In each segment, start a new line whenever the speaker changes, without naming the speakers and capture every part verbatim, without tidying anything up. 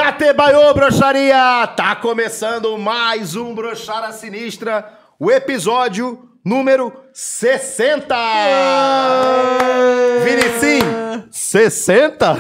Atebaiô, broxaria! Tá começando mais um Broxara Sinistra, o episódio número sessenta! Vinicim, sessenta?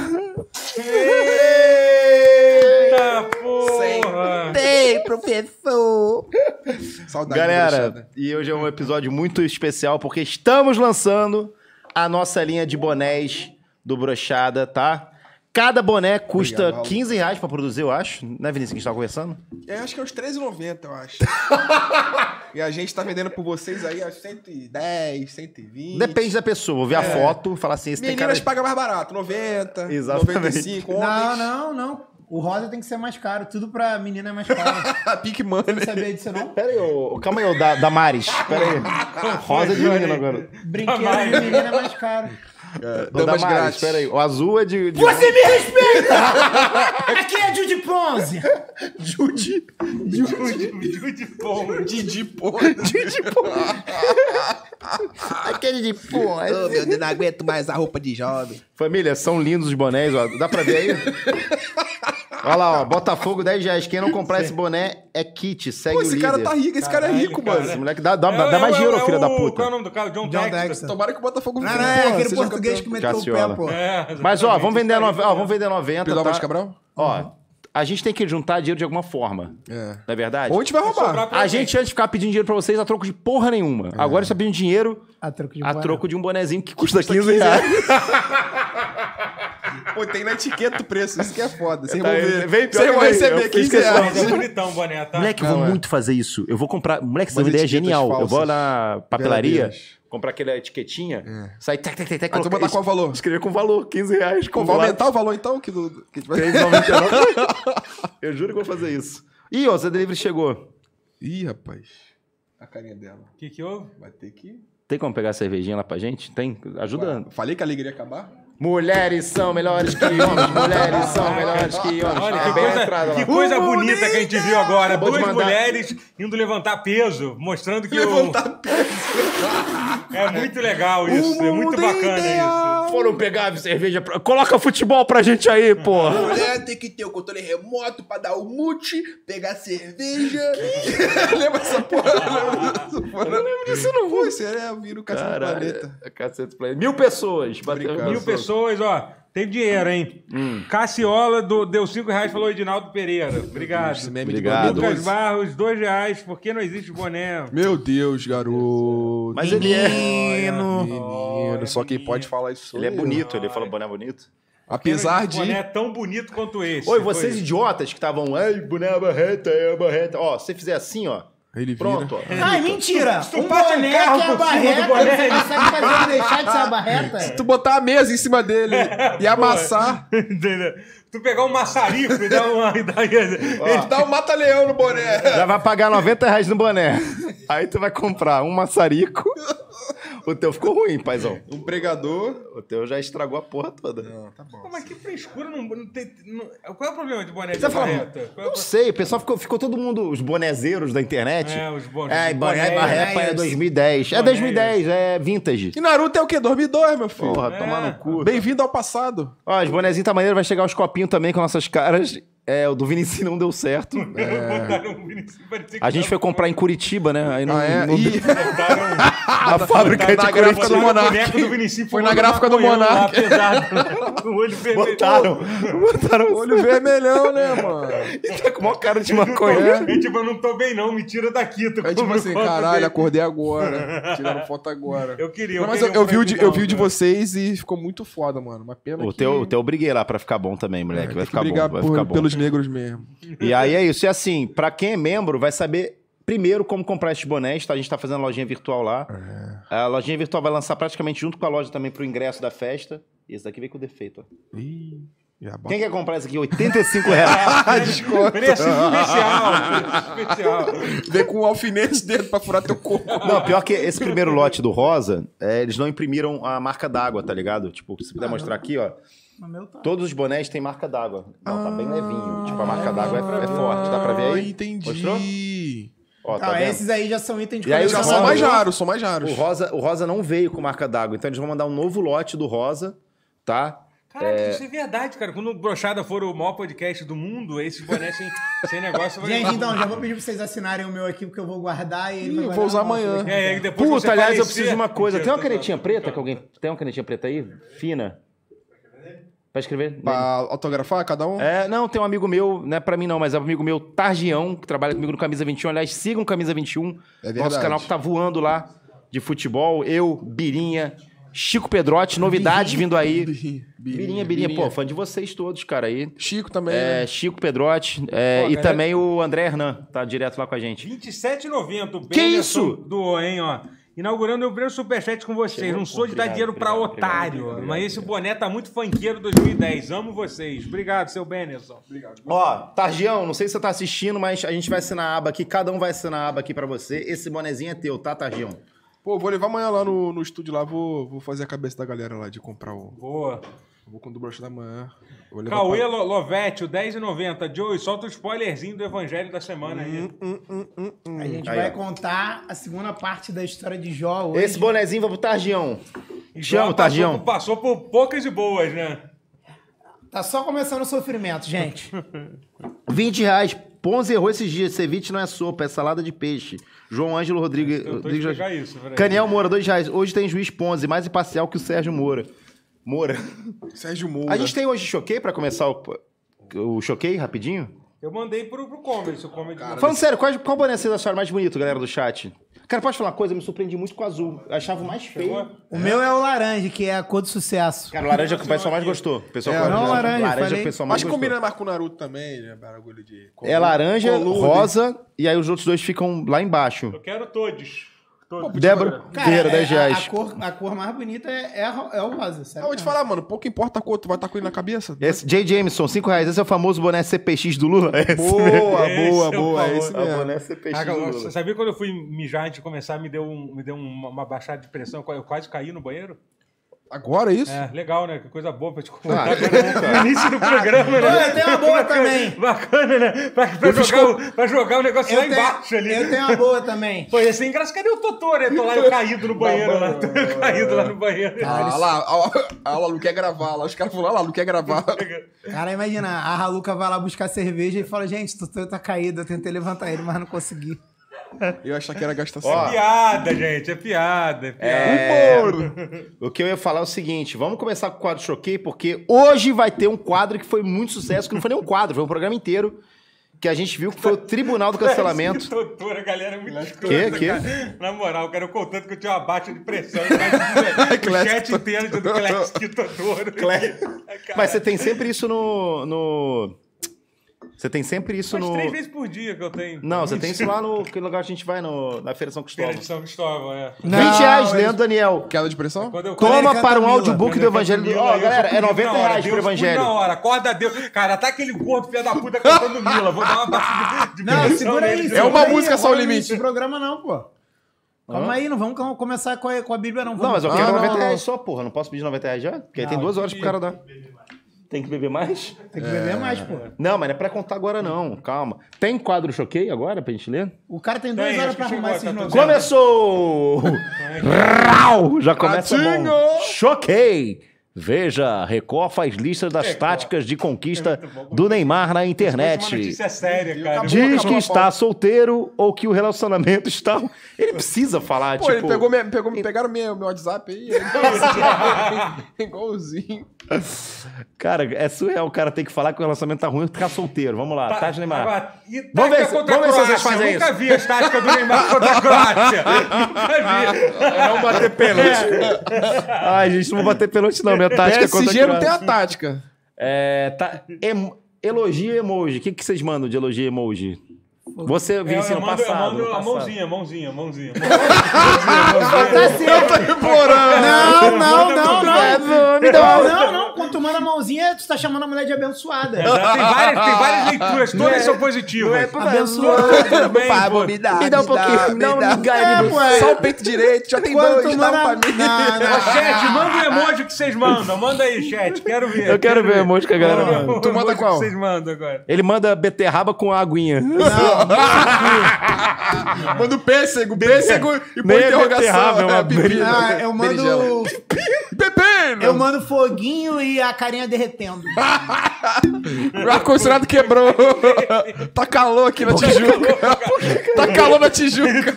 Eita porra!
Ei, professor!
Saudade. Galera, e hoje é um episódio muito especial porque estamos lançando a nossa linha de bonés do Broxada, tá? Cada boné custa Obrigado, quinze reais pra produzir, eu acho. Não é, Vinícius, que a gente tava conversando?
É, acho que é uns treze reais e noventa centavos, eu acho. E a gente tá vendendo por vocês aí a cento e dez, cento e vinte.
Depende da pessoa. Vou ver é. a foto e falar assim... Esse
Meninas
tem cara...
pagam mais barato, noventa,
Exatamente.
noventa e cinco. Homens.
Não, não, não. O rosa tem que ser mais caro. Tudo pra menina é mais caro.
Pique money.
Você não sabia disso, não?
Pera aí, ô, calma aí, ô, da, da Maris. Pera aí. Rosa de menina agora.
Brinquedo de menina é mais caro.
É, damas grátis.
Pera aí, o azul é de... de...
Você me respeita! Aqui é Judy Ponzi.
Judy.
Judy, Judy Ponzi.
Didi Ponzi.
Didi Ponzi. Aquele de Ponzi.
Oh, meu Deus, não aguento mais a roupa de jovem.
Família, são lindos os bonés, ó. Dá pra ver aí? Olha lá, ó. Botafogo, dez reais. Quem não comprar esse boné é kit. Segue
Pô,
o
esse
líder.
cara tá rico, esse cara é rico,
Caralho,
mano.
Esse moleque dá, dá,
É,
dá mais
é,
dinheiro,
é,
filho
o,
da puta.
Qual é o nome do cara? John,
John
Dexter.
Dexter.
Tomara que o Botafogo
Não,
não
não, é aquele
seja
português
campeão.
que meteu
Caciola.
o pé, pô.
É,
Mas, ó, vamos vender,
exatamente.
nove... ó, vamos vender noventa,
Pedro
tá?
Álvares Cabral?
Ó, a gente tem que juntar dinheiro de alguma forma.
É.
Não é verdade?
Ou a gente vai roubar.
Sobrar pra
A
alguém.
gente antes ficava pedindo dinheiro pra vocês a troco de porra nenhuma. Agora a gente tá pedindo dinheiro
A troco de
a
boné.
troco de um bonezinho que custa quinze reais.
Pô, tem na etiqueta o preço, isso que é foda. Vocês
Tá,
vão ver.
vem pior
Vocês
que
vão
vem,
receber
eu fiz
quinze
questão.
reais.
É bonitão o boné, tá?
Moleque, eu vou
Não, é.
muito fazer isso. Eu vou comprar... Moleque, essa
Umas
ideia é
etiquetas
genial. Eu
falsas.
vou na papelaria,
Verdadeiras.
comprar aquela etiquetinha,
É.
sair... Tac, tac, tac, tac,
Aí tu botar qual valor?
Escrever com valor, quinze reais.
Pô,
Com
vai
valor.
aumentar o valor então? Que do, que vai...
três reais e noventa e nove. Eu juro que vou fazer isso. Ih, ó, o Zé Delivery chegou.
Ih, rapaz. A carinha dela.
O que que houve?
Vai ter que...
Tem como pegar a cervejinha lá pra gente? Tem? Ajuda.
Falei que a alegria ia acabar?
Mulheres são melhores que homens. Mulheres são melhores que homens.
Olha,
É
que
bem
coisa,
entrada
que
lá.
coisa bonita que a gente viu agora.
Acabou de
Duas
mandar.
mulheres indo levantar peso, mostrando que
Levantar
o... É muito legal isso, é muito bacana isso.
Foram pegar a cerveja. Pra... Coloca futebol pra gente aí, porra.
Mulher tem que ter o controle remoto pra dar o mute, pegar cerveja. Lembra essa porra? Lembra dessa porra? Eu não lembro disso, não. Pô, isso é vira o Cacete do Planeta.
é Cacete do Planeta. Mil pessoas. Bateu
brincando.
Mil pessoas, ó. Tem dinheiro, hein?
Hum.
Cassiola do, deu cinco reais, falou Edinaldo Pereira. Obrigado.
Esse meme de
Obrigado.
dois mil e
Lucas
doze.
Barros, dois reais. Por que não existe boné?
Meu Deus, garoto.
Mas ele é...
Menino.
Menino, só quem pode falar isso sou
Ele é
eu.
bonito. Ele fala boné bonito.
Apesar
Por que não existe
de...
boné tão bonito quanto esse.
Oi, vocês
Foi-
idiotas que estavam... Ai, boné barreta, é barreta. Ó, se você fizer assim, ó.
Ele vira.
Pronto, ó.
Ai, mentira!
Se tu
Um
passa um
boné
carro
que é a
por cima do
barreta,
boné.
você consegue fazer ele deixar de ser a barreta?
Tu botar a mesa em cima dele e amassar,
Entendeu? Tu pegar um maçarico e dar uma... e dar-
ele dá um mata-leão no boné.
Já vai pagar noventa reais no boné. Aí tu vai comprar um maçarico. O teu ficou ruim, paizão.
Um pregador.
O teu já estragou a porra toda.
Não, tá bom.
Pô, mas que frescura, não, não tem... não- qual é o problema de boné de
Você fala,
barreta? Qual é o
não sei, o pessoal ficou, ficou todo mundo, os bonezeiros da internet.
É, os bo-
É,
os
boné
bonés,
barreta é
bonés.
dois mil e dez. É
Bonés.
dois mil e dez, é vintage.
E Naruto é o quê? dois mil e dois, meu filho.
Porra,
É.
tomar no cu.
Bem-vindo ao passado.
Ó, os bonezinhos tá maneiro, vai chegar os copinhos também com nossas caras. É, o do Vinicius não deu certo.
Botaram um Vinicius, parecia que
A gente
tava-
foi comprar em Curitiba, né? Aí não,
Ah, é?
não
Ih,
botaram-
a fábrica
tá
de
na
Curitiba.
gráfica do
botaram o
Monark.
boneco do Vinicius
Foi na
fumando
gráfica do
maconhão lá,
Monark.
pesado. O olho vermelho.
Botaram. Botaram.
olho vermelhão, né, mano?
E tá com uma cara de
Eu não tô-
maconha.
É tipo, eu não tô bem não, me tira daqui. Tu
É tipo
compra
assim,
foto
caralho,
dele.
acordei agora. Tiraram foto agora.
Eu queria, eu
Não, mas
queria
eu, eu
um
vi o de, eu vi o de
boneco,
vocês e ficou muito foda, mano. Uma pena
O
que...
teu, o teu eu briguei lá pra ficar bom também, moleque.
Tem
Vai
que
ficar
brigar
bom, vai
por-
ficar bom.
pelos negros mesmo.
E aí é isso. E assim, pra quem é membro, vai saber primeiro como comprar esses bonés, tá? A gente tá fazendo lojinha virtual lá.
É.
A lojinha virtual vai lançar praticamente junto com a loja também pro ingresso da festa. E esse daqui veio com defeito, ó.
Ih, já bota.
Quem quer comprar esse aqui? oitenta e cinco reais.
Desconto.
Preço especial. Preço especial.
Vem com um alfinete dentro pra furar teu corpo.
Não, pior que esse primeiro lote do rosa, é, eles não imprimiram a marca d'água, tá ligado? Tipo, se puder mostrar aqui, ó.
O meu tá.
Todos os bonés têm marca d'água. Não, tá bem levinho. Tipo, a marca d'água é, é forte. Dá pra ver
Ah,
aí?
entendi.
Mostrou? Ó, tá
Ah,
vendo?
esses aí já são itens de
E aí
Já
os
são
rosa-
mais raros, são mais raros.
O rosa, o rosa não veio com marca d'água, então eles vão mandar um novo lote do rosa, tá?
Cara, isso é verdade, cara. Quando o Brochada for o maior podcast do mundo, esses bonés sem, sem negócio... Vai
Gente,
levar.
então, já vou pedir pra vocês assinarem o meu aqui, porque eu vou guardar e ele vai
Eu
guardar
vou usar
no nosso
amanhã.
daqui.
É, e depois
Puta,
você
aliás, eu
aparecer-
preciso de uma coisa. Tem uma
Mentira,
canetinha
tô-
preta que alguém... Tem uma canetinha preta aí? Fina? Pra escrever?
Pra autografar cada um?
É, não, tem um amigo meu, não é pra mim não, mas é um amigo meu, Targião, que trabalha comigo no Camisa vinte e um. Aliás, sigam Camisa vinte e um.
É
Nosso
verdade.
canal que tá voando lá de futebol. Eu, Birinha, Chico Pedrotti, novidades vindo aí.
Birinha,
Birinha, Birinha, pô, fã de vocês todos, cara, aí.
Chico também.
É,
né?
Chico Pedrotti é,
Pô,
e
galera-
também o André Hernan, tá direto lá com a gente.
vinte e sete reais e noventa centavos. O
Que
Benderson
isso?
doou, hein, ó. Inaugurando o primeiro superchat com vocês.
Chegou?
Não sou de dar
Obrigado,
dinheiro pra
obrigado,
otário,
obrigado,
mas
obrigado,
esse boné tá muito funkeiro dois mil e dez. Amo vocês. Obrigado, seu Benderson. Obrigado.
Ó, Targião, não sei se você tá assistindo, mas a gente vai assinar a aba aqui, cada um vai assinar a aba aqui pra você. Esse bonezinho é teu, tá, Targião?
Pô, vou levar amanhã lá no, no estúdio lá, vou, vou fazer a cabeça da galera lá de comprar o...
Boa.
Vou com o do broche da manhã. Vou levar
Cauê
pra-
Lo- Lovete, o dez reais e noventa centavos. Joey, solta o spoilerzinho do evangelho da semana aí.
A gente
Aí,
vai
ó.
contar a segunda parte da história de Jó hoje.
Esse bonezinho vai pro Targião.
E
Te amo,
Jó
Targião.
passou, por- passou por poucas e boas, né?
Tá só começando o sofrimento, gente.
vinte reais. Ponzi errou esses dias. Ceviche não é sopa, é salada de peixe. João Ângelo Rodrigues.
Eu tô
Rodrigues
explicar isso, peraí.
Caniel Moura, dois reais. Hoje tem juiz Ponzi, mais imparcial que o Sérgio Moura. Moura.
Sérgio Moura.
A gente tem hoje choquei pra começar o, o choquei, rapidinho?
Eu mandei pro, pro Comedy, o Comedy.
Falando sério, qual, qual boné vocês acharam mais bonito, galera do chat? Cara, pode falar uma coisa? Eu me surpreendi muito com o azul. Eu achava o mais feio.
O meu é o laranja, que é a cor do sucesso.
Cara, o laranja é o que o pessoal mais gostou. O pessoal
É,
que
não,
mais-
laranja,
laranja é o
falei.
que o pessoal mais
Mas
gostou.
combina mais com o Naruto também, né? Bagulho de...
É laranja,
Colude.
rosa, e aí os outros dois ficam lá embaixo.
Eu quero todos. Todos.
Débora Ferreira, dez
é, a,
reais.
a, cor, a cor mais bonita é, é, a ro- é o rosa,
Ah,
sério.
vou te falar, mano, pouco importa a cor, tu vai estar com ele na cabeça.
Esse, J. Jameson, cinco reais. Esse é o famoso boné C P X do Lula? Esse
Boa,
mesmo.
boa,
Esse é o
boa,
famoso.
esse
É o
mesmo.
boné C P X
Ah,
do
você
Lula.
sabia quando eu fui mijar antes de começar, me deu, um, me deu uma, uma baixada de pressão, eu quase caí no banheiro?
Agora é isso?
É, legal, né? Que coisa boa pra te
Ah,
contar.
que bom, cara.
No início do programa, né?
Eu tenho uma boa também.
Bacana, né? Pra, pra, jogar, o, pra jogar o negócio lá embaixo ali.
eu tenho uma boa também.
Pô, ia ser engraçado. Cadê o Totoro? Eu tô lá eu caído no banheiro, lá. Tô caído lá no banheiro.
Ah lá, a Lalu quer gravar lá. Os caras falaram, ah, Lalu quer gravar.
Cara, imagina, a Raluca vai lá buscar cerveja e fala, gente, o Totoro tá caído, eu tentei levantar ele, mas não consegui.
Eu achava que era gastação.
Ó,
Piada, gente, é piada. É piada.
É, o que eu ia falar é o seguinte, vamos começar com o quadro Choquei, porque hoje vai ter um quadro que foi muito sucesso, que não foi nem um quadro, foi um programa inteiro, que a gente viu que foi o Tribunal do Cancelamento.
Doutora, a galera é muito escrota,
Que? Que?
cara. Na moral, cara, eu contando que eu tinha uma baixa de pressão. O chat inteiro do Classic Totoro.
Mas você tem sempre isso no... no... Você tem sempre isso
Mas
no...
três vezes por dia que eu tenho.
Não, você tem isso lá no aquele lugar que a gente vai, no, na Feira São
Feira
Cristóvão.
de São Cristóvão, é.
vinte reais,
eles-
Leandro Daniel.
Queda de pressão?
Quando eu
Toma
ele
para um
canta
audiobook
Quando
do
eu
Evangelho.
canto
Ó,
Mila, eu
galera,
sou
é
pedido
noventa
na hora.
reais pro
Deus, fui
Evangelho.
na hora, acorda Deus. Cara, tá aquele gordo, filho da puta, cantando Mila. Vou dar uma baixa de, de
Não,
pressão
segura aí.
nele.
É uma
segura aí,
música só o
rola
limite.
Esse programa não, pô. Calma aí, não vamos com- começar com a, com a Bíblia, não.
Não,
Vamos.
mas eu
Ah,
quero
não,
noventa
não.
reais só, porra. Não posso pedir noventa reais já? Porque aí tem
Não,
duas
eu
horas pro
pedi.
cara dar. Tem que beber mais?
Tem que beber mais, pô.
Não, mas não é pra contar agora não. Calma. Tem quadro Choquei agora pra gente ler?
O cara tem duas
Tem,
horas
acho
pra
que
arrumar
chegou,
esses
tá tudo
novelos.
Começou! Rau! Já começa
Ratinho!
bom. Choquei! Veja, Record faz listas das
Record.
táticas de conquista
É muito bom.
do Neymar na
Uma
internet.
notícia séria, cara.
Acabou.
Diz que
acabou a
está
pauta.
solteiro ou que o relacionamento está... Ele precisa falar,
Pô,
tipo...
ele pegou, minha, pegou pegaram meu, meu WhatsApp aí. é Igualzinho.
Cara, é surreal o cara ter que falar que o relacionamento tá ruim e ficar solteiro. Vamos lá, tá, de Neymar.
Agora, e
Vamos ver
tática
se-
contra
vamos ver se
a
vocês
Croácia.
fazem
Eu nunca
isso.
vi as táticas do Neymar contra a Croácia. Nunca vi.
Não bater pênalti. Ai, gente, não vou bater pênalti não. Minha tática é contra
P S G não
a
tem
Croácia.
a tática.
É, tá, em, elogio e emoji. O que, que vocês mandam de elogio e emoji? Você, Vinci,
Eu
no
mando, eu
passado.
mando
no
a
passado.
mãozinha, mãozinha, mãozinha.
Tá certo. Não, não, não, não. Não, não, não. Quando tu manda a mãozinha, tu tá chamando a mulher de abençoada.
Exato, Tem várias, tem várias leituras, todas são positivas.
Abençoada.
Tudo bem, pô.
me dá,
Me dá um pouquinho, me dá um migalha de
É, pô, é.
Só o peito direito, já tem
Quando
dois,
tu
dá um
manda...
pra mim.
Não, não.
Ô, chat, manda um emoji que vocês mandam. Manda aí, chat. Quero ver.
Eu quero ver o emoji que a galera
Quero ver
manda.
o
Tu manda
emoji
qual?
que vocês mandam agora.
Ele manda beterraba com aguinha.
Manda o pêssego, pêssego e põe
Nem é
interrogação.
beterraba, é uma
pepino.
brisa.
Ah, eu mando...
Pepe! menino!
Eu mando foguinho e a carinha derretendo.
O ar-condicionado quebrou. Tá calor aqui na Tijuca. Tá calor na Tijuca.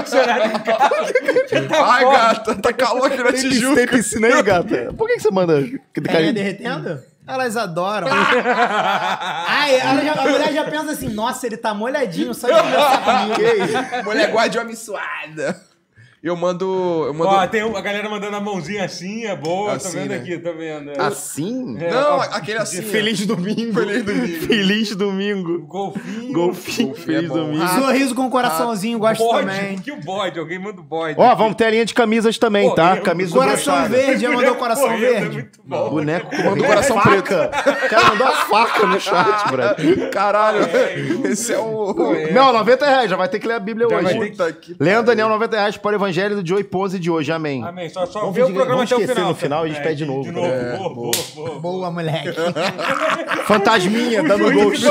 Ai, gata, tá calor aqui na Tijuca.
Tem piscina aí, gata? Por que, que você manda?
Carinha derretendo? Elas adoram. Ai, ela já, a mulher já pensa assim, nossa, ele tá molhadinho, só de conversar comigo.
Mulher gosta de homem suada. Eu mando... Eu mando...
Ó, tem a galera mandando a mãozinha assim, é boa.
Assim,
tô vendo
né?
aqui, tô vendo.
Assim?
É,
Não,
ó,
aquele assim.
Feliz domingo.
Feliz domingo.
Feliz domingo.
Golfinho.
Golfinho.
Golfinho
Feliz
é bom.
domingo.
Sorriso com coraçãozinho, gosto
Bode.
também.
Que o bode? Alguém manda o bode.
Ó, vamos ter a linha de camisas também,
Pô,
tá?
eu-
Camisa do
Coração
Brochada.
verde, já mandou coração
Correndo, é
verde?
muito bom.
Boneco com coração preto. O cara mandou a faca no chat, brother.
Caralho, esse é o...
Não, noventa reais, já vai ter que ler a Bíblia
Já
hoje.
vai ter
Puta que
Leandro Daniel, noventa reais para o Evangelho do Joey Pose de hoje, amém.
Amém. Só, só
Vamos
vê o
fingir-
programa
vamos
até o
esquecer
final.
no final, a gente
É,
pede de novo.
De novo.
É,
boa, boa, boa.
Boa, moleque.
Fantasminha, dando ghost.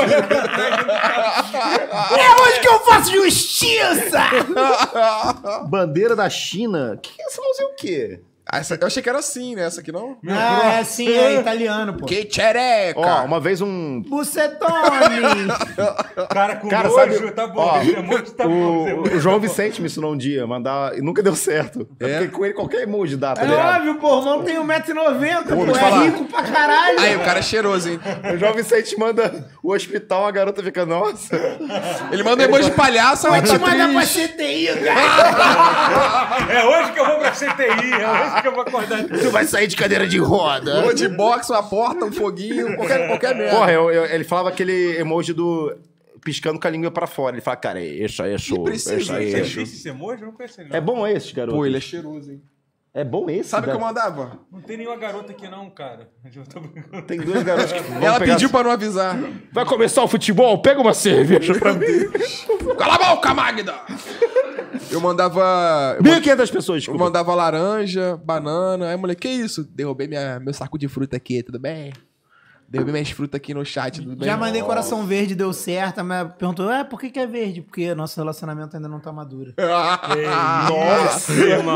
É hoje que eu faço justiça!
Bandeira da China. Que que é essa mãozinha o quê?
Ah, essa, eu achei que era assim, né? Essa aqui não?
Ah, é assim, é italiano, pô.
Que tchereca!
Ó, uma vez um...
Bucetone!
Cara com
Cara,
nojo,
sabe-
tá bom.
ó,
Esse emoji tá bom. esse
O,
emoji.
o João Vicente me ensinou um dia, mandar... E nunca deu certo. É? Porque com ele qualquer emoji dá, tá
É
ligado?
óbvio, pô, o irmão tem um metro e noventa,
Vou
pô,
te
é
falar.
rico pra caralho.
Aí, o cara é cheiroso, hein?
O João Vicente manda o hospital, a garota fica, nossa...
Ele manda um emoji de palhaço, ela
Vou
tá
te mandar pra
triste.
C T I, cara.
É hoje que eu vou pra C T I. É hoje que eu vou acordar.
Tu vai sair de cadeira de roda.
Emoji de boxe, uma porta, um foguinho, qualquer, qualquer merda.
Porra, eu- eu- ele falava aquele emoji do... Piscando com a língua pra fora. Ele fala, cara, isso aí é show.
precisa,
Isso aí
Você
é
existe
show.
esse emoji? Eu não conheço ele, não.
É bom esse, garoto.
Pô, ele é cheiroso, hein?
É bom esse,
Sabe o que eu
cara.
mandava?
Não tem nenhuma garota aqui, não, cara. Eu tô brincando.
Tem duas garotas que vão
Ela
pegar-
pediu pra não avisar.
Vai começar o futebol? Pega uma cerveja pra mim.
Cala a boca, Magda! Eu mandava... Eu
mil e quinhentas pessoas,
Eu
desculpa.
mandava laranja, banana. Aí, moleque, que isso? Derrubei minha, meu saco de fruta aqui, tudo bem? Derrubei minhas frutas aqui no chat, tudo bem?
Já mandei coração verde, deu certo, mas perguntou, ah, por que que é verde? Porque nosso relacionamento ainda não tá maduro.
Nossa,
irmão.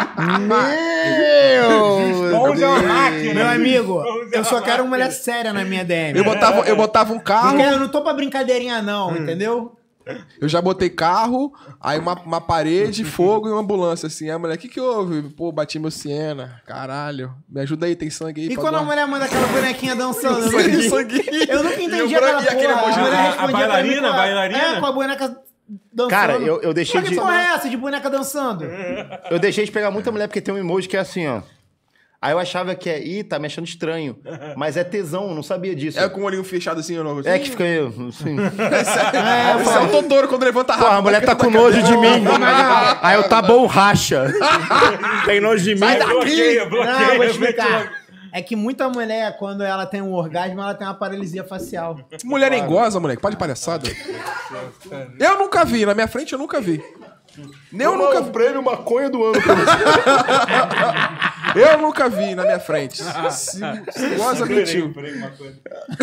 Meu
Vamos é uma máquina.
Meu amigo,
Vamos é
eu só
uma
quero uma mulher
máquina.
séria na minha D M.
Eu botava, eu botava um
Não
carro,
quero- eu não tô pra brincadeirinha, não, entendeu?
eu já botei carro, aí uma, uma parede, fogo e uma ambulância, assim. Aí a mulher, o que que houve? Pô, bati meu Siena. Caralho. Me ajuda aí, tem sangue aí.
E
pra
quando a
doar.
mulher manda aquela bonequinha dançando? eu
Sangue,
nunca-
sangue.
Eu nunca entendi
E o branco-
aquela
e aquele
porra.
emoji
A mulher
da- a
respondia pra
bailarina,
mim com a-
bailarina?
É, com a boneca dançando.
Cara, eu, eu deixei
Mas
de...
que porra é essa de boneca dançando?
Eu deixei de pegar muita mulher porque tem um emoji que é assim, ó. Aí eu achava que é... Ih, tá me achando estranho. Mas é tesão, eu não sabia disso.
É com o olhinho fechado assim, eu não...
É que fica aí, assim...
É, esse é o Totoro quando levanta a
Porra, a
rapa.
mulher tá com nojo de mim. Aí eu, tá bom, racha. Tem nojo de mim.
Sai bloqueia, bloqueia.
Não, vou te
mete
explicar.
logo.
É que muita mulher, quando ela tem um orgasmo, ela tem uma paralisia facial.
Mulher nem goza, moleque. Para de palhaçada. Eu nunca vi, na minha frente eu nunca vi. Nem eu nunca vi.
prêmio maconha do ano pra você.
Eu nunca vi na minha frente. Se, se goza, mentiu.
Peraí, uma coisa.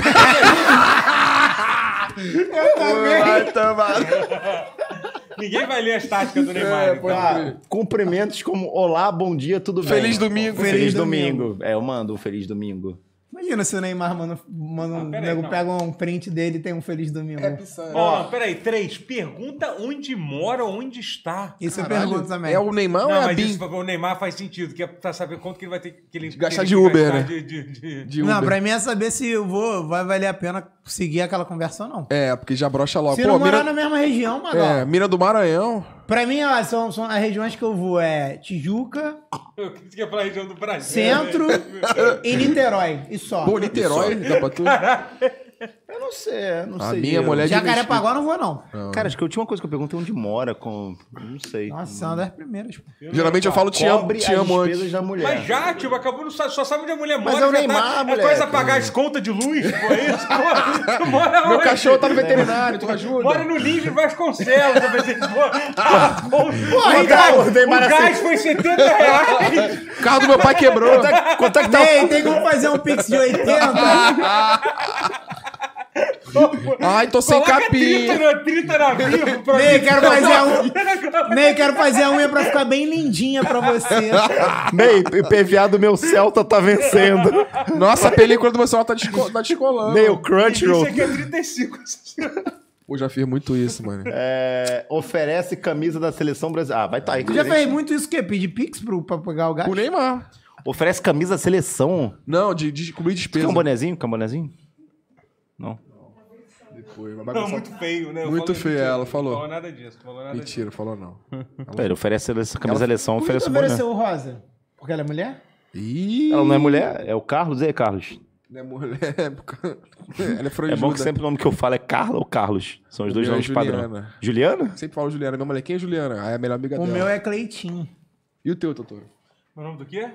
Vai tomar.
Ninguém vai ler as táticas do Neymar. então.
Ah, cumprimentos como olá, bom dia, tudo bem.
Feliz domingo.
Feliz,
Feliz
domingo. É, eu mando um feliz domingo.
Imagina se o Neymar manda, manda um,
Ah, peraí,
nego
não.
pega um print dele e tem um feliz domingo.
Ó, peraí, três. Pergunta onde mora, onde está.
Isso eu
Caralho,
pergunto também.
É o Neymar ou
Não,
é a
mas
Bin?
isso, o Neymar faz sentido, que é pra saber quanto que ele vai ter que ele,
Gastar
ele
de
tem que
Uber,
gastar
né?
De, de, de-
De
Não,
Uber.
pra mim é saber se eu vou, vai valer a pena seguir aquela conversa ou não.
É, porque já brocha logo.
Se
Pô,
não morar
mina...
na mesma região, mas
É,
ó,
mina do Maranhão.
pra mim, ó, são, são as regiões que eu vou, é Tijuca,
Eu quis que ia pra região do Brasil.
Centro e Niterói, e só.
Pô, Niterói, dá pra tu?
Eu não sei, não
A
sei.
minha mulher de
Jacarepaguá eu não vou, não.
Cara, acho que a última coisa que eu pergunto é onde mora, com... Não sei.
Nossa, é uma das primeiras. Pô.
Geralmente eu falo te amo,
Cobre
te
as
amo
despesas
antes.
da mulher.
Mas já, tipo, acabou, não sabe, só sabe onde a mulher mora.
Mas é o
já
Neymar,
tá,
moleque.
É coisa pagar as contas de luz, pô, é isso? Pô, tu mora
Meu
onde?
cachorro tá no veterinário, tu ajuda?
Mora no Livre Vasconcelos. Eu pensei, pô, pô,
Porra,
o, gás,
o Neymar
o gás
assim-
foi setenta reais.
O carro do meu pai quebrou.
Quanto é que tá?
Tem, tem como fazer um pix de oitenta?
Ai, tô sem
Coloca
capinha.
trinta, trinta na vivo pra
Ney,
mim.
quero fazer a unha. Ney, quero fazer a unha pra ficar bem lindinha pra você.
Ney, o P V A do meu Celta tá vencendo.
Nossa, a película do meu celular tá, desco tá descolando.
Ney, o
Isso
Crunchyroll.
aqui é trinta e cinco.
Pô, já fiz muito isso, mano.
É, oferece camisa da seleção brasileira. Ah, vai tá aí.
Tu já fez muito isso o quê? Pedir pix pro, pra pegar o gato?
O Neymar.
Oferece camisa da seleção.
Não, de, de cobrir despesa.
Quer um bonezinho? Quer um bonezinho? Não.
Depois, vai
Não,
bagunçar.
muito feio, né? Eu
Muito
falei
feio,
mentira.
ela falou.
Não falou nada disso. Falou nada disso.
Mentira, falou não.
Pera, ele oferece essa camisa da seleção,
Por que tu
oferece o boné.
ofereceu o rosa? Porque ela é mulher?
Ih,
Ela não é mulher? É o Carlos? E aí, Carlos?
não é mulher. Ela é franjuda.
É bom que sempre o nome que eu falo é Carla ou Carlos. São os dois
meu é
nomes padrão.
Juliana.
Juliana?
Sempre falo Juliana. Minha mulher, quem é Juliana? Aí é a melhor amiga
O
dela.
meu é Cleitinho.
E o teu, Totoro?
O nome do quê?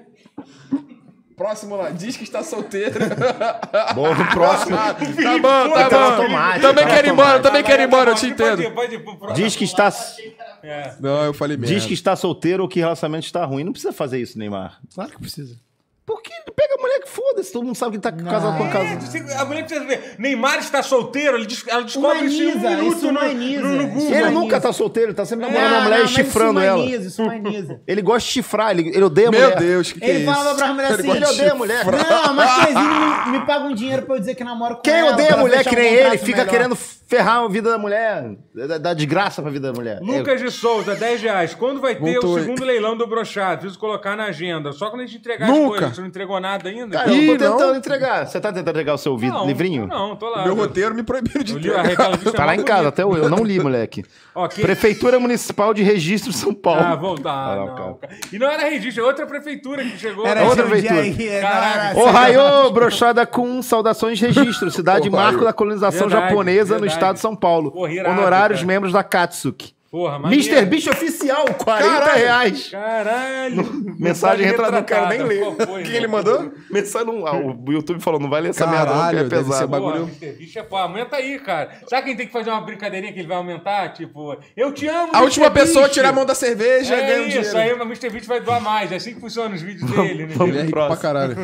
Próximo lá. Diz que está solteiro.
Bom, no próximo.
tá bom, tá
Tá
bom.
automático,
Também
tá
quero ir embora, também
Vai,
quero ir
vai,
embora, eu
vai,
te
pode
entendo.
ir, pode ir pro próximo.
Diz que está,
É.
Não, eu falei merda.
diz que está solteiro ou que relacionamento está ruim. Não precisa fazer isso, Neymar.
Claro que precisa.
Porque pega a mulher que foda-se. Todo mundo sabe que tá casado com a
É,
casa.
você- a mulher precisa ver. Neymar está solteiro, ele des- ela descobre isso em um
Humaniza,
minuto
isso
no,
humaniza.
no, no Google.
Ele
Humaniza.
nunca tá solteiro, ele tá sempre namorando
Não,
uma mulher
não,
e
mas
chifrando
isso
ela.
humaniza, Isso humaniza.
Ele gosta de chifrar, ele, ele odeia a
Meu
mulher.
Deus, que que é
Ele
isso?
falava pras mulheres assim,
Ele odeia a mulher.
Não, mas Cleitinho me, me paga um dinheiro pra eu dizer que namoro com
Quem
ela.
odeia
pra
a mulher
fechar
que
um
nem
contrato
ele, fica
melhor.
querendo ferrar a vida da mulher, dá dá desgraça pra vida da mulher.
Lucas de Souza, dez reais. Quando vai ter
Voltou
o
aí.
segundo leilão do Brochado? Preciso colocar na agenda. Só quando a gente entregar
Nunca.
as coisas. Você não entregou nada ainda?
Cara, eu
Ih,
tô tentando
não.
entregar. Você tá tentando entregar o seu vi-
não,
livrinho?
Não, tô lá.
Meu roteiro me proibiram de
Eu li a
entregar.
Raquel Vista,
Tá
é
lá
mó
em casa,
bonito.
até eu, eu não li, moleque.
Ó, que-
Prefeitura Municipal de Registro São Paulo.
Ah, voltar.
Ah, não,
não,
cara.
cara. E não era registro, é outra prefeitura que chegou.
Era
Outra
esse um dia
aventura.
aí, é,
Caraca.
não,
Ô, Raiô, brochada com saudações de registro. Cidade
Ô,
marco
Raiô.
da colonização
Verdade,
japonesa no
verdade.
estado de São Paulo.
Porra, irado,
Honorários
cara.
membros da Katsuki.
Porra, maneiro.
mister Beast oficial, quarenta
Caralho.
reais.
Caralho.
Mensagem retratada, não quero nem ler.
Qual foi,
O que
não?
ele mandou? Mensagem não, ah, o YouTube falou, não vai ler essa merda não,
Caralho,
que é
deve ser
pesado.
bagulho.
Porra, mister Beast é pô, aumenta aí, cara. Sabe quem tem que fazer uma brincadeirinha que ele vai aumentar? Tipo, eu te amo,
A última
mister
pessoa
Beast.
tirar a mão da cerveja
É
ganha um
isso,
dinheiro.
aí o mister Beast vai doar mais. É assim que funciona os vídeos dele, né?
Ele é rico pra caralho.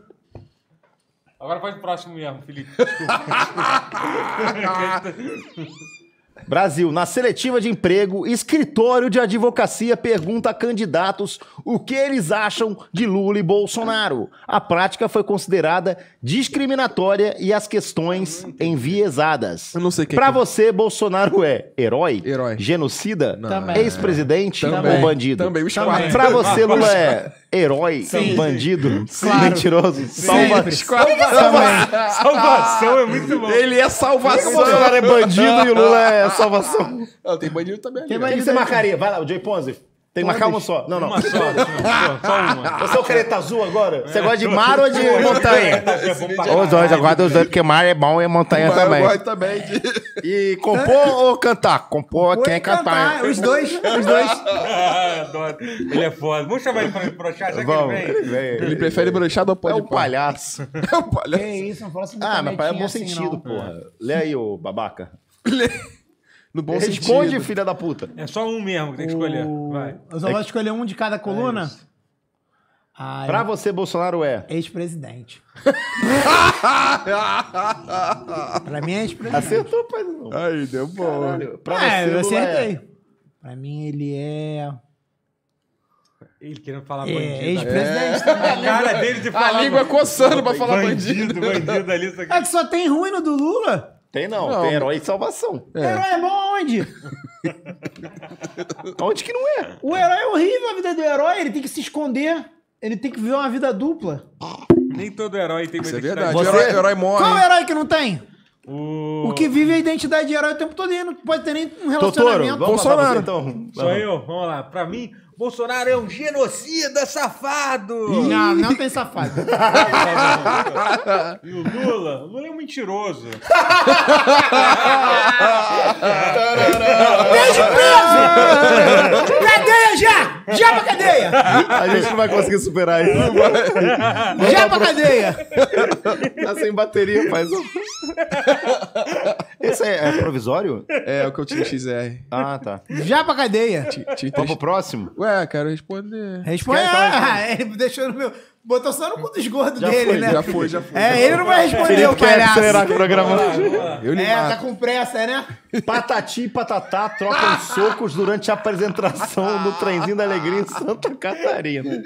Agora faz o próximo mesmo, Felipe. Desculpa.
Brasil, na seletiva de emprego, escritório de advocacia pergunta a candidatos o que eles acham de Lula e Bolsonaro. A prática foi considerada discriminatória e as questões enviesadas.
Eu não sei quem
Pra
que-
você, Bolsonaro é herói?
Herói.
Genocida?
Também.
Ex-presidente
Também.
ou bandido?
Também, os
Também.
quatro.
Pra você, Lula é herói,
Sim.
bandido,
Claro.
mentiroso, salva...
Os quatro.
Salvação é muito bom.
Ele é
O
salvação.
Bolsonaro é bandido e o Lula é salvação.
Não, tem bandido também.
Tem
ali,
O que você marcaria? Vai lá, o Jay Ponzi. Tem que marcar uma só. Não, não.
Uma só, só, só uma.
Você é o caneta azul agora? Você gosta de mar ou de montanha?
É bom pra
Os dois, eu gosto dos dois, porque mar é bom e montanha
Mas eu
também.
gosto também de...
E compor ou cantar? Compor quem é cantar.
Os dois, os dois.
Ah, adoro. Ele é foda. Vamos chamar ele pra brochar, já que
Vamos,
ele
ele
vem.
vem.
Ele prefere brochado ou
É
pode
um palhaço.
É um palhaço.
Que isso, não fala assim.
Ah, mas é bom
assim,
sentido,
não.
porra. Lê aí, ô babaca.
No bom
Responde,
sentido.
filha da puta.
É só um mesmo que tem que escolher.
O-
Vai.
Eu só vou escolher um de cada coluna? Ah,
Pra você, Bolsonaro é...
ex-presidente. Pra mim é ex-presidente.
Acertou, pai. Não.
Aí, deu bom.
Caralho. Pra
É, eu
você, Lula
acertei.
é...
Pra mim ele é...
Ele querendo falar
É,
bandido.
ex-presidente
A
também.
cara dele de
A
falar
língua coçando pra falar
bandido.
bandido.
Bandido ali, isso aqui.
É que só tem ruim no do Lula.
Tem não,
Não.
tem herói e salvação.
É.
Herói é bom onde?
Onde que não é?
O herói é horrível, a vida do herói. Ele tem que se esconder. Ele tem que viver uma vida dupla.
Nem todo herói tem uma
Isso é
identidade.
verdade.
Você-
O herói, o herói morre.
Qual herói que não tem?
O...
O que vive a identidade de herói o tempo todo e não pode ter nem um
Totoro,
relacionamento.
vamos passar
Bolsonaro.
você, então.
Sou eu? Vamos lá. Pra mim, Bolsonaro é um genocida safado.
Não, não tem safado.
E o Lula? O Lula é um mentiroso.
Beijo preso! Cadeia já! Já pra cadeia!
A gente não vai conseguir superar isso.
Já pra cadeia!
Tá sem bateria, faz um... Esse é, é provisório?
É, o que eu tinha X R.
Ah, tá.
Já pra cadeia!
Tinha
Vamos pro próximo?
Ué, quero responder.
Responde.
Quer, então,
Ah, ele deixou no meu... Botou só no cu dos gordos
Já
dele,
foi,
né?
Já foi, já foi.
É, ele não vai responder
Felipe
o
quer
palhaço.
acelerar o programa.
Eu lhe
É,
mato.
tá com pressa, né?
Patati e Patatá trocam socos durante a apresentação do Trenzinho da Alegria em Santa Catarina.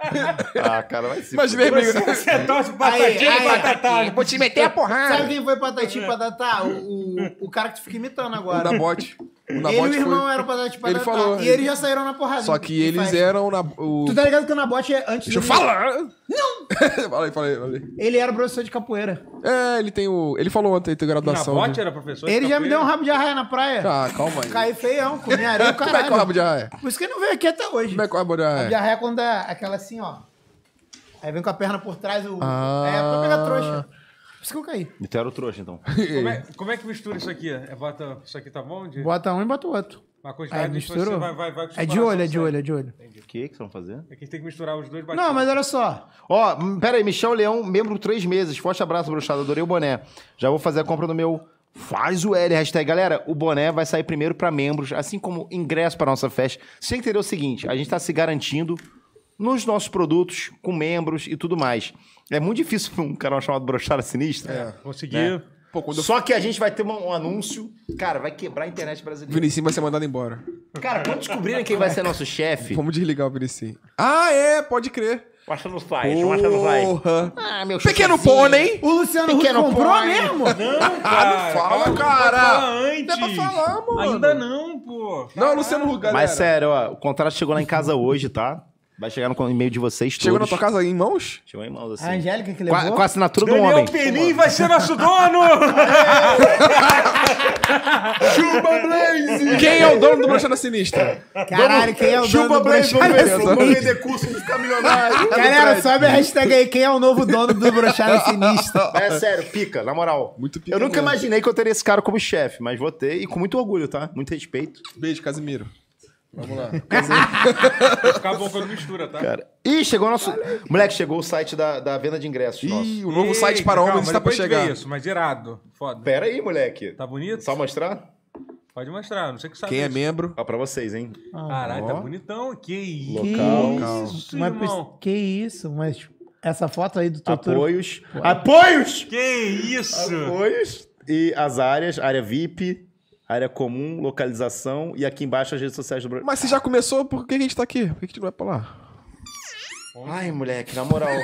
Ah, cara, vai se
Imaginei,
fuder.
amigo.
Você torce
Aí,
batatinha
aí,
e batatá.
Vou te meter a porrada.
Sabe quem foi Patati e Patatá? O, o, o cara que tu fica imitando
O
agora.
da bote. O da
Ele e o
bote
irmão
foi...
eram Patati e
Ele
Patatá.
falou,
E
ele-
eles já saíram na porrada.
Só que
em
eles
festa.
eram na... O...
Tu tá ligado que o Nabote é antes
Deixa eu
dele-
falar! Não! fala aí, fala aí, fala aí.
Ele era professor de capoeira.
É, ele tem o... Ele falou ontem, tem
Na
graduação.
bote
de...
era professor de
Ele já me deu um
capoeira.
rabo de arraia na praia.
Ah, calma aí.
Caí feião, comi areia, o
Como é que é o
caralho.
rabo de arraia?
Por isso que ele não veio aqui até hoje.
Como é que é o rabo de
Rabo de
arraia?
arraia é quando é aquela assim, ó. Aí vem com a perna por trás, o...
Ah.
É pra pegar trouxa. Por isso que eu caí.
Então era o trouxa, então.
Como é, como é que mistura isso aqui? É, bota, isso aqui tá bom? De,
Bota um e bota o outro.
uma quantidade
Aí
de
misturou.
você vai, vai, vai com
É de
separação
olho, é de
certa.
olho, é de olho.
O que que vocês vão fazer?
É que tem que misturar os dois batidos.
Não, mas olha só.
Ó, hum, pera aí, Michel Leão, membro três meses. Forte abraço, bruxada. Adorei o boné. Já vou fazer a compra no meu Faz o L. Hashtag, galera, o boné vai sair primeiro pra membros, assim como ingresso pra nossa festa. Você tem que entender o seguinte, a gente tá se garantindo nos nossos produtos, com membros e tudo mais. É muito difícil pra um canal chamado Brochada Sinistra.
É, consegui.
Né?
Pô, quando eu...
Só que a gente vai ter um, um anúncio. Cara, vai quebrar a internet brasileira.
Vinicius vai ser mandado embora.
Cara, quando descobrirem quem vai ser nosso chefe...
Vamos desligar o Vinicius. Ah, é, pode crer.
Mostra nos faz, mostra nos faz.
Porra.
Ah, meu
Pequeno
chefezinho.
pônei.
O Luciano Huck
Pequeno
comprou
pônei.
mesmo?
Não, cara.
fala,
calma,
cara.
pode falar antes.
Dá pra falar, mano.
Ainda não, pô.
Não, Luciano Huck, galera.
Mas sério, ó, o contrato chegou lá em casa hoje, tá? Vai chegar no e-mail de vocês todos.
Chegou na tua casa em mãos?
Chegou em mãos, assim.
A Angélica que
Com a,
levou?
com a assinatura do
Daniel
homem.
Penin vai ser nosso dono!
Chupa Blaze! Quem é o dono do Brochada Sinistra?
Caralho, quem é o dono
Chupa
do
Blaze,
Brochada
vamos ver,
Sinistra?
vamos vender curso de ficar milionário.
Galera, sobe a hashtag aí, quem é o novo dono do Brochada Sinistra?
É sério, pica, na moral.
Muito pica
Eu nunca
mesmo.
imaginei que eu teria esse cara como chefe, mas vou ter e com muito orgulho, tá? Muito respeito.
Beijo, Casimiro. Vamos lá.
Vai ficar bom quando mistura, tá?
Cara. Ih, chegou o nosso... Moleque, chegou o site da, da venda de ingressos nosso.
Ih, o novo
Ei,
site para
calma,
homens está pra
depois a gente vê
chegar.
isso, mas irado. Foda.
Pera aí, moleque.
Tá bonito?
Só mostrar?
Pode mostrar, não sei o que sabe.
Quem é
isso.
membro?
Ó, pra vocês, hein?
Caralho, tá
Ó.
bonitão. Que isso,
Local.
isso,
Mas,
irmão.
que isso, mas essa foto aí do Totoro...
Apoios. Apoios!
Que isso?
Apoios. E as áreas, área V I P, área comum, localização e aqui embaixo as redes sociais do Brasil.
Mas se já começou, por que a gente tá aqui? Por que a gente não vai pra lá?
Ai, moleque, na moral.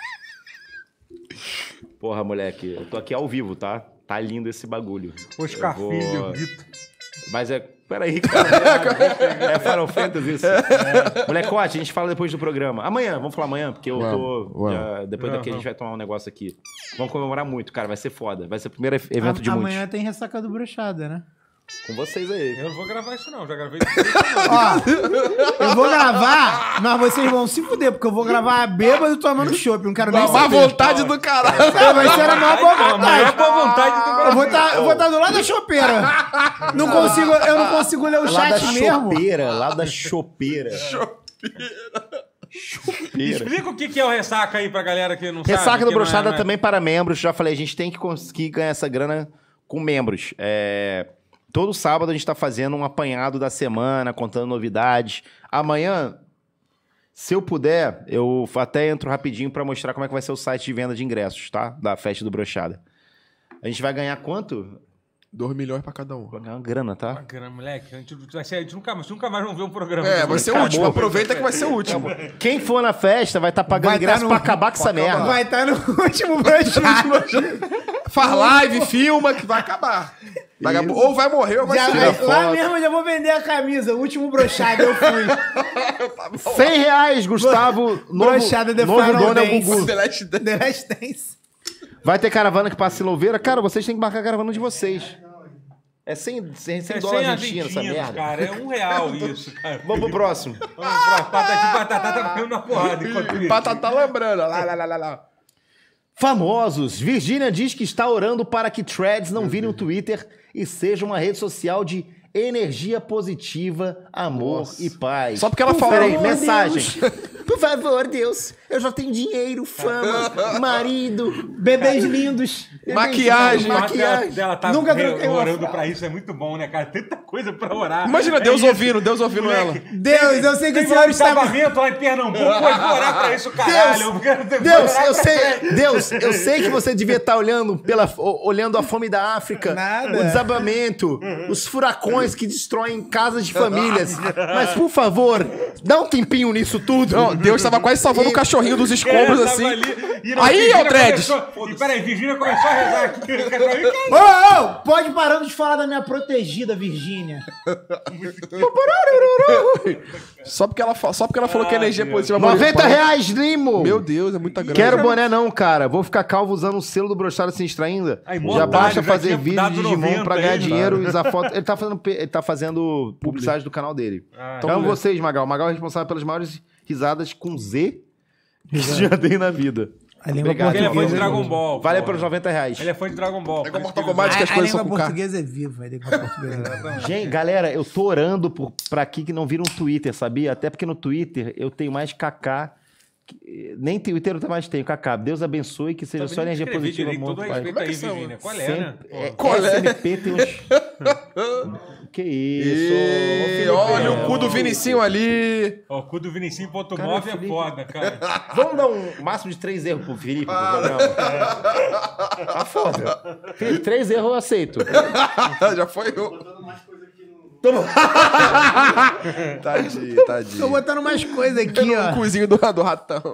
Porra, moleque, eu tô aqui ao vivo, tá? Tá lindo esse bagulho.
Oscar
Eu vou-
Filho, Vitor.
Mas é... Peraí, cara. É Final Fantasy isso. Molecote, a gente fala depois do programa. Amanhã, vamos falar amanhã, porque eu tô...
Vamos, vamos.
já- depois daqui a gente
Uhum.
vai tomar um negócio aqui. Vamos comemorar muito, cara. Vai ser foda. Vai ser o primeiro evento de
A-
muitos.
Amanhã tem ressaca do Brochada, né?
Com vocês aí.
Eu não vou gravar isso não, já gravei.
Ó, eu vou gravar, mas vocês vão se fuder, porque eu vou gravar bêbado tomando chopp. Não quero nem
Má
saber.
vontade do caralho.
Não, vai ser a maior boa
A maior
vontade.
boa vontade do
Eu vou estar eu vou tá do lado da chopeira. Não consigo, eu não consigo ler o
Lá da
chat mesmo.
chopeira, lá da chopeira. Chopeira.
Explica o que que é o ressaca aí pra galera que não sabe.
Ressaca do
que não é-
Brochada
não é-
também para membros. Já falei, a gente tem que conseguir ganhar essa grana com membros. É, todo sábado a gente tá fazendo um apanhado da semana, contando novidades. Amanhã, se eu puder, eu até entro rapidinho pra mostrar como é que vai ser o site de venda de ingressos, tá? Da festa do Brochada. A gente vai ganhar quanto?
Dois milhões pra cada um.
Vai ganhar uma grana, tá?
Bacana, moleque. A gente, vai ser- a gente nunca, a gente nunca mais vai ver um programa.
É,
desse.
vai ser o
Acabou.
último. Aproveita que vai ser o último.
Quem for na festa vai estar pagando
Vai tá
ingresso
no-
pra acabar com essa merda.
Vai estar no último Brochada.
Faz live, filma, que vai acabar. Vai acabar. Ou vai morrer ou vai
Já,
ser.
Tira
lá
foto.
mesmo eu já vou vender a camisa. O último Brochada eu fui.
cem reais, Gustavo. Novo,
Brochada The
novo
Final
dono é o
Dance.
Gugu.
The Last Dance.
The Last Dance.
Vai ter caravana que passa em Louveira. Cara, vocês têm que marcar a caravana de vocês. É cem, cem, cem
É
dólares
cem
argentinos essa
argentinos,
merda.
cara. É um real isso, cara.
Vamos pro próximo.
Vamos pra Patati Patatá tá caindo na porrada enquanto isso.
Patata lembrando. Lá, lá, lá, lá, lá.
Famosos. Virgínia diz que está orando para que Threads não vire um Twitter e seja uma rede social de energia positiva, amor
Nossa.
e paz.
Só porque ela falou.
Peraí,
Deus.
mensagem. Por favor, Deus, eu já tenho dinheiro, fama, marido,
Bebês lindos.
Maquiagem.
O fato
Maquiagem.
dela tá
Nunca troquei uma
orando
frase.
pra isso é muito bom, né, cara? Tanta coisa pra orar.
Imagina
É
Deus
isso.
ouvindo, Deus ouvindo
Moleque,
ela.
Deus, eu sei que o
Tem
senhor
um
está...
salvamento lá em Pernambuco, pode orar pra isso, caralho. Eu quero ter-
Deus,
orar
eu
pra
sei,
frente.
Deus, eu sei que você devia estar olhando, pela, o- olhando a fome da África,
Nada.
o desabamento, os furacões que destroem casas de famílias. Mas, por favor, dá um tempinho nisso tudo.
Não, Deus tava quase salvando o cachorrinho dos escombros
É,
assim.
tava ali, e não,
Aí,
Virgínia
Aldredes!
começou- E peraí, Virgínia começou a rezar aqui. O cachorrinho caiu.
Ô, ô, pode parando de falar da minha protegida, Virgínia.
Só porque ela, fa- só porque ela falou que a energia
Deus.
positiva...
noventa reais, Limo!
Meu Deus, é muita grana.
Quero boné não, cara. Vou ficar calvo usando o selo do brochado sem extraindo.
Aí,
Já
mortalho,
baixa
já
fazer
tinha
vídeo
dado
de Digimon
noventa
pra ganhar
aí,
dinheiro e usar foto. Ele tá fazendo, pe- ele tá fazendo publicidade do canal dele.
Ah,
então,
então,
vocês, Magal. Magal é responsável pelas maiores risadas com Z que já dei na vida.
A língua
Obrigado.
Porque ele é fã de
portuguesa
Dragon Ball.
Valeu
porra.
pelos noventa reais.
Ele é fã de Dragon Ball.
É como
por isso
Mortal
que ele
Kombat,
usa.
que as
A, a
coisas
língua
são com K.
portuguesa é viva, a língua portuguesa.
Gente, galera, eu tô orando por, pra aqui que não vira um Twitter, sabia? Até porque no Twitter eu tenho mais Kaká. que- Nem Twitter eu mais tenho, Kaká. Deus abençoe que seja
Também
só
não
energia
escrevi
positiva,
direito,
amor.
todo
paz.
respeito
Como é
aí,
que são?
Virgínia. Qual é, né?
Sempre- é,
Qual é?
S M P tem uns... Que isso? ô,
E
Felipe,
olha
é,
o cu do
ô,
Vinicinho ali.
Ó, o cu do Vinicinho ponto
Cara,
move é
Felipe.
foda, cara.
Vamos dar um máximo de três erros pro Felipe, pro programa. Tá foda. Felipe, três erros eu aceito.
Já foi eu. Tadinho,
Tô
tadinho.
botando mais coisa aqui,
O
ó.
cuzinho do, do ratão.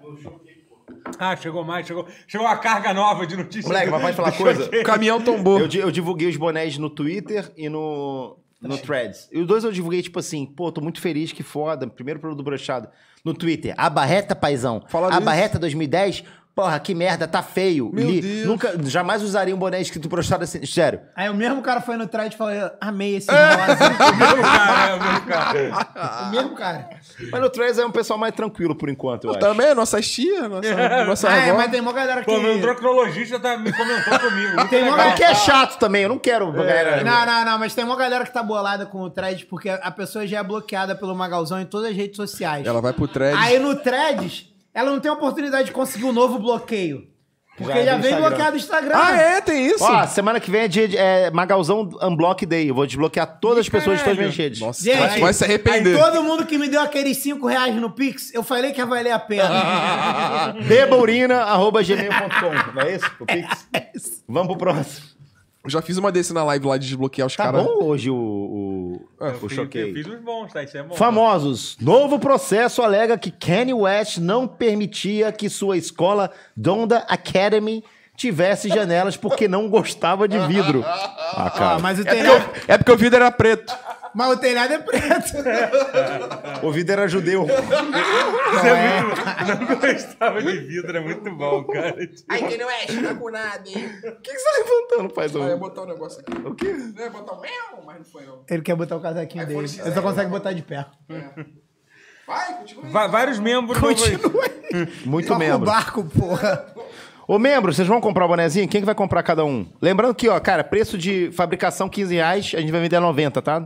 Ah, chegou mais, chegou. Chegou uma carga nova de notícias.
Moleque, mas pode falar
do
coisa?
Choquei.
O caminhão tombou.
Eu, di- eu divulguei os bonés no Twitter e no, no Threads. E os dois eu divulguei, tipo assim, pô, tô muito feliz, que foda. Primeiro produto do brochado. No Twitter, a barreta, paizão.
Fala
a
disso.
barreta dois mil e dez, porra, que merda, tá feio.
Meu
Li-
Deus.
Nunca, jamais usaria um boné escrito brochado assim, sério.
Aí o mesmo cara foi no trás e falou, amei esse
É.
rosa.
O mesmo cara, é o mesmo cara.
O mesmo cara.
Mas no Threads é um pessoal mais tranquilo, por enquanto, eu acho.
Também, nossas tia, nossa, nossa
Ah, é,
avó.
mas tem uma galera que...
Pô, meu endocrinologista tá, me comentou comigo. Muito
Tem uma
legal.
Mas que é chato também, eu não quero... galera.
Não, não, não, mas tem uma galera que tá bolada com o thread porque a pessoa já é bloqueada pelo Magalzão em todas as redes sociais.
Ela vai pro thread.
Aí no threads, ela não tem a oportunidade de conseguir um novo bloqueio. Porque
Já
já,
é do
vem
Instagram.
bloqueado o Instagram.
Ah, é? Tem isso?
Ó, semana que vem é dia de é, Magalzão Unblock Day. Eu vou desbloquear todas as pessoas de todas as minhas redes.
Nossa,
Gente,
vai, vai se arrepender.
Aí todo mundo que me deu aqueles cinco reais no Pix, eu falei que ia valer a pena.
bebaurina arroba gmail ponto com. Não é isso? O Pix? Vamos pro próximo.
Eu já fiz uma desse na live lá de desbloquear os
Tá
caras.
bom hoje o, o,
Eu
o
fiz-
choquei.
Eu fiz uns bons, tá? Isso é bom.
Famosos. Novo processo alega que Kanye West não permitia que sua escola Donda Academy tivesse janelas porque não gostava de vidro. Ah,
Ah,
cara.
mas, o
É porque,
telhado,
o- é porque o vidro era preto.
mas o telhado é preto.
O vidro era judeu.
Isso é muito... Não gostava de vidro, é muito bom, cara.
Ai, que não é, tá com nada, hein?
O que, que você tá levantando, paizão?
Eu ia botar um negócio aqui.
O quê?
Eu ia botar um mel, mas não foi não.
Ele quer botar o casaquinho dele.
foi
Ele só consegue botar de pé.
Vai, continua aí.
Va- Vários membros...
Continua aí.
Muito
Toca o
membro.
barco, porra.
Ô, membro, vocês vão comprar o bonezinho? Quem que vai comprar cada um? Lembrando que, ó, cara, preço de fabricação quinze reais, a gente vai vender a noventa, tá?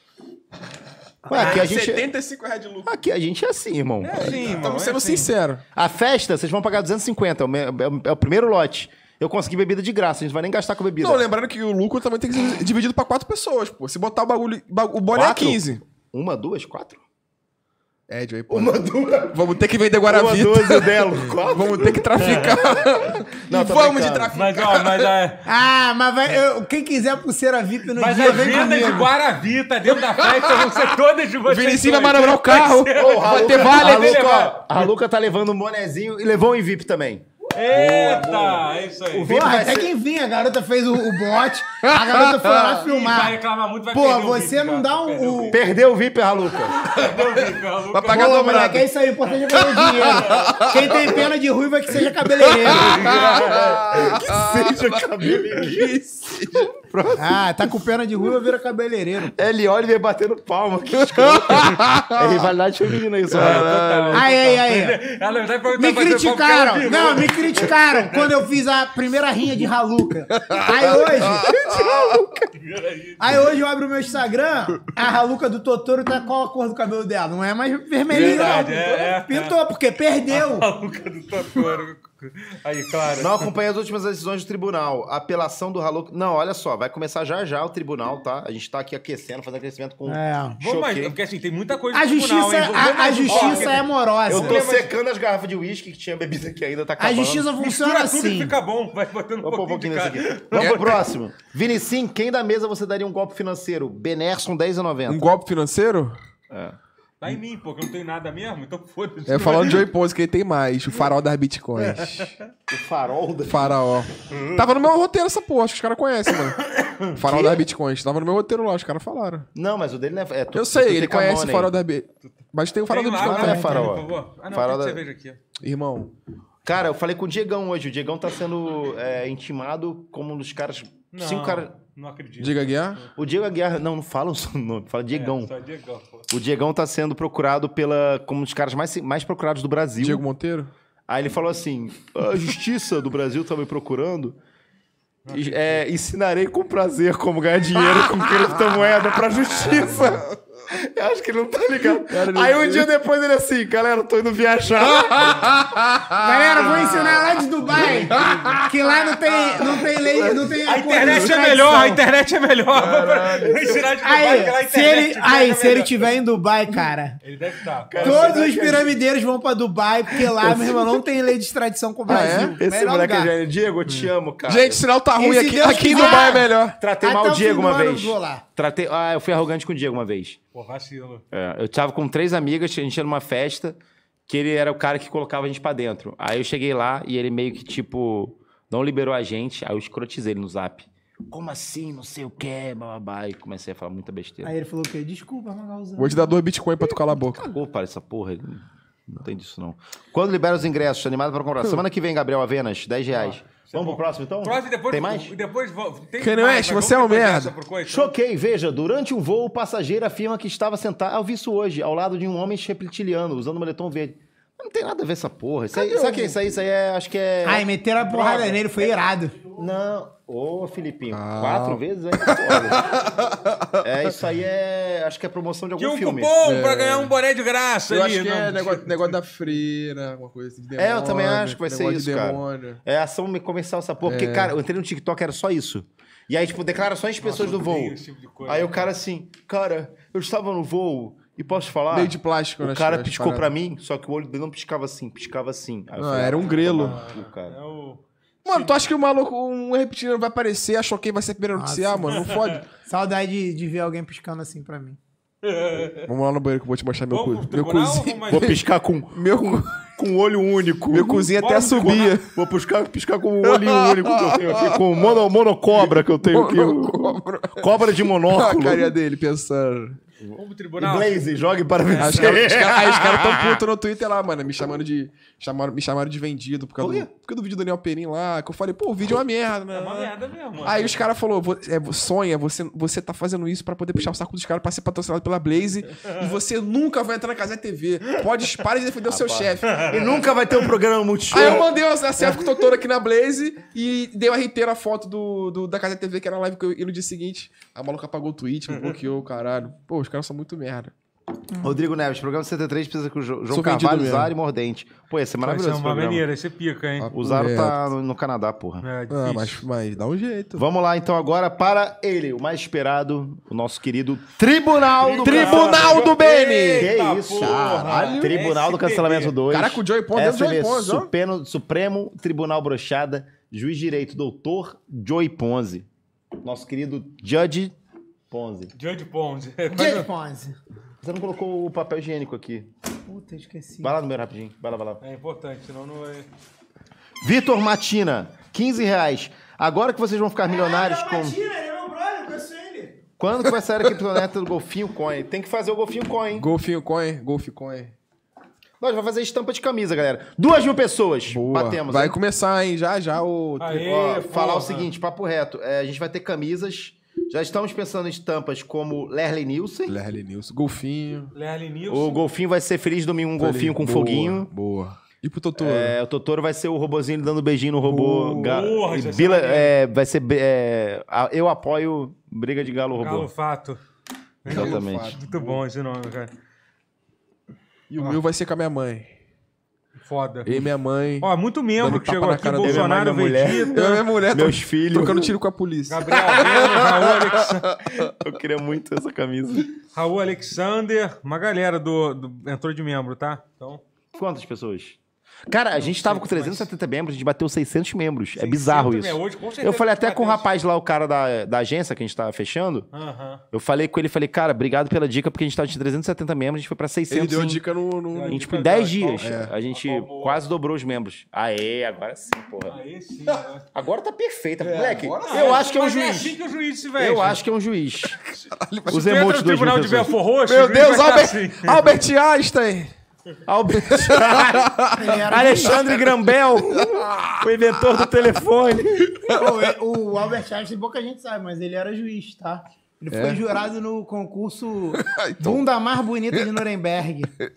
Ué, aqui a gente...
setenta e cinco reais de lucro.
Aqui a gente é assim, irmão.
É assim, irmão.
Estamos
é
sendo
assim.
sinceros.
A festa, vocês vão pagar duzentos e cinquenta, é o, me- é o- é o primeiro lote. Eu consegui bebida de graça, a gente não vai nem gastar com bebida.
Não, lembrando que o lucro também tem que ser dividido pra quatro pessoas, pô. Se botar o bagulho... ba- O boné é
Quatro?
quinze.
Uma, duas, quatro?
É, Joey, pô. Uma, duas. Vamos ter que vender Guaravita.
Uma, duas e o Delo. Quatro?
Vamos ter que traficar.
Não,
E
tô
vamos de
brincando.
traficar.
Mas, ó, mas a...
Ah, mas vai, eu- quem quiser pulseira V I P no
Mas
dia,
as
vem
vendas de
comigo.
Guaravita dentro da festa vão ser todas de
O
vocês.
Vinicius vai
dois.
manobrar o carro.
Ô, a
Vai ter
Luca-
vale.
a
dele
Luca,
levar.
ó, a Luca tá levando um bonezinho e levou um V I P também.
Eita, é isso aí.
O V I P
Porra,
vai
até
ser-
quem vinha, a garota fez o, o bot, a garota foi lá
Ih, vai
filmar.
reclamar muito, vai
Pô,
perder o
você
V I P,
não
cara.
dá um-
Perdeu o V I P.
Perdeu o V I P, a Luca.
Perdeu o V I P, a Luca.
Vai pagar
Pô,
dobrado.
moleque, é isso aí, o importante é ganhar dinheiro. Quem tem pena de ruiva é que seja cabeleireiro.
Que seja cabeleireiro.
Ah, tá com pena de ruiva, vira cabeleireiro.
L. Oliver batendo palma. Que escroto. É rivalidade feminina isso.
Aí, aí, aí. Me criticaram. Não, me criticaram quando eu fiz a primeira rinha de Haluca. Aí hoje... Aí hoje eu abro o meu Instagram, a Haluca do Totoro tá qual a cor do cabelo dela? Não é mais vermelhinho,
Verdade,
não.
é, é,
Pintou,
é.
porque perdeu.
A Haluca do Totoro. Aí, claro.
Não acompanha as últimas decisões do tribunal. A apelação do Haluca... Não, olha só, vai começar já já o tribunal, tá? A gente tá aqui aquecendo, fazendo aquecimento com...
É.
Vamos mais, porque assim, tem muita coisa
A
no tribunal,
justiça,
hein?
a, a justiça é amorosa.
Eu tô secando as garrafas de uísque que tinha bebida aqui ainda, tá
A
acabando.
justiça funciona
Mistura tudo e
assim.
fica bom. Vai botando um
Vou pôr um
pouquinho,
pouquinho
de
nesse
cada.
aqui. Vamos pro próximo. Vinicim, quem da mesa você daria um golpe financeiro? Benerson, dez reais e noventa
Um golpe financeiro?
É.
Tá em mim, pô, que eu não tenho nada mesmo, então foda-se.
É falando de Joey Ponzi, quem tem mais? O farol das bitcoins.
O farol da...
Faraó. Tava no meu roteiro essa porra, acho que os caras conhecem, mano. Farol das bitcoins. Tava no meu roteiro lá, os caras falaram.
Não, mas o dele não é... é tu,
Eu sei,
tu
ele
fica
conhece
money.
o farol das bitcoins. Mas tem o farol
Tem
das
lá,
bitcoins.
não é
né?
farol.
Por favor. Ah, não,
Farol
tem
da-
cerveja aqui.
Irmão,
Cara, eu falei com o Diegão hoje. O Diegão tá sendo é, intimado como um dos caras...
Não,
Cinco caras...
não acredito.
diga Guiar.
O Diego Aguiar... Não, não fala o seu nome. Fala Diegão.
É, só Diegão, pô.
O Diegão tá sendo procurado pela, como um dos caras mais, mais procurados do Brasil.
Diego Monteiro.
Aí ele falou assim: a justiça do Brasil tá me procurando. E, é, ensinarei com prazer como ganhar dinheiro com criptomoeda pra justiça. Eu acho que ele não tá ligado. Aí um dia depois ele assim, galera, eu tô indo viajar.
Galera, vou ensinar lá de Dubai. Que lá não tem, não tem lei, não tem
A
acordo de
internet é
extradição.
melhor, a internet é melhor. Vou ensinar de Dubai, porque lá a
Aí, se ele,
internet
aí,
é
se ele
melhor.
tiver em Dubai, cara,
Ele deve estar.
todos os piramideiros vão pra Dubai, porque lá, meu irmão, não tem lei de extradição com o Brasil.
Esse
Melhor
moleque é
lugar.
gênio. Diego, eu te amo, cara.
Gente, sinal tá ruim
E se
aqui.
Deus
Aqui em
quiser-
Dubai é melhor.
Tratei
Até
mal o
o
Diego
fim do
uma
ano
vez.
eu vou lá.
Tratei... Ah, eu fui arrogante com o Diego uma vez.
Pô, vacilo.
É, eu tava com três amigas, a gente ia numa festa, que ele era o cara que colocava a gente pra dentro. Aí eu cheguei lá e ele meio que, tipo, não liberou a gente. Aí eu escrotizei ele no zap. Como assim? Não sei o que, bababá. E comecei a falar muita besteira.
Aí ele falou o quê? Desculpa, Magalzão.
Vou te dar dois bitcoins pra tu calar a boca.
Cagou para essa porra. Ele Não tem disso, não. Quando libera os ingressos, animado para comprar. Semana que vem, Gabriel Avenas, dez reais. Vamos pro próximo, então?
Próximo, depois,
Tem mais?
Depois, tem
Kanye
mais,
West,
mas
você é
vamos
um
depois
merda.
dessa pro coisa,
Choquei, veja, durante um voo, o passageiro afirma que estava sentado, eu vi isso hoje, ao lado de um homem reptiliano, usando um moletom verde. Não tem nada a ver essa porra. Isso aí, sabe o que é isso aí? Isso aí é, acho que é...
Ai, meteram a porrada nele, foi irado.
Não. Ô, Filipinho,
Ah.
quatro vezes aí. Olha. É, isso aí é, acho que é promoção de algum
Tinha um
filme.
cupom pra ganhar um boné de graça
Eu
ali.
acho que
não.
é negócio, negócio da freira, alguma coisa assim de demônio.
É, eu também acho que vai ser
negócio
isso,
de
cara.
demônio.
É ação comercial essa porra. Porque, cara, eu entrei no TikTok, era só isso. E aí, tipo, declarações de pessoas do
eu
voo.
odeio esse tipo de coisa.
Aí o cara assim, cara, eu estava no voo e posso falar?
Meio de plástico,
O
nas-
cara
nas
piscou
paradas.
pra mim, só que o olho dele não piscava assim, piscava assim. Aí eu
Não,
falei,
era um
ah,
grelo.
toma no cu, cara.
É o...
Mano, tu acha que o maluco, um reptiliano vai aparecer, achou que vai ser a primeira a noticiar, mano? Não fode.
Saudade de, de ver alguém piscando assim pra mim.
Vamos lá no banheiro que eu vou te mostrar meu
Vamos
cu.
pro
Meu
tribunal ou
cozinho.
vamos
Vou piscar com,
Meu, cu-
com olho único.
meu cozinho até
Bora pro
subia.
Vou piscar, piscar com o olho único que eu tenho aqui, com o mono, monocobra que eu tenho aqui.
Monocobra.
Cobra de
A
monóculo.
carinha dele pensando.
Vamos pro
E
tribunal.
Blaze, jogue para
Aí os
vencer.
caras cara, aí os caras tão putos no Twitter lá, mano, me chamando de. Chamaram, me chamaram de vendido por causa
Por quê?
do, por causa do vídeo do Daniel Perin lá. Que eu falei, pô, o vídeo é uma merda, né?
É uma merda mesmo. mano.
Aí os caras falaram, é, sonha, você, você tá fazendo isso pra poder puxar o saco dos caras pra ser patrocinado pela Blaze e você nunca vai entrar na Casé T V. Pode, para de defender o seu chefe.
E nunca vai ter um programa Multishow.
Aí eu mandei a selfie com o Totoro aqui na Blaze e dei uma R T na foto do, do, da Casé T V, que era a live que eu ia no dia seguinte. A maluca apagou o tweet, me bloqueou, caralho. Pô, os caras são muito merda.
Rodrigo Neves, programa setenta e três precisa com o Jo- João
Sou vendido
Carvalho,
mesmo.
Zara e Mordente. Pô, esse é
Vai
maravilhoso
ser
esse
uma
programa.
maneira, esse pica, hein?
O Zaro tá no, no Canadá, porra.
É difícil.
Ah, mas, mas dá um jeito.
Vamos lá, então, agora para ele, o mais esperado, o nosso querido Tribunal do
Tribunal do Beni!
Que
Eita,
isso?
porra.
Caralho. Tribunal do
S P B.
Cancelamento dois.
Caraca, o Joey Ponzi é o Joey
S B,
Ponzi, ó.
Supremo, Supremo Tribunal Brochada, Juiz de Direito, doutor Joey Ponzi. Nosso querido Judge Ponzi.
Judge Ponzi.
Judge Ponzi.
Você não colocou o papel higiênico aqui.
Puta, esqueci.
Vai lá no meu rapidinho. Vai lá, vai lá.
É importante, senão não vai...
Vitor Matina, quinze reais. Agora que vocês vão ficar milionários com...
Ele é meu brother, conheço ele.
Quando que vai sair a criptoneta do Golfinho Coin? Tem que fazer o Golfinho Coin.
Golfinho Coin, Golf Coin.
Nós vamos fazer estampa de camisa, galera. Duas mil pessoas.
Boa.
Batemos.
Vai
hein?
começar, hein? Já, já o...
Aê,
Ó,
porra.
falar o seguinte, papo reto. É, a gente vai ter camisas. Já estamos pensando em estampas como Lerley Nielsen.
Lerley Nilson. Golfinho.
Lerley Nilson.
O golfinho vai ser Feliz Domingo, um golfinho com
Boa,
foguinho.
Boa. E pro Totoro?
É, o Totoro vai ser o robozinho dando beijinho no robô.
Boa.
Ga-
Porra,
e
já sei
Bila-
maneiro.
é, vai ser. é, a- eu apoio Briga de Galo Robô.
Galo Fato.
Exatamente.
Muito bom esse nome, cara.
E o meu vai ser com a minha mãe.
Foda.
Eu e minha mãe.
Ó, muito membro
Dando
que
tapa
chegou
na
aqui.
cara dele.
Bolsonaro,
Eu e minha mulher.
Eu e
Vegeta,
minha mulher.
Meus
tro-
filhos.
Trocando tiro com a polícia.
Gabriel Bueno, Raul Alexandre.
Eu queria muito essa camisa.
Raul Alexander. Uma galera do, do- entrou de membro, tá? Então,
Quantas pessoas? Cara, a gente tava com trezentos e setenta membros, a gente bateu seiscentos membros. É bizarro isso.
seiscentos, né? Hoje, com certeza,
Eu falei até com o
bateu.
rapaz lá, o cara da, da agência que a gente tava fechando.
Aham.
Eu falei com ele, falei, cara, obrigado pela dica, porque a gente tava de trezentos e setenta membros, a gente foi pra
Ele
seiscentos.
deu a
em-
dica no... no-
Em, tipo,
Dica
dez
da-
dias.
é.
A gente
Qual-
quase dobrou os membros. Aê, agora sim, porra.
Aí sim. né?
Agora tá perfeita. Moleque,
agora
eu acho que é um
Mas
juiz.
É assim que o juiz se veste.
Eu acho que é um juiz. Os
Se tu entra
emotes
no
do
tribunal de
pessoas.
Belfor Roxo,
Meu
o juiz
Deus,
vai
Albert,
estar assim.
Albert Einstein!
Albert... Alexandre Grambel, o inventor do telefone.
O, o Albert Einstein, pouca gente sabe, mas ele era juiz, tá? Ele foi jurado no concurso Bunda Mais Bonita de Nuremberg.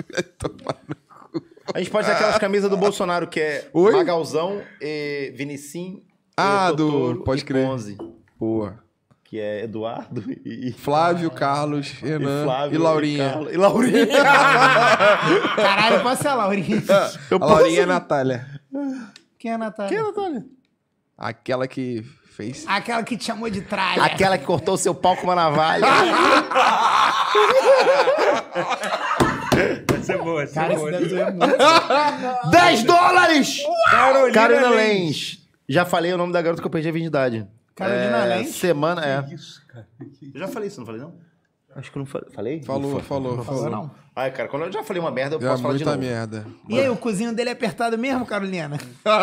A gente pode ter aquelas camisas do Bolsonaro, que é
Oi?
Magalzão, e Vinicim,
Ah,
e
do-
Totoro
pode
e
crer.
Ponzi,
Boa.
que é Eduardo e,
Flávio, Carlos,
e
Renan
Flávio
e Laurinha.
Carlos. E Laurinha.
Caralho, pode ser a Laurinha.
Eu
A Laurinha é a Natália.
Quem é a Natália?
Quem é, Natália?
Aquela que fez...
Aquela que te chamou de tralha.
Aquela que cortou o seu pau com uma navalha.
Essa é boa, essa
Cara,
é
isso
boa.
deve doer muito.
dez dólares!
Carolina,
Carolina
Lenz.
Lenz. Já falei o nome da garota que eu perdi a virgindade.
Carolina
é,
Lenz?
Semana, é.
Isso, cara.
Eu já falei isso, não falei não? Acho que eu não falei. Falei?
Falou,
Ufa.
falou, falou.
Não, não.
Ai, cara, quando eu já falei uma merda, eu
É
posso falar de
muita
novo.
merda.
E aí, o cozinho dele é apertado mesmo, Carolina?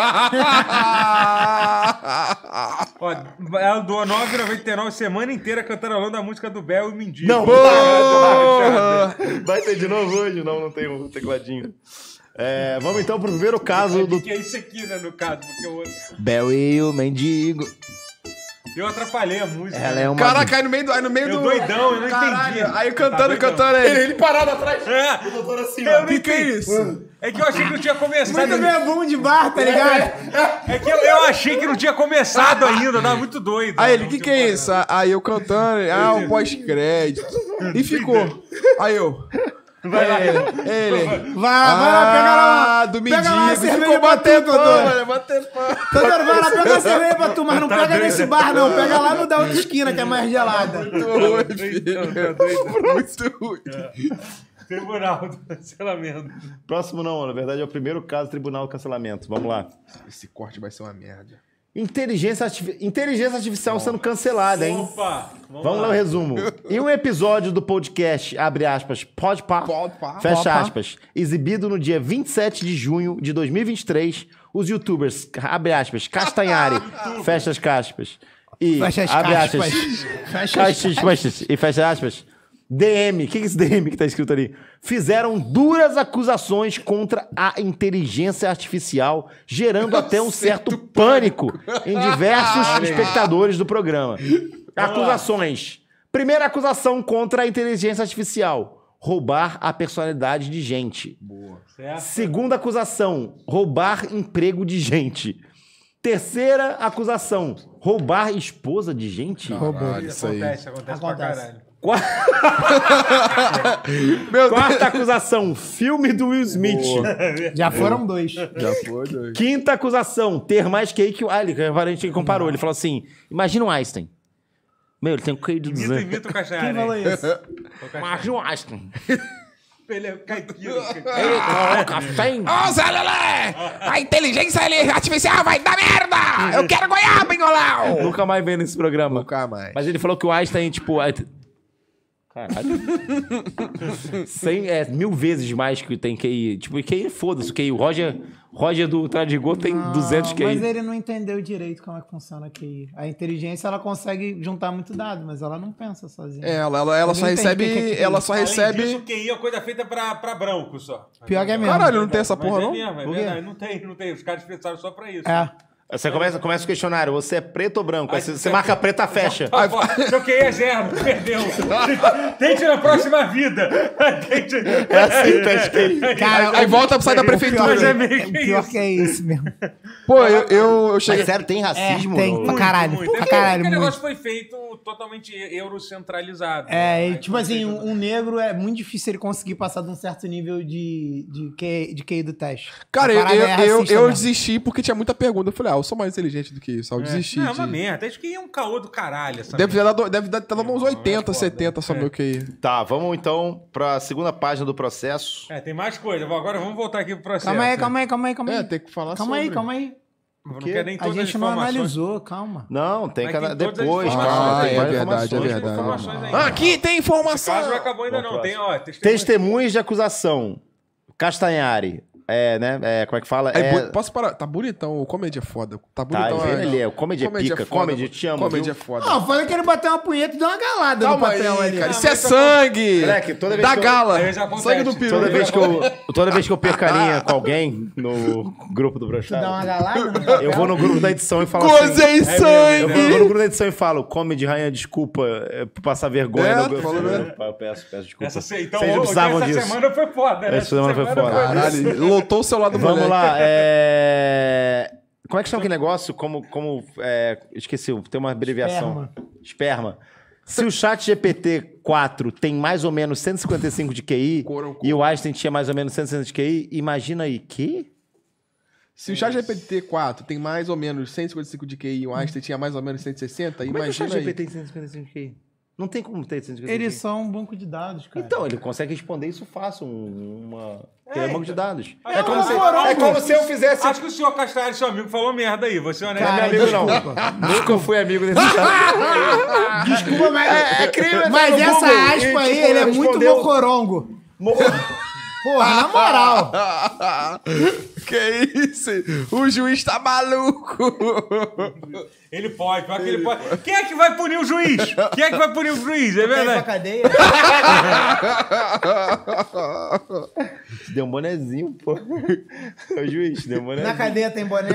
Ó, ela doou nove reais e noventa e nove semana inteira cantarolando a música do Bel e Mendigo.
Não.
Porra!
Vai ter de novo hoje? Não, não tem o tecladinho. É, vamos então pro primeiro caso do
Que é isso aqui, né, no caso, porque o outro...
Bel e o Mendigo.
Eu atrapalhei a música.
Ela é uma...
Caraca, aí no meio do... Aí no meio
Eu
do...
doidão, eu não
Caralho,
entendi.
aí
Tá
cantando,
doidão.
cantando aí.
Ele parado atrás.
É,
Doutor assim,
eu
ó.
não
Que que é
entendi.
isso?
É que eu achei que não tinha começado.
Muito bem, bom de bar, tá ligado?
É que eu, eu achei que não tinha começado ainda, tava muito doido.
Aí ele, o que que é isso? Aí eu cantando, ah, o pós-crédito. E ficou. Aí eu...
Vai lá.
Ele, ele.
Vai, vai lá, pega lá.
Ah, do
Pega lá a
mendigo.
cerveja
Ficou
pra
batendo
tu,
pão,
Dodô.
velho, batendo pão.
Todoro, vai lá, pega a cerveja pra tu, mas não pega nesse bar, não. Pega lá no da outra esquina, que é mais gelada.
Muito ruim, filho. Muito ruim.
Tribunal do cancelamento.
Próximo não, na verdade é o primeiro caso Tribunal do Cancelamento. Vamos lá.
Esse corte vai ser uma merda.
Inteligência, artifi- Inteligência Artificial sendo cancelada, hein?
Opa! Vamos,
Vamos
lá.
ler o resumo. Em um episódio do podcast, abre aspas, Podpah,
Podpah.
fecha
Podpah.
aspas, exibido no dia vinte e sete de junho de dois mil e vinte e três, os youtubers, abre aspas, Castanhari, fecha as aspas, e,
Fecha as
abre
aspas.
aspas,
Fecha as
fecha aspas, e fecha aspas, D M, o que é esse D M que tá escrito ali? Fizeram duras acusações contra a inteligência artificial, gerando até um certo pânico em diversos espectadores do programa. Acusações. Primeira acusação contra a inteligência artificial: roubar a personalidade de gente.
Certo?
Segunda acusação: roubar emprego de gente. Terceira acusação: roubar esposa de gente.
Caralho, isso aí.
Acontece, acontece pra
Acontece.
caralho.
Qua- Quarta acusação: filme do Will Smith.
Já foram dois.
Já foi, doido.
Quinta acusação: ter mais Q I que o... Ah, ele, a gente comparou. Ele falou assim: imagina o Einstein. Meu, ele tem um Q I de
Imita,
duzentos.
imita o Castanhari.
Quem falou isso?
Imagina o Einstein.
Ele é caipira.
Ele coloca fé.
Ô, Zé Lelé! A inteligência artificial vai dar merda! Eu quero goiaba, engolau!
Nunca mais vendo esse programa.
Nunca mais.
Mas ele falou que o Einstein, tipo... é- Caralho. Cem, é, mil vezes mais que tem Q I. Tipo, Q I, foda-se. O Q I, o Roger, Roger do Tradigol tem
Não,
duzentos Q I.
Mas ele não entendeu direito como é que funciona a Q I. A inteligência, ela consegue juntar muito dado, mas ela não pensa sozinha.
É, ela, ela, ela
Ele
só
não entende
recebe.
o que é Q I.
Ela só
Além
recebe.
disso, Q I é coisa feita pra, pra branco só.
Pior que é mesmo.
Caralho, não tem essa
Mas
porra,
é
não?
mesmo, é
Por quê?
verdade. Não tem, não tem. Os caras pensaram só pra isso.
É.
Você começa, começa o questionário, você é preto ou branco? Aí
Aí
você,
você-
você marca preta, fecha.
Ah, pô, seu Q I é zero, perdeu. Tente na próxima vida. Tente...
É assim, tá escrito.
Cara,
Aí volta pra sair da
o pior,
prefeitura.
Mas é
é,
meio
o
que
pior
isso.
que é isso mesmo.
Pô, eu, eu, eu cheguei.
Mas sério, tem
É,
racismo?
tem.
no-
Pra caralho,
Muito.
pra
É que
caralho,
aquele
muito.
negócio foi feito totalmente eurocentralizado.
É, e,
Aí
tipo
foi
assim,
feito-
um, um negro é muito difícil ele conseguir passar de um certo nível de, de, Q, de Q I do teste.
Cara,
A
eu,
parada
eu,
é
eu,
racista
eu
mesmo.
desisti porque tinha muita pergunta. Eu falei, ah, eu sou mais inteligente do que isso. Aí eu desisti.
Não, é uma
de-
merda. Acho que é um caô do caralho essa
Deve
merda.
ter dado, deve estar dando uns
Não, é
oitenta,
foda.
setenta só
É.
meu Q I.
Tá, vamos então pra segunda página do processo.
É, tem mais coisa. Agora vamos voltar aqui pro processo.
Calma aí, calma aí, calma aí, calma aí.
É, tem que falar
calma
sobre.
aí, calma aí.
Não
quê?
quero nem
A
todas as
gente não
informações.
analisou, calma.
Não, tem
Mas
que...
tem todas as
Depois,
informações.
cara,
Ah,
tem
é
várias
verdade, é
informações.
verdade.
Informações ainda.
Ah, aqui tem
Esse caso não
informação!
acabou ainda
Vamos
não.
pro
Tem, ó, testemunha.
Testemunhas de acusação. Castanhari. É, né? É, como é que fala?
É,
É,
bu- Posso parar? Tá bonitão, o comedy é foda. Tá
tá,
bonitão.
vendo
é-
ali, é, o comedy é pica.
foda,
Comedy, te amo,
Comedy
viu?
é foda.
Não, falei que ele bateu uma punheta e deu uma galada
Calma
no papel
aí,
ali.
cara.
Não,
Isso é
mas tá
sangue!
Moleque, toda vez
da
que eu-
gala.
Aí já acontece.
Sangue do peru.
Toda vez, que eu, toda vez que eu perco a linha com alguém no grupo do
Tu dá uma
Brochado,
galada no papel?
eu vou no grupo da edição e falo assim...
Gozei
Eu vou, eu vou
sangue!
no grupo da edição e falo, comedy, rainha, desculpa, é, por passar vergonha.
É,
no...
tu falou mesmo.
Eu peço, peço desculpa.
Essa, se- então,
Vocês não
hoje,
precisavam
essa
disso.
semana foi foda, né?
Essa semana foi foda.
Caralho, lotou o seu lado
Vamos
moleque.
lá, é... Como é que chama aquele negócio? Como, como é... Esqueci, tem uma abreviação. Esperma. Se o chat G P T quatro tem mais ou menos cento e cinquenta e cinco de Q I
Coro,
e o Einstein tinha mais ou menos cento e sessenta de Q I, imagina aí, que?
Se o chat G P T quatro tem mais ou menos cento e cinquenta e cinco de Q I e o Einstein tinha mais ou menos cento e sessenta,
Como é que o
imagina
chat G P
aí.
T tem cento e cinquenta e cinco de Q I? Não tem como ter cento e cinquenta e cinco
Eles
de Q I.
são um banco de dados, cara.
Então, ele consegue responder isso fácil, um- uma... É, banco de dados.
Ah,
É como,
não,
se,
não, não,
é como se eu fizesse...
Acho que o senhor Castanhari, seu amigo, falou merda aí. Você é honesto.
Não é meu amigo, não. Nunca fui amigo desse cara.
Desculpa, mas,
É, é crime,
mas
tá no
essa
Google.
aspa
E,
aí,
tipo,
ele é muito
respondeu-
mocorongo. Porra, na moral.
Que isso? O juiz tá maluco!
Ele pode, pior que ele pode. Quem é que vai punir o juiz? Quem é que vai punir o juiz? É
Quer ir pra
verdade.
cadeia?
Deu um bonezinho, pô. O juiz, deu um bonezinho.
Na cadeia tem boné.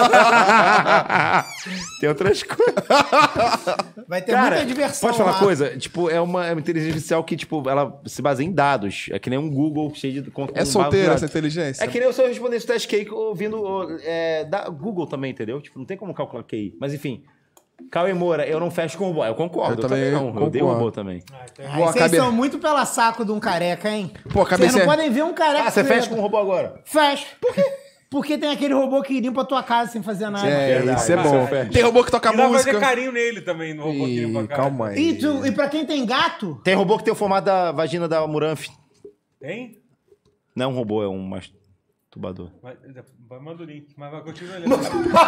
Tem outras coisas.
Vai ter
Cara,
muita diversão
pode falar
lá.
uma coisa? Tipo, é uma, é uma inteligência artificial que, tipo, ela se baseia em dados. É que nem um Google cheio de... Com,
É
com
solteira
dados.
essa inteligência?
É que nem eu só responder esse teste Q I ouvindo é, da Google também, entendeu? Tipo, não tem como calcular Q I. Mas enfim, Cauê Moura, eu não fecho com robô. Eu concordo,
Eu
eu, também,
também
não. Eu odeio
concordo.
robô também.
Ai,
Boa,
vocês
cabe-
são muito pela saco de um careca, hein?
Pô, a
Vocês
cabeça
não
é-
podem ver um careca...
Ah, você
que-
fecha com robô agora?
Fecha. Por quê? Porque tem aquele robô que limpa a tua casa sem fazer nada.
É,
Verdade.
isso é bom.
Verdade.
Tem robô que toca
E dá pra
música.
fazer carinho nele também, no robô que limpa a
Ih,
cara.
calma aí.
E, tu, e pra quem tem gato...
Tem robô que tem o formato da vagina da Muranf.
Tem?
Não é um robô, é um masturbador.
Vai, vai, manda o link, mas vai continuar lendo.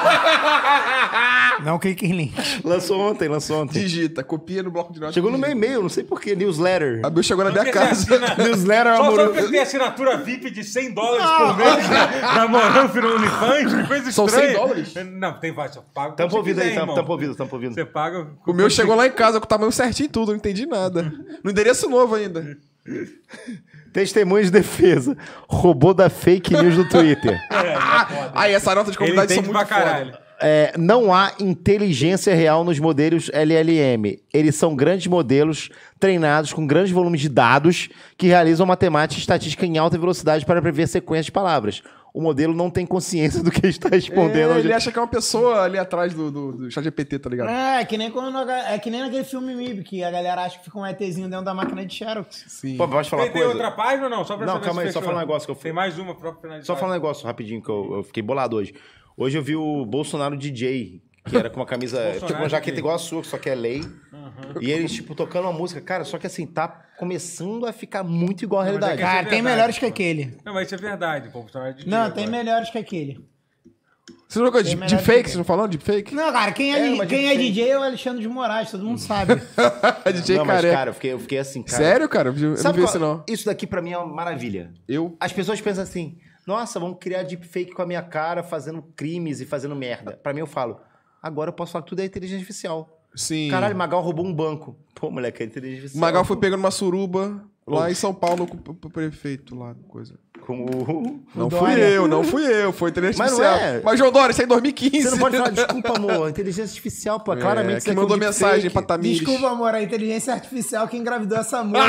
Não clique em link.
Lançou ontem, lançou ontem.
Digita, copia no bloco de notas.
Chegou no meu e-mail, não sei porquê, newsletter.
A Bill chegou na minha
Porque você
casa.
assina-
Newsletter
Só, só
amoroso.
porque tem assinatura V I P de cem dólares por mês na, na Moranf no OnlyFans, que coisa
São
estranha.
cem dólares?
Não, tem vários. Só paga
Tampa
quando
ouvido
você
aí,
quiser,
tampa,
irmão.
tampa ouvido, tampa ouvido.
Você paga...
O meu chegou lá em casa com o tamanho certinho e tudo, não entendi nada. No endereço novo ainda.
Testemunho de defesa. Robô da fake news do Twitter.
Aí, essa nota de
Ele
comunidade são
entende
muito
pra caralho.
foda.
É, não há inteligência real nos modelos L L M. Eles são grandes modelos treinados com grandes volumes de dados que realizam matemática e estatística em alta velocidade para prever sequências de palavras. O modelo não tem consciência do que está respondendo.
É, ele acha que é uma pessoa ali atrás do, do, do chat G P T, tá ligado?
É, que nem quando a- é que nem naquele filme M I B, que a galera acha que fica um ETzinho dentro da máquina de Xerox.
Sim.
Pô, pode falar
Tem, tem
coisa?
outra página ou não? Só pra
Não,
saber
calma
se
aí, só
fechou.
falar um negócio que eu-
Tem mais uma pra finalizar.
Só falar um negócio rapidinho que eu, eu fiquei bolado hoje. Hoje eu vi o Bolsonaro D J, que era com uma camisa, tipo uma jaqueta
D J.
igual a sua, só que é lei. E ele, tipo, tocando uma música. Cara, só que assim, tá começando a ficar muito igual à
Não, mas é
realidade.
que-
Cara,
é
tem
verdade,
melhores que
pô.
aquele.
Não, mas isso é verdade, pô. Bolsonaro é D J
Não,
agora.
tem melhores que aquele.
Você jogou
Bem
de,
melhor
de
que
fake?
quem.
Vocês não falando de fake?
Não, cara, quem é,
É,
di-
mas
quem
de
é
fake.
D J é o Alexandre de Moraes, todo mundo sabe.
D J
Não, mas,
careca.
cara, eu fiquei, eu fiquei assim, cara.
Sério, cara? Eu não
Sabe
vi
qual-
isso, não.
Isso daqui pra mim é uma maravilha.
Eu?
As pessoas pensam assim, nossa, vamos criar deepfake com a minha cara, fazendo crimes e fazendo merda. Pra mim, eu falo, agora eu posso falar que tudo é inteligência artificial.
Sim.
Caralho, Magal roubou um banco. Pô, moleque, é inteligência
O
artificial.
Magal foi pegando uma suruba lá em São Paulo com o p- prefeito lá, coisa.
Com o...
Não fui
Dória.
eu, não fui eu, foi inteligência
Mas não
artificial.
é.
Mas, João Dória, isso é em dois mil e quinze.
Você não pode falar, desculpa, amor, inteligência artificial, pô, claramente
É,
isso
que
aqui
mandou
um deepfake.
mensagem pra Tamires.
Desculpa, amor, a inteligência artificial que engravidou essa moça.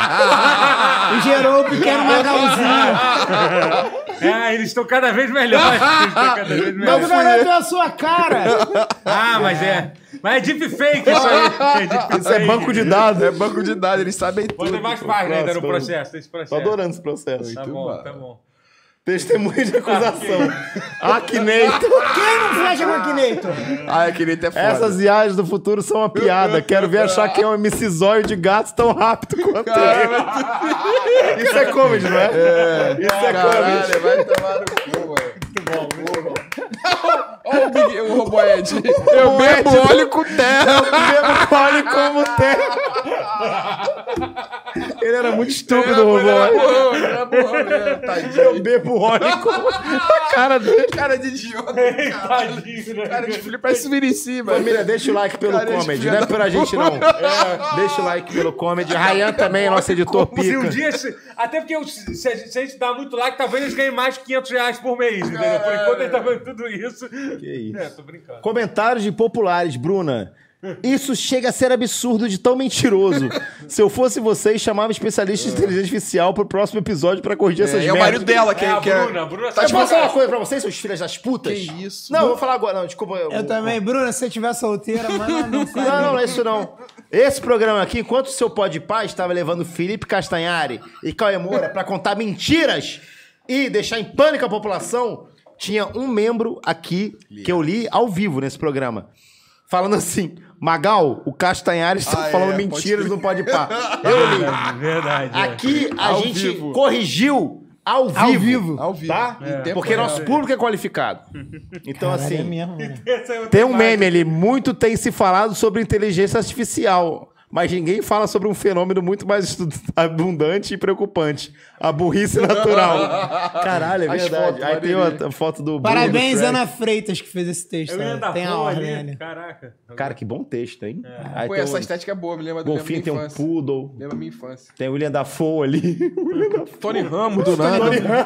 E gerou o pequeno Magalzinho.
É, eles estão cada vez melhores. Eles estão cada vez
Mas o
melhores.
garoto é a sua cara.
Ah, mas é. Mas é deepfake isso aí. É deepfake.
Isso é banco de dados.
É banco de dados, eles sabem tudo.
Pode ter mais páginas ainda no processo, desse
Tô
processo.
adorando esse processo.
Tá bom, tá bom.
Testemunho de acusação. Akinator.
Quem não fecha com Akinator?
Ah, é que nem até foda.
Essas viagens do futuro são uma piada. Quero ver achar quem é um M C zóio de gato tão rápido quanto eu. Isso é comedy, não é? É. Isso é comedy.
Caralho, vai tomar no cu, velho. Muito bom, muito bom. Olha o, Big, o Roboed. Eu bebo óleo com terra.
Eu bebo óleo como terra. Ele era muito estúpido, o
Ele era
robô.
burrão, ele era burrão, né? Tadinho.
Eu bebo óleo como... A cara dele.
Cara de idiota, cara.
Tadinho, né?
Cara de filho, parece Vinici, mano.
Família, deixa o like pelo
Cara, esse
comedy.
filho
Não é
da
pela gente, não. É, deixa o like pelo comedy. Ryan também, nosso editor
Se um
pica.
dia... Se, até porque eu- se, se a gente- se a gente dá muito like, talvez eles ganhem mais de quinhentos reais por mês, entendeu? Por enquanto ele tá vendo tudo isso.
Que isso.
É, tô brincando.
Comentários de populares, Bruna. Isso chega a ser absurdo de tão mentiroso. Se eu fosse vocês, chamava especialista de inteligência artificial pro próximo episódio pra corrigir essas
É, é o marido
merdas.
dela que
É,
é.
a
que é-
Bruna, a Bruna
Tá
Eu
tipo,
posso falar uma coisa pra vocês, seus filhos das putas?
Que isso?
Não, eu vou falar agora. Não, desculpa.
Eu também. Bruna, se você estiver solteira, manda uma mensagem.
Não, não, não é isso não. Esse programa aqui, enquanto o seu Podpah estava levando Felipe Castanhari e Cauê Moura pra contar mentiras e deixar em pânico a população, tinha um membro aqui que eu li ao vivo nesse programa. Falando assim, Magal, o Castanhari está
Ah, é,
falando
pode
mentiras
crer.
no Podpah. Eu li.
Verdade. é.
Aqui a
Ao
gente
vivo.
corrigiu ao vivo.
Ao vivo.
Ao vivo.
Tá?
Em tempo
Porque
real.
nosso público é qualificado. Então,
Caralho,
assim...
é mesmo, né?
Essa é outra
Tem um
parte.
meme ali, muito tem se falado sobre inteligência artificial, mas ninguém fala sobre um fenômeno muito mais estu- abundante e preocupante. A burrice natural. Caralho, é
As
verdade.
fotos,
Aí tem
maneirinho.
a, a foto do
Parabéns,
Bruno
Ana Freitas, que fez esse texto.
Eu ia
né?
andar
Tem a
porra
ordem
ali.
ali.
Caraca.
Cara, que bom texto, hein? Aí
Pô,
tem
essa
o
estética é boa, me lembra da minha
Golfinho, tem um
infância.
Poodle.
Lembra a minha infância.
Tem o William Dafoe ali.
Tony Ramos do nada.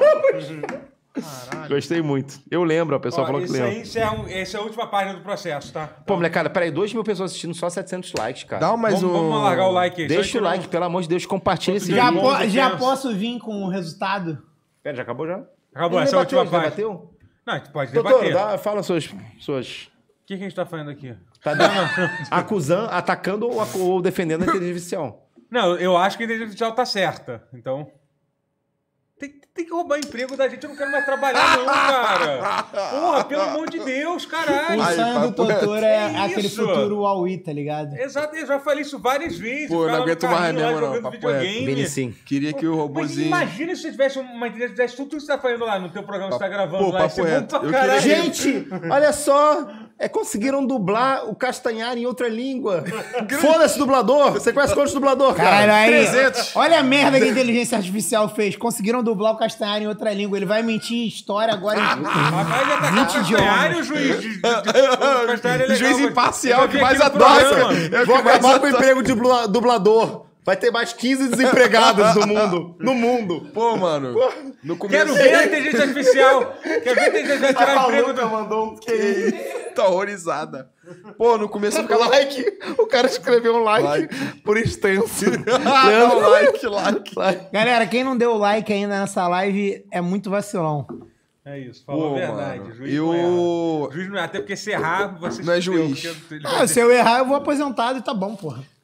Gostei muito. Eu lembro, a pessoa
Ó,
falou que
isso
lembra.
aí encerra um- essa é a última página do processo, tá?
Pô, molecada, peraí, dois mil pessoas assistindo, só setecentos likes, cara.
Dá mais
Vamos,
um...
vamos largar o like aí.
Deixa
Só
o
que
like, pelo amor de Deus, compartilha esse
Já,
vídeo.
po-
Vamos
já
ver.
posso vir com o resultado?
Pera, já acabou já?
Acabou,
Ele
essa é a última
debateu, ele
página.
debateu?
Não, a gente pode
Doutor,
debater.
dá, fala suas... suas...
O que, que a gente tá fazendo aqui?
Tá dando, acusando, atacando ou, acu- ou defendendo a inteligência artificial.
Não, eu acho que a inteligência artificial tá certa. Então. Tem, tem que roubar emprego da gente. Eu não quero mais trabalhar, não, cara. Porra, pelo amor de Deus,
O
caralho.
Ai,
sonho do
papo reto.
doutor é
Que
aquele
isso?
futuro Huawei, tá ligado?
Exato, eu já falei isso várias vezes.
Pô, eu
O cara
não
no
aguento mais
carrinho lá
mesmo, não,
jogando
papo reto.
videogame.
Vini, sim.
Queria que o
Mas
robozinho...
imagina se você tivesse uma inteligência artificial, tudo que você tá fazendo lá no teu programa que você tá gravando
Pô,
lá.
papo
Isso é bom
reto.
pra
Eu
caralho.
queria-
Gente, olha só. É, conseguiram dublar o Castanhari em outra língua. Foda-se, dublador. Você conhece quantos dublador,
Caralho,
cara?
aí.
trezentos.
Olha a merda que a inteligência artificial fez. Conseguiram dublar o Castanhari em outra língua. Ele vai mentir história agora em.
Rapaz, já tá com
vinte
Castanhari, o juiz. de- de- de- o Castanhari é legal,
Juiz
mas-
imparcial
eu já vi
que mais
aqui no
adora.
programa.
É o
Vou
que mais
acabar com o
adora.
emprego de dubla- dublador. Vai ter mais quinze desempregados no mundo. No mundo.
Pô, mano. No começo...
Quero ver a inteligência artificial. Quero ver a inteligência artificial tirar o emprego do...
mandou um que
Tá horrorizada. Pô, no começo eu ficava...
like. O cara escreveu um like,
Like.
por extenso.
Ah, não, like, like.
Like.
Quem não deu like ainda nessa live é muito vacilão.
É isso, falou
Pô,
a verdade.
mano,
Juiz
eu-
não erra. Juiz não erra, até porque se errar, você
Não é
se fudeu,
juiz.
porque ele
Ah,
vai
se eu errar, eu vou aposentado e tá bom, porra.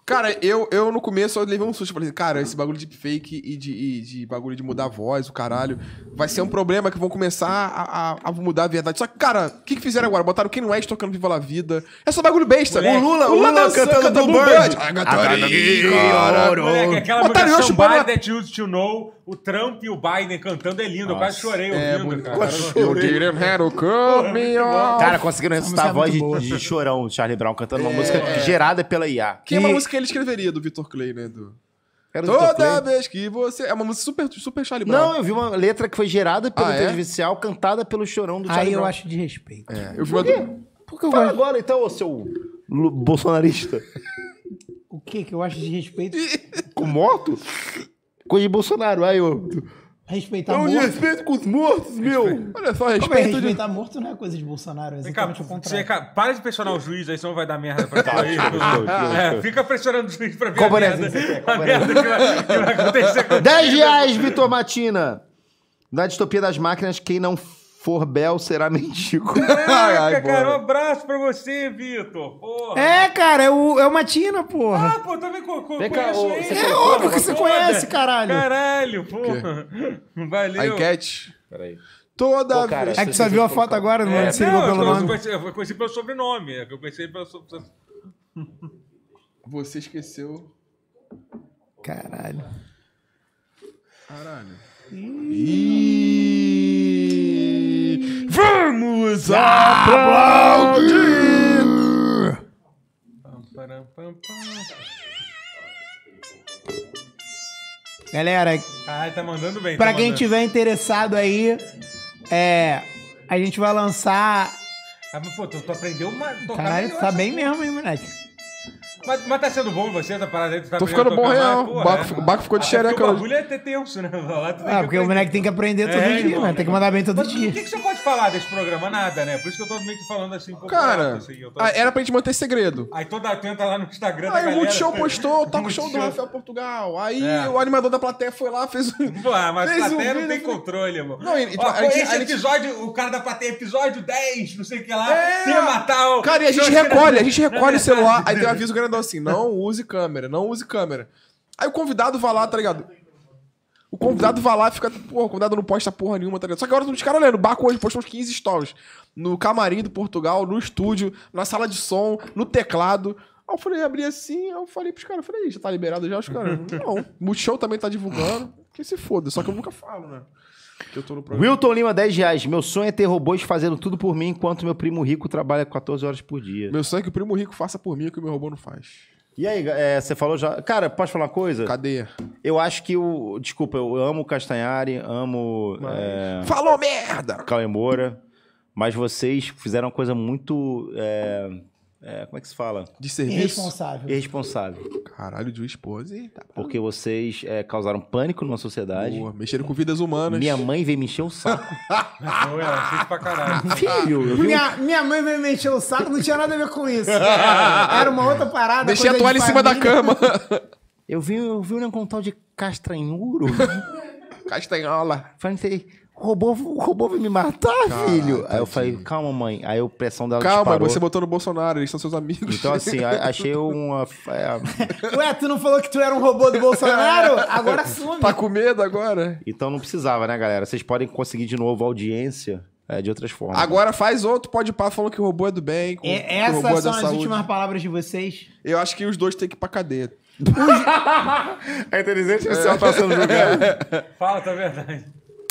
Cara, eu, eu no começo eu levei um susto. Falei assim, cara, esse bagulho de deepfake e de, e de bagulho de mudar a voz, o caralho, vai ser um problema que vão começar a, a, a mudar a verdade. Só que, cara, o que, que fizeram agora? Botaram o Kanye West tocando Viva La Vida. É só bagulho besta.
Moleque,
o Lula,
o Lula
dançando,
cantando Bluebird.
Moleque, aquela
Botaram eu
música
chupando
Somebody That Used To Know, o Trump e o Biden cantando é lindo. Eu quase chorei
É,
ouvindo,
muito
cara.
You didn't have to cut me off.
Cara, conseguiram ressuscitar a
música é
voz
muito
de,
boa.
de Chorão, do Charlie Brown, cantando uma música gerada pela I A.
Que é uma música que ele escreveria, do Vitor Clay, né? Do...
Era do Vitor
Toda
Clay?
vez que você... É uma música super, super Charlie Brown.
Não, eu vi uma letra que foi gerada pelo
Ah, é?
inteligência artificial, cantada pelo Chorão do Charlie
Aí eu
Brown.
acho de respeito.
É, eu vi uma... do-
Porque eu
Fala
gosto.
agora então, ô seu lu- bolsonarista.
O que que eu acho de respeito?
Com moto? Coisa de Bolsonaro. Aí, ô.
Respeitar
Não de
morto.
respeito com os mortos, meu.
Olha só,
Como é
respeito de...
respeitar morto não é coisa de Bolsonaro, é
Vem cá,
exatamente o
você,
contrário.
cara, para de pressionar o juiz aí, senão vai dar merda pra tu aí.
show, show,
É,
show.
fica pressionando o juiz pra ver
Qual
a
bonezinho
merda,
você quer? Qual
a merda que vai, que vai acontecer com
dez reais, Vitor Matina. Na distopia das máquinas, quem não for Bel será mendigo.
Ai, ai,
Caraca, cara, um
boa.
abraço pra você, Vitor. Porra.
É, cara, é o, é o Matina, porra.
Ah, pô, também co co
Vem cá,
conheço
ô,
ele.
você
É óbvio que você conhece, caralho.
Caralho, porra. Valeu.
A enquete.
Peraí.
Toda
Pô, cara,
vez...
É que tu só viu a foto agora, não
É,
se ligou
não,
pelo
eu,
nome.
conheci, eu conheci pelo sobrenome. Eu conheci pelo sobrenome.
Você esqueceu...
Caralho.
Caralho. E... Vamos aplaudir!
Pam, param, pam, pam.
Galera,
Caralho, tá mandando bem.
pra
tá
quem
mandando.
tiver interessado aí, é, a gente vai lançar...
Ah, mas, pô, tu, tu aprendeu uma. tocar
Caralho,
melhor
tá
essa
bem
porra.
mesmo, hein, moleque?
Mas, mas tá sendo bom você, essa parada aí? Tu tá
Tô
aprendendo
ficando
a
bom
tocar
real.
mais, porra,
O Baco-
é.
o Baco ficou de
Até porque
xereca
O
hoje.
bagulho é ter tenso, né? Lá tu tem
Ah,
que
porque o
aprender.
moleque tem que aprender todo
É,
dia,
irmão,
mano. Tem que mandar bem todo
Mas
dia.
O que, que você pode falar desse programa? Nada, né? Por isso que eu tô meio que falando assim, um pouco
Cara,
alto, assim, eu tô-
ah, era pra gente manter segredo.
Aí toda tu entra lá no Instagram da
Aí o
galera.
Multishow postou o talk show do
Multishow.
Rafael Portugal. Aí
É.
o animador da plateia foi lá, fez um...
Pô, mas
Fez
a
um
plateia não
vídeo,
tem
eu falei-
controle, irmão.
Não, e-
Ó,
a
pô,
gente-
esse
a gente-
episódio, o cara da plateia, episódio dez, não sei o que lá,
É.
ia matar o...
Cara, e a gente
Não,
recolhe, a gente recolhe
É
o celular.
verdade.
Aí tem um aviso grandão assim, não use câmera, não use câmera. Aí o convidado vai lá, tá ligado? O convidado vai lá e fica, porra, o convidado não posta porra nenhuma, tá ligado? Só que agora os caras olhando, o Baco hoje postou uns quinze stories. No camarim do Portugal, no estúdio, na sala de som, no teclado. Aí eu falei, abri assim, aí eu falei pros caras, eu falei, já tá liberado já? Os caras, não. Multishow também tá divulgando. Que se foda, só que eu nunca falo, né? Que eu tô no programa.
Wilton Lima, dez reais. Meu sonho é ter robôs fazendo tudo por mim, enquanto meu primo rico trabalha quatorze horas por dia.
Meu sonho é que o primo rico faça por mim o que o meu robô não faz.
E aí, é, você falou já... Cara, posso falar uma coisa?
Cadeia.
Eu acho que o... Desculpa, eu amo o Castanhari, amo é,
Falou merda!
Cauê Moura, mas vocês fizeram uma coisa muito... é, é, como é que se fala?
De serviço.
Irresponsável.
Irresponsável.
Caralho, de esposa. Eita,
Porque vocês é, causaram pânico numa sociedade.
boa. Mexeram com vidas humanas.
Minha mãe veio me encher o saco.
Não, ela fez pra caralho.
Filho, eu vi um-
Minha, minha mãe veio me encher o saco, não tinha nada a ver com isso. Era uma outra parada.
Deixei a
coisa de
toalha em cima da
família.
cama.
eu vi, eu vi um tal de Castranhuro.
Castanhola.
Falei, o robô, o robô vai me matar, filho. Aí eu falei, calma, mãe. Aí a pressão dela
Calma,
disparou.
você botou no Bolsonaro, eles são seus amigos.
Então, assim, a- achei uma... é,
Ué, tu não falou que tu era um robô do Bolsonaro? Agora assume.
Tá com medo agora?
então não precisava, né, galera? Vocês podem conseguir de novo audiência é, de outras formas.
Agora faz outro pode pá falando que o robô é do bem, que o-
E-
que o robô é
essas
da
são as
saúde.
últimas palavras de vocês.
Eu acho que os dois têm que ir pra cadeia.
A inteligência artificial tá sendo julgada.
Fala, tá verdade.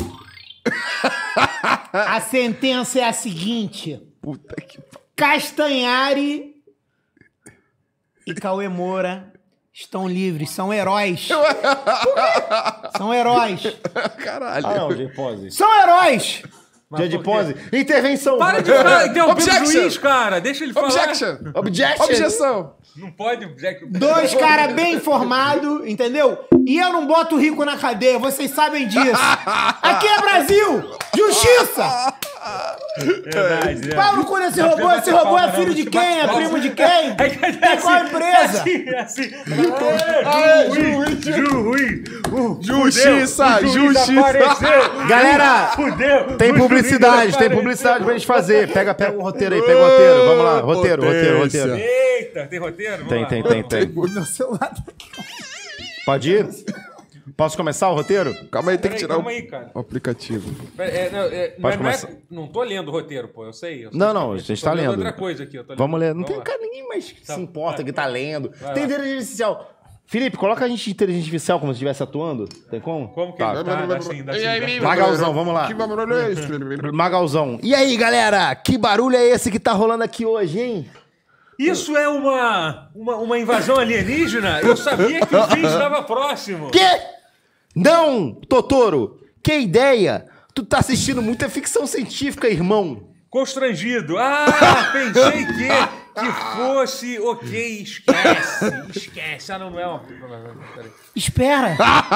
A sentença é a seguinte:
Puta que pariu.
Castanhari e Cauê Moura estão livres, são heróis. São heróis.
Caralho.
Ah, não, de pose.
São heróis!
Dia de pose. Intervenção.
Para de falar, interromper o
Objection.
juiz, cara. Deixa ele falar.
Objection!
Objection.
Objeção!
Não pode, Jack.
Dois caras bem informados, entendeu? E eu não boto rico na cadeia, vocês sabem disso. Aqui é Brasil! Justiça!
Verdade, né?
Pau no cu desse robô, esse robô é filho de quem? É primo de quem?
É
Tem qual empresa?
É assim, é assim. Aê, juiz, juiz. O
Justiça,
O juiz
justiça.
apareceu.
Galera,
Fudeu.
tem
O juiz
publicidade, tem
apareceu.
publicidade pra gente fazer. Pega, pega o roteiro aí, pega o roteiro. Vamos lá, roteiro, roteiro, roteiro.
Eita, tem roteiro? Vamos
Tem,
lá,
tem,
vamos
tem,
lá.
tem.
Meu celular tá aqui.
Pode ir? Posso começar o roteiro?
Calma aí, tem que
Peraí,
tirar
calma
o,
aí, cara.
o aplicativo.
Pera- é, não, é, não,
Pode
é, não, é-
começar.
não tô lendo o roteiro, pô, eu sei. eu sei
Não, não,
que-
a gente
tô
tá
lendo
lendo.
outra coisa aqui. Eu tô lendo.
Vamos ler. Não
Vamos
tem
lá.
cara ninguém mais que
Tá,
se importa
vai.
que tá lendo.
Vai
Tem
lá.
inteligência artificial. Felipe, coloca a gente de inteligência artificial como se estivesse atuando. Tem como?
Como que
Tá.
ele tá? Dá assim, dá assim, dá.
Magalzão, vamos lá.
Que barulho é esse?
Magalzão. E aí, galera? Que barulho é esse que tá rolando aqui hoje, hein?
Isso é uma, uma, uma invasão alienígena? Eu sabia que o fim estava próximo.
Quê? Não, Totoro. Que ideia. Tu tá assistindo muita ficção científica, irmão.
Constrangido. Ah, pensei que, que fosse... Ok, esquece. Esquece. Ah, não, não é uma... Peraí.
Espera.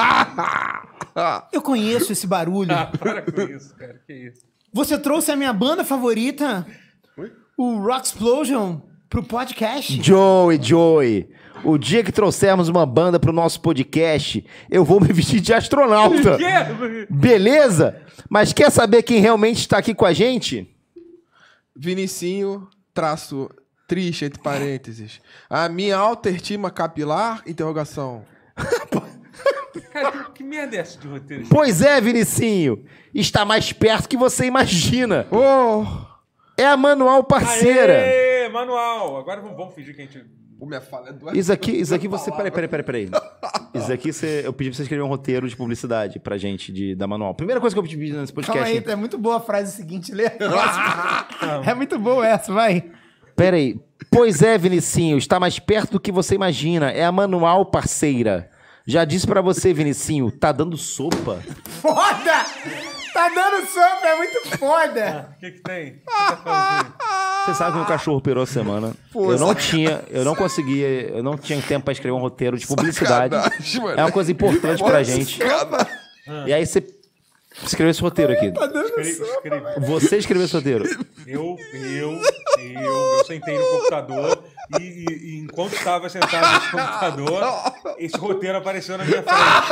Eu conheço esse barulho.
Ah, para com isso, cara. Que isso?
Você trouxe a minha banda favorita, o Rock Explosion, pro podcast?
Joey, Joey. O dia que trouxermos uma banda pro nosso podcast, eu vou me vestir de astronauta.
Que?
Beleza? Mas quer saber quem realmente está aqui com a gente?
Vinicinho, traço triste, entre parênteses. A minha autoestima capilar, interrogação.
Cara, que, que merda é essa de roteiro?
Pois é, Vinicinho. Está mais perto que você imagina.
Oh!
É a Manual Parceira.
Aê, manual. Agora vamos, vamos fingir que a gente...
Pô, minha fala é duas
Isso aqui, isso aqui você... Peraí, peraí, peraí, peraí. Isso aqui você, eu pedi pra você escrever um roteiro de publicidade pra gente, de, da Manual. Primeira coisa que eu pedi nesse podcast.
Calma aí, é muito boa a frase seguinte, lê. É muito boa essa, vai.
Peraí. Pois é, Vinicinho, está mais perto do que você imagina. É a Manual Parceira. Já disse pra você, Vinicinho, tá dando sopa?
Foda! Tá dando sopa, é muito foda.
O que que tem? O que tá falando aí?
Você sabe que meu cachorro operou a semana.
Pô,
eu não
sacanagem.
tinha, eu não conseguia, eu não tinha tempo pra escrever um roteiro de publicidade.
Sacanagem, mano.
É uma coisa importante pra gente.
Sacanagem.
E aí você escreveu esse roteiro aqui.
Escreve, escreve.
Você escreveu esse roteiro.
Eu, eu, eu, eu sentei no computador e, e- e enquanto estava sentado nesse computador, esse roteiro apareceu na minha frente.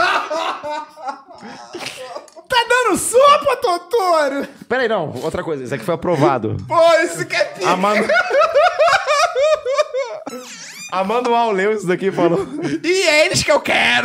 Tá dando sopa, Totoro?
Peraí, não, outra coisa. Isso aqui foi aprovado.
Pô, esse que é pica.
A, Manu... a Manual leu isso daqui e falou.
E é eles que eu quero.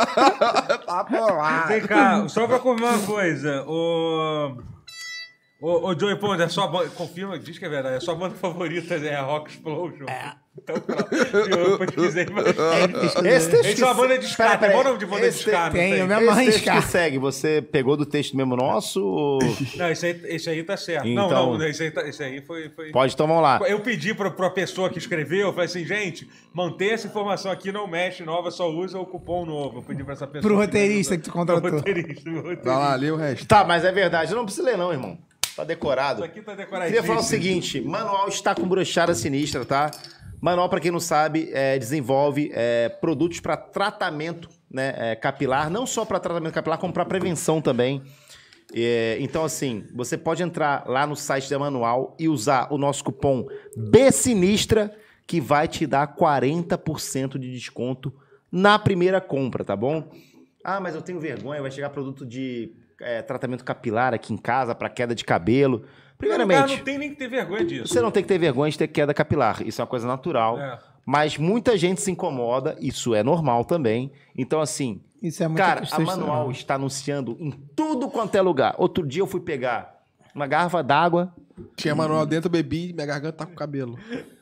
Tá bolado.
Vem cá, só pra confirmar uma coisa, o... Ô, ô Joey Pons, é sua banda, confirma, diz que é verdade, é sua banda favorita, é a Rock Explosion. É. Então, pronto, eu pesquisei bastante.
Esse texto
Eles são uma banda de ska,
Pera,
tem
pera
bom
aí.
nome de banda de
Esse
ska, não
tem,
tem?
eu me
Esse
amarro em
texto
ska.
que segue, você pegou do texto mesmo nosso ou...
Não, esse aí, esse aí tá certo.
Então-
Não, não, esse aí, tá, esse aí foi... foi...
Pode, então vamos lá.
Eu pedi pra, pra pessoa que escreveu, eu falei assim, gente, mantenha essa informação aqui, não mexe, nova, só usa o cupom novo. Eu pedi pra essa pessoa.
Pro
me
roteirista
ajuda.
que tu contratou.
Pro roteirista, pro roteirista.
Vai lá, lê o resto.
Tá, mas é verdade. Eu não preciso ler não, irmão. Tá decorado.
Isso aqui tá decoradíssimo.
Queria falar o seguinte, Manual está com brochada sinistra, tá? Manual, pra quem não sabe, é, desenvolve é, produtos para tratamento, né, é, capilar, não só para tratamento capilar, como para prevenção também. É, então, assim, você pode entrar lá no site da Manual e usar o nosso cupom BSinistra, que vai te dar quarenta por cento de desconto na primeira compra, tá bom? Ah, mas eu tenho vergonha, vai chegar produto de é, tratamento capilar aqui em casa para queda de cabelo. Primeiramente,
Não tem nem que ter vergonha disso.
você não tem que ter vergonha de ter queda capilar. Isso é uma coisa natural.
É.
Mas muita gente se incomoda, isso é normal também. Então, assim,
Isso é muito
cara, a Manual está anunciando em tudo quanto é lugar. Outro dia eu fui pegar uma garrafa d'água.
Tinha manual dentro, eu bebi, minha garganta tá com cabelo.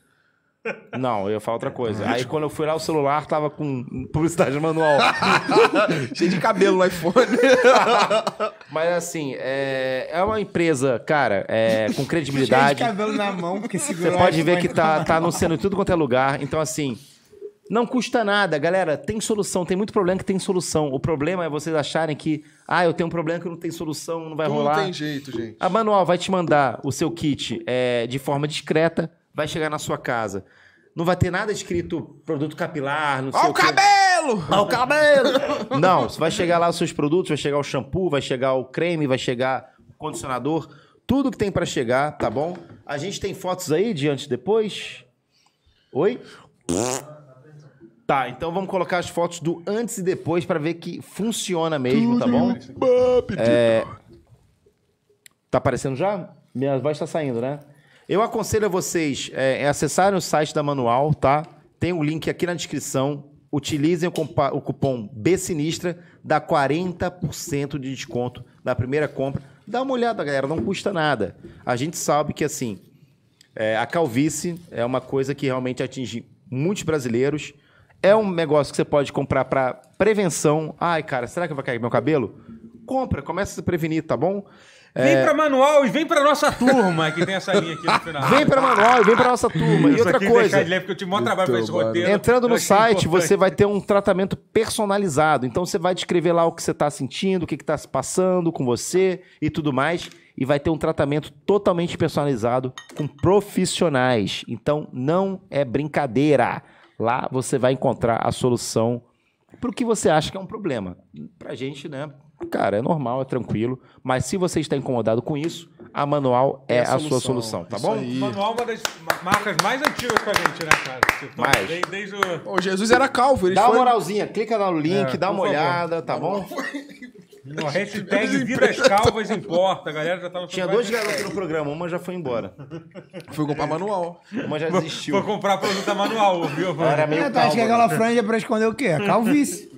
Não, eu ia falar outra coisa. Aí quando eu fui lá, o celular tava com publicidade de Manual.
Cheio de cabelo no iPhone.
Mas assim, é, é uma empresa, cara, é, com
Cheio de
credibilidade.
cabelo na mão, porque segurou
Você
o
pode ver
iPhone
que tá,
com a
tá
mão.
anunciando em tudo quanto é lugar. Então, assim, não custa nada, galera. Tem solução. Tem muito problema que tem solução. O problema é vocês acharem que, ah, eu tenho um problema que não tem solução, não vai
Não
rolar.
tem jeito, gente.
A Manual vai te mandar o seu kit é, de forma discreta, vai chegar na sua casa. Não vai ter nada escrito produto capilar, não sei
Ó
o
o
quê.
cabelo!
Ó o cabelo! Não, você vai chegar lá os seus produtos, vai chegar o shampoo, vai chegar o creme, vai chegar o condicionador, tudo que tem pra chegar, tá bom? A gente tem fotos aí de antes e depois? Oi? Tá, então vamos colocar as fotos do antes e depois pra ver que funciona mesmo, tá bom? É... Tá aparecendo já? Minha voz tá saindo, né? Eu aconselho a vocês é, acessarem o site da Manual, tá? Tem um link aqui na descrição. Utilizem o, compa- o cupom BSinistra, dá quarenta por cento de desconto na primeira compra. Dá uma olhada, galera, não custa nada. A gente sabe que, assim, é, a calvície é uma coisa que realmente atinge muitos brasileiros. É um negócio que você pode comprar para prevenção. Ai, cara, será que vai cair meu cabelo? Compra, começa a se prevenir, tá bom?
Vem
É...
pra Manual e vem pra nossa turma, que tem essa linha aqui no final.
Vem pra Manual e vem pra nossa turma. E
Eu
outra
só quis
coisa,
deixar de leve, porque eu tive maior trabalho pra esse roteiro.
entrando
Eu
no
achei
site,
importante.
você vai ter um tratamento personalizado. Então, você vai descrever lá o que você está sentindo, o que está se passando com você e tudo mais. E vai ter um tratamento totalmente personalizado com profissionais. Então, não é brincadeira. Lá você vai encontrar a solução para o que você acha que é um problema. Pra gente, né? Cara, é normal, é tranquilo. Mas se você está incomodado com isso, a Manual é,
É a
a sua
solução.
solução, tá
Isso
bom?
aí.
Manual é uma das ma- marcas mais antigas com a gente, né, cara? Tipo,
Mais.
Desde, desde o...
Ô, Jesus era calvo. Ele
Dá uma
foi...
moralzinha, clica no link,
É,
dá
por
uma
favor.
olhada, tá bom?
No hashtag Vidas Calvas Importa, a galera já tava...
Tinha dois garotos no programa, uma já foi embora.
Fui comprar manual.
Uma já desistiu.
Vou comprar produto manual, viu?
Era meio
É, tu acha que
calma.
aquela franja é pra esconder o quê? A calvície.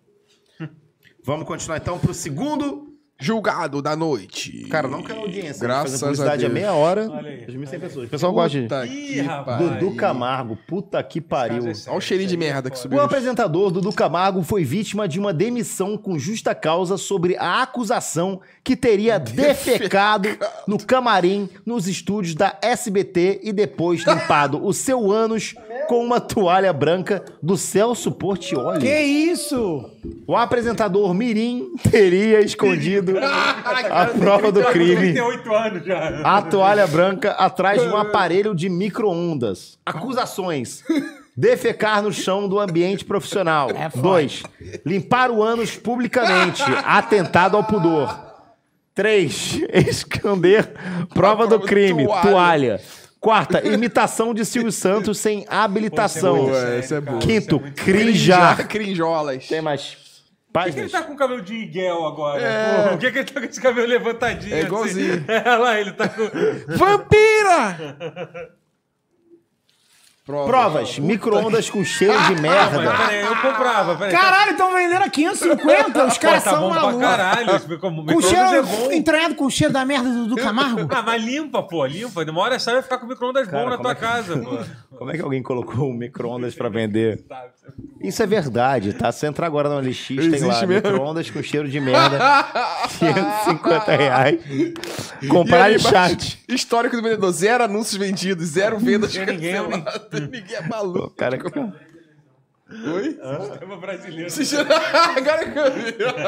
Vamos continuar então pro segundo.
Julgado da noite.
Cara, não quero audiência.
Graças
Fazendo publicidade
a
a
Deus.
meia hora.
Olha aí.
dois mil e cem pessoas. O pessoal gosta de...
Puta
Ih,
que
rapaz.
pariu.
Dudu Camargo, puta que pariu.
Olha o cheirinho de merda que
O
subiu.
apresentador Dudu Camargo foi vítima de uma demissão com justa causa sobre a acusação que teria defecado no camarim nos estúdios da S B T e depois limpado o seu ânus com uma toalha branca do Celso Portiolli.
Que isso?
O apresentador Mirim teria escondido a prova do crime.
trinta e oito anos já.
A toalha branca atrás de um aparelho de micro-ondas. Acusações. Defecar no chão do ambiente profissional.
É foda.
Dois. Limpar o ânus publicamente. Atentado ao pudor. Três. Esconder prova do crime.
Toalha.
Toalha. Quarta. Imitação de Silvio Santos sem habilitação.
boa, essa é boa.
Quinto.
Isso é muito
Crinjar.
Crinjolas.
Tem mais
Por que, que ele
páginas?
tá com o cabelo de Miguel agora?
É.
Porra, por que, que ele tá com esse cabelo levantadinho?
É igualzinho.
Assim? É, lá, ele tá com...
Vampira! Prova.
Provas. Micro-ondas com cheiro de
Mas,
merda.
peraí, eu comprava. Peraí.
Caralho, estão vendendo a quinhentos e cinquenta. Os
Pô,
caras
tá
são
bom pra
malucos.
caralho. Esse micro-
Com
micro-ondas
cheiro
é bom.
entranhado com o cheiro da merda do Dudu Camargo.
Ah, mas limpa, pô, limpa. Uma hora sai vai ficar com micro-ondas bom na
como
tua
é que-
casa, pô.
Como é que alguém colocou um micro-ondas pra vender? Isso é verdade, tá? Se entrar agora no L X, tem lá
Existe mesmo.
micro-ondas com cheiro de merda, quinhentos e cinquenta reais.
E
Comprar
aí
em
embaixo,
chat.
Histórico do vendedor. Zero anúncios vendidos, zero vendas
Tem ninguém,
canceladas. Ninguém é maluco.
O cara que...
Oi?
Sistema brasileiro.
Agora que eu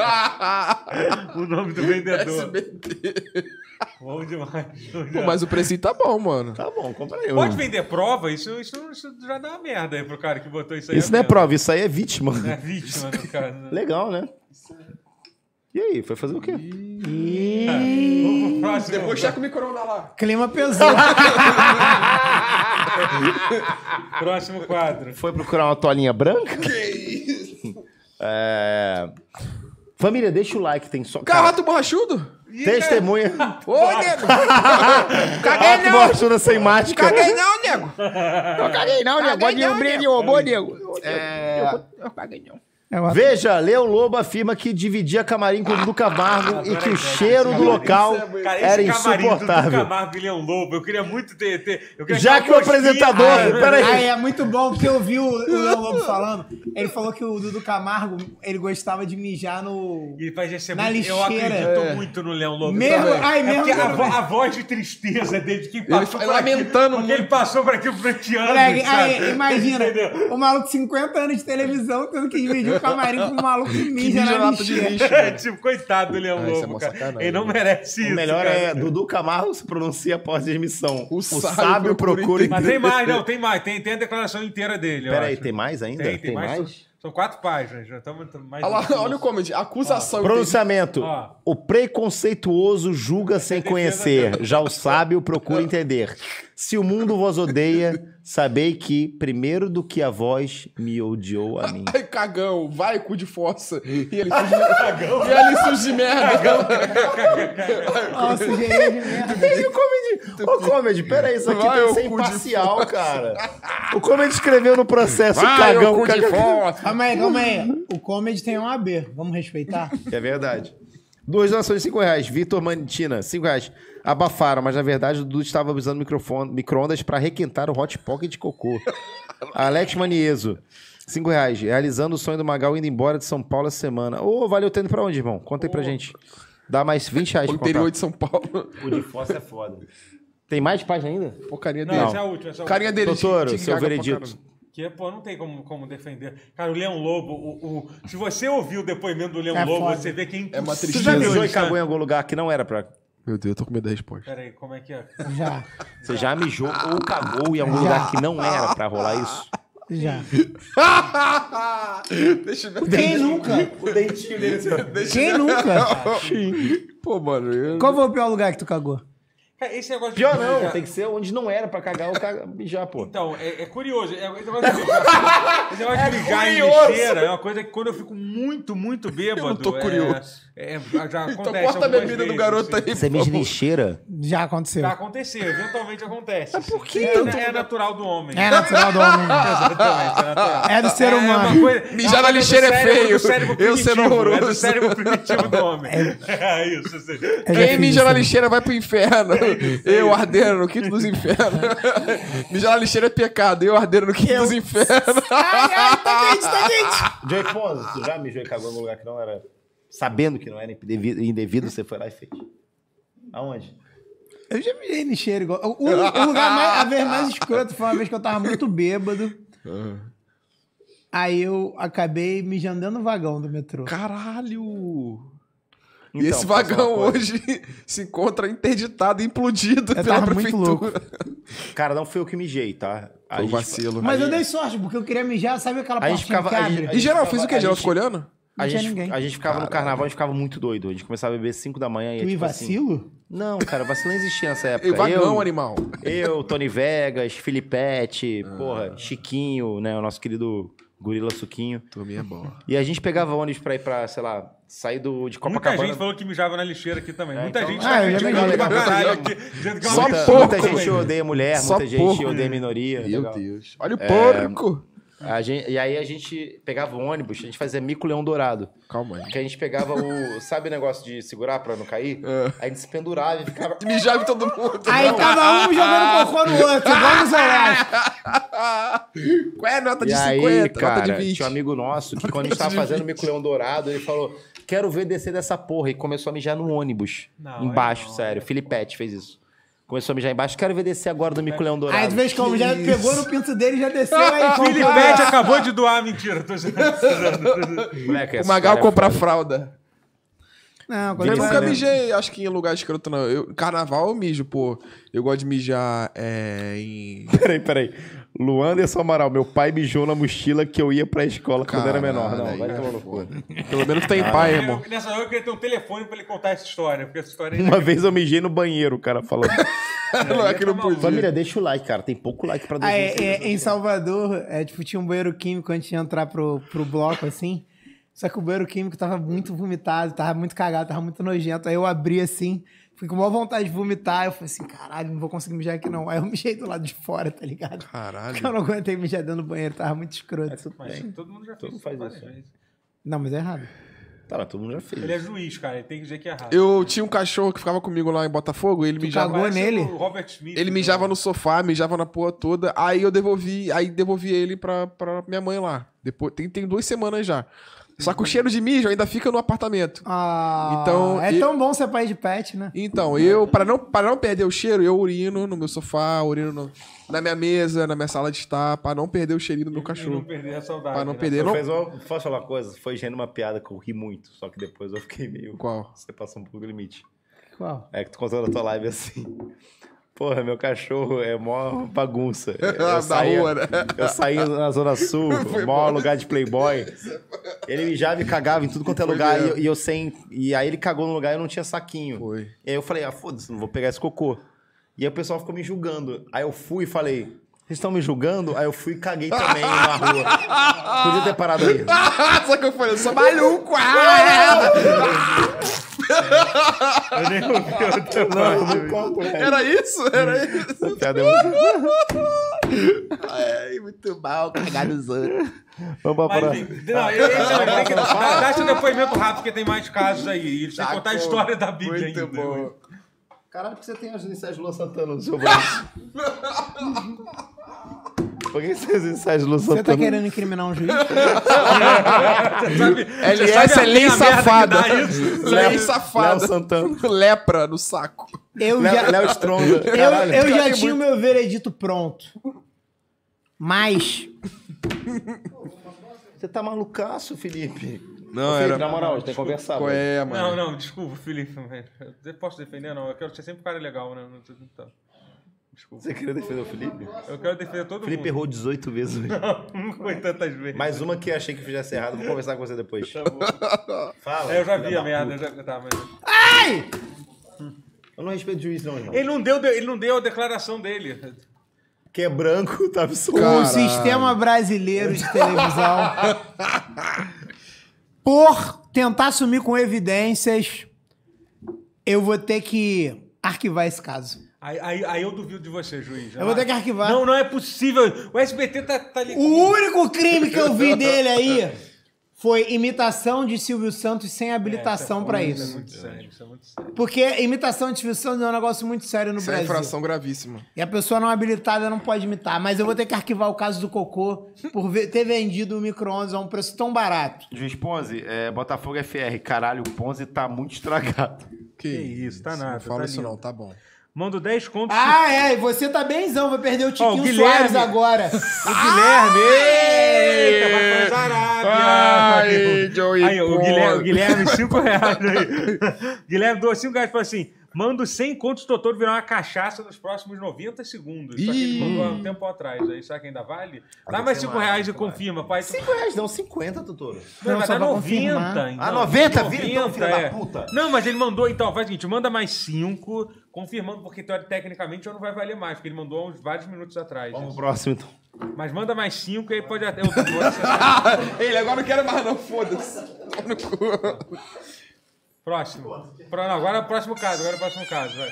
vi.
O nome do vendedor.
S B T.
Bom demais.
Pô, mas o precinho tá bom, mano.
Tá bom, compra aí.
Pode vender prova? Isso, isso, isso já dá uma merda aí pro cara que botou isso aí.
Isso não é
mesmo.
prova, isso aí é vítima.
É vítima do cara. Né?
Legal, né? E aí, foi fazer o quê?
Vamos pro próximo.
Depois checa o micro-ondas lá.
Clima pesado.
Próximo quadro.
Foi procurar uma toalhinha branca? Que isso? É... Família, deixa o like, tem só... Cara,
Carrato borrachudo?
testemunha...
Ô, nego.
Caguei não! Borrachuda sem máscara.
Caguei não, nego.
Não caguei não, nego. Pode ir um brinde, robô, nego. É...
Eu caguei não.
Veja, Leo Lobo afirma que dividia camarim com o Dudu Camargo e que o cheiro do local
Cara,
era
esse camarim do Dudu
insuportável.
Camargo, ele é um lobo. Eu queria muito ter... ter eu queria
Já
ter
que o
uma cosquinha.
apresentador...
Ah,
Peraí.
Aí é muito bom, porque eu vi o, o Léo Lobo falando. Ele falou que o Dudu Camargo, ele gostava de mijar no...
E vai ser
Na
muito, eu
lixeira.
acredito
É.
muito no Leão Lobo.
Mesmo-
também.
ai,
é
mesmo
porque a,
quando-
vo- a voz de tristeza dele, de quem
Ele
passou
foi
por aquilo,
lamentando
porque
muito.
ele passou por aquilo durante anos,
Moleque, aí,
sabe?
imagina,
Entendeu?
o maluco cinquenta anos de televisão tendo que dividir o camarim com um maluco que mija
mija
na
na lata de
lixeira.
lixo.
É, tipo, coitado do Leão
Ah, isso é
Lobo,
mó
cara.
sacanagem,
Ele não
né?
merece isso,
O melhor
cara.
é Dudu Camargo se pronuncia após a emissão.
O
O
sábio
sábio
procura
procura
Mas
entender.
tem mais, não, tem mais. Tem, tem a declaração inteira dele, eu
Pera aí,
acho.
tem mais ainda?
Tem, tem mais. Só, São quatro páginas, já estamos mais...
Olha lá, olha o comedy. Acusação.
Pronunciamento.
Ó.
O preconceituoso julga sem conhecer. Já o sábio procura entender. Se o mundo vos odeia, sabei que, primeiro do que a vós, me odiou a mim.
Ai, cagão, vai, cu de fossa. E ele suja de cagão. E ele suja de merda.
Nossa, sujeirinha de merda.
E o Comedy? Ô, Comedy, peraí, isso aqui
Vai,
tem que
ô,
ser
cu de
imparcial, cara. O Comedy escreveu no processo
Vai,
cagão.
ô, cu de
cagão.
fossa.
Calma aí, calma aí. O Comedy tem um A B. Vamos respeitar?
É verdade. Duas doações de cinco reais. Vitor Mantina, cinco reais. Abafaram, mas na verdade o Dudu estava usando microfone, micro-ondas para requentar o Hot Pocket de cocô. Alex Manieso, cinco reais. Realizando o sonho do Magal indo embora de São Paulo essa semana. Ô, valeu, tá indo pra onde, irmão? Conta aí pra gente. Dá mais vinte reais
O
pra
interior
contar.
de São Paulo.
O de Fossa é foda. Tem mais página ainda?
Pô, carinha
Não,
dele.
essa é a última. Essa é a
Carinha dele.
Doutor,
tique-
seu
gaga pra
veredito.
caralho.
Que, pô, não tem como, como defender. Cara, o Leão Lobo, o, o- se você ouviu o depoimento do Leão
É
Lobo,
foda.
você vê que é
É uma
impossível.
Você já
tristeza.
mijou e cagou em algum lugar que não era pra...
Meu Deus, eu tô com medo da resposta.
Peraí, como é que é?
Já,
Você já mijou ou cagou em algum lugar que não era pra rolar isso?
já.
Deixa eu ver.
Quem nunca?
O dentinho dele...
Quem nunca?
Pô, mano. Eu...
Qual foi o pior lugar que tu cagou?
Cara, esse negócio de
Pior não,
mijar-
tem que ser onde não era pra cagar ou cagar, mijar, pô.
Então, é, é curioso. É, esse negócio de mijar, esse negócio de mijar em
curioso.
lixeira é uma coisa que quando eu fico muito, muito bêbado...
Eu não tô
é-
curioso.
É, já acontece
Então corta a
algumas
bebida
vezes,
do garoto
assim.
aí.
Você
por
mija em
favor.
lixeira?
Já aconteceu.
Já aconteceu, eventualmente acontece. Mas
por que
é,
tanto?
é natural do homem.
É natural do homem.
Exatamente, é natural.
É do ser
uma
humano.
coisa-
Mijar
é uma
na
coisa
lixeira
do
é
cérebro-
feio.
do cérebro
Eu
primitivo,
sendo
É do
horroroso.
cérebro primitivo do homem. É isso. Assim.
Eu já
Quem
fiz
mija
isso
na
também.
lixeira vai pro inferno. Eu ardendo no quinto dos infernos. Mijar na lixeira é pecado. Eu ardendo no quinto
Eu-
dos infernos.
Ai, ai, tá quente, tá quente.
Joey Ponzo, tu já mijou e cagou num lugar que não era... Sabendo que não era indevido, indevido você foi lá e fez. Aonde?
Eu já mijei em lixeira igual. O, o- o lugar mais, a vez mais escroto foi uma vez que eu tava muito bêbado. Aí eu acabei mijando dentro do vagão do metrô.
Caralho. E
Então,
esse
posso falar
vagão
uma coisa?
hoje se encontra interditado e implodido
Eu
pela
tava muito
prefeitura.
Cara, não foi eu que mijei, tá? A
Foi um
gente-
vacilo.
Mas
a
eu
gente-
dei sorte, porque eu queria mijar, sabe aquela
A gente
portinha
ficava-
que
a
abre?
gente-
E geral,
ficava-
fez o quê?
a
Geral
gente-
ficou olhando?
A
Não tinha
gente,
ninguém.
a gente ficava no carnaval, a gente ficava muito doido. A gente começava a beber cinco da manhã e
Tu
é
e
tipo assim...
vacilo?
Não, cara, vacilo não existia nessa época.
E vagão,
eu,
animal.
eu, Tony Vegas, Filipete, porra, Chiquinho, né? O nosso querido Gorila Suquinho.
Turminha é boa.
E a gente pegava ônibus pra ir pra, sei lá, sair do, de
Muita
Copacabana.
gente falou que mijava na lixeira aqui também. Muita
então-
gente
Ah,
tá
eu já
criticando
mijei.
pra caralho
Muita-
aqui, dizendo que é
Só
uma
Muita,
pouco,
muita gente
velho.
odeia mulher,
Só
muita
pouco.
gente odeia minoria.
Meu
legal.
Deus. Olha o porco.
A gente, e aí a gente pegava o ônibus, a gente fazia mico leão dourado.
Calma aí.
Que a gente pegava o... Sabe o negócio de segurar pra não cair?
É.
Aí a gente se pendurava e ficava...
Mijava em todo mundo.
Aí cada um jogando cocô no outro, igual no Zoológico.
Qual é a nota
E
de
aí,
cinquenta?
cara,
nota de vinte.
tinha um amigo nosso que quando a gente tava fazendo mico leão dourado, ele falou, quero ver descer dessa porra. E começou a mijar no ônibus.
Não,
embaixo,
aí não,
sério.
aí-
Filipete fez isso. Começou a mijar embaixo, quero ver descer agora do mico leão dourado.
Aí tu vês como já pegou no pinto dele e já desceu aí.
Felipe
comprou-
Pet acabou de doar, mentira. Tô dizendo.
Moleque,
O
essa
Magal
história é
compra
foda.
fralda.
Não, quando
Eu
eu
nunca
era-
mijei, acho que em lugar escroto, não. Eu, carnaval eu mijo, pô. Eu gosto de mijar é, em...
Peraí, peraí. Luanderson Amaral, meu pai mijou na mochila que eu ia pra escola quando era menor.
Caralho,
Não,
aí
vai
é
tomar no cu.
Pelo menos tem pai,
Eu-
irmão.
Nessa hora eu queria ter um telefone pra ele contar essa história, porque essa história...
Uma vez eu mijei no banheiro, o cara falou.
Não, é que não podia.
Família, deixa o like, cara. Tem pouco like pra
Ah, é,
dois mil e
é, em Salvador, é, tipo, tinha um banheiro químico antes de entrar pro, pro bloco, assim. Só que o banheiro químico tava muito vomitado, tava muito cagado, tava muito nojento. Aí eu abri assim, fui com maior vontade de vomitar. Eu falei assim, caralho, não vou conseguir mijar aqui não. Aí eu mijei do lado de fora, tá ligado?
Caralho.
Porque eu não aguentei mijar dentro do banheiro, tava muito escroto.
É, tudo
Mas
bem.
todo mundo já
Todo
fez
mundo faz
várias
isso,
vezes.
Não, mas é errado.
Tá, mas todo mundo já fez.
Ele é juiz, cara. Ele tem que dizer que é errado.
Eu tinha um cachorro que ficava comigo lá em Botafogo, ele mijava...
cagou
Parece
nele?
o Robert Smith.
Ele mijava no sofá, mijava na porra toda. Aí eu devolvi, aí devolvi ele pra, pra minha mãe lá. Depois, tem, tem duas semanas já. Só que o cheiro de mijo ainda fica no apartamento.
Ah,
Então,
é
e-
tão bom ser pai de pet, né?
Então, eu, para não, para não perder o cheiro, eu urino no meu sofá, urino no- na minha mesa, na minha sala de estar, pra não perder o cheirinho do meu
E não
cachorro.
perder a saudade.
Pra não
né?
perder.
Eu
Não...
fez uma, posso falar uma coisa? Foi gênio uma piada que eu ri muito, só que depois eu fiquei meio...
Qual?
Você passou um pouco do limite.
Qual?
É que tu contou na tua live assim. Porra, meu cachorro é mó bagunça.
Da
Eu saía,
rua, né?
eu saía na Zona Sul, maior lugar de playboy. Ele mijava e cagava em tudo quanto é
Foi
lugar. E
mesmo.
eu, e eu sem... E aí ele cagou no lugar e eu não tinha saquinho.
Foi.
E aí eu falei, ah, foda-se, não vou pegar esse cocô. E aí o pessoal ficou me julgando. Aí eu fui e falei, vocês estão me julgando? Aí eu fui e caguei também na rua. Podia ter parado aí.
Só que eu falei, eu sou maluco! Ah!
Eu nem ouvi outra parte.
Não conto, velho.
Era isso? Era isso?
Essa piada é muito...
Ai, muito mal, cagar nos outros.
Vamos pra
Mas,
próxima.
enfim, não, ele, ele, ele tem que dar, dá seu depoimento rápido, porque tem mais casos aí. E eles têm que contar a história da Bíblia
Muito
ainda.
bom.
Caralho, por que você tem as iniciais de Lua Santana no seu braço? Por que você tem as iniciais de Lua
Você
Santana?
tá querendo incriminar um juiz?
Você sabe,
L
você
S
sabe
é
a
lei
merda que
safada.
dá isso?
Lei
Léo
safada.
Santana.
Lepra no saco.
Eu
Léo,
já,
Léo Stronda.
eu,
Caralho.
eu já
Cara, é
tinha o meu veredito pronto. Mas
Você tá malucaço, Felipe.
Não,
Felipe,
era...
na moral, a gente tem que conversar.
Qual
velho.
é, mano?
Não, não, desculpa, Felipe. mas Eu posso defender, não. Eu quero ser sempre um cara legal, né? Não, não, não. Desculpa.
Você queria defender o Felipe?
Eu quero defender todo
O Felipe
mundo.
errou dezoito vezes hoje.
Não foi tantas vezes.
Mais uma que eu achei que fizesse errado. Vou conversar com você depois.
Tá bom.
Fala.
É, eu já
filha
vi
da
a merda.
puta.
Eu já... Tá, mas...
ai!
Eu não respeito o juiz, não, irmão.
Ele não deu, ele não deu a declaração dele.
Que é branco, tá
O
absurdo.
Caralho.
sistema brasileiro de televisão, por tentar sumir com evidências, eu vou ter que arquivar esse caso.
Aí, aí, aí eu duvido de você, juiz.
Eu vou ter que arquivar.
Não, não é possível. O S B T tá, tá ali.
O único crime que eu vi dele aí foi imitação de Silvio Santos sem habilitação pra
Isso é
isso.
muito sério, isso é muito sério.
Porque imitação de Silvio Santos é um negócio muito sério no
Isso é
Brasil.
infração gravíssima.
E a pessoa não habilitada não pode imitar. Mas eu vou ter que arquivar o caso do Cocô por ver- ter vendido o micro-ondas a um preço tão barato.
Juiz Ponzi, é, Botafogo F R. Caralho, o Ponzi tá muito estragado.
Que,
isso, tá nada,
Não fala
tá
isso
lindo.
não, tá bom.
Mando dez contos.
Ah, é. E você tá benzão. Vai perder o Tiquinho
Ó, o Guilherme.
Soares agora.
O Guilherme! Eita, vai pra Arábia!
Ai, Joey
Aí, o
Pô.
Guilherme, o Guilherme, cinco reais aí. Guilherme doou cinco reais e falou assim: mando cem contos do Totoro virar uma cachaça nos próximos noventa segundos. Só que ele
Ih.
mandou há um tempo atrás. Aí, será que ainda vale? Dá mais cinco reais e confirma, pai.
cinco reais, não, cinquenta, Totoro.
Não,
Não,
vai
só
dar
pra
noventa.
confirmar.
Então.
Ah, noventa? Vira então, filha da
é.
puta.
Não, mas ele mandou, então, faz o seguinte, manda mais cinco, confirmando, porque teori- tecnicamente já não vai valer mais, porque ele mandou há uns vários minutos atrás.
Vamos pro próximo, então.
Mas manda mais cinco e aí pode até... Eu, eu,
Ele agora não quero mais não, foda-se. Toma no cu.
próximo. Pro, não, agora é o próximo caso, agora é o próximo caso, vai.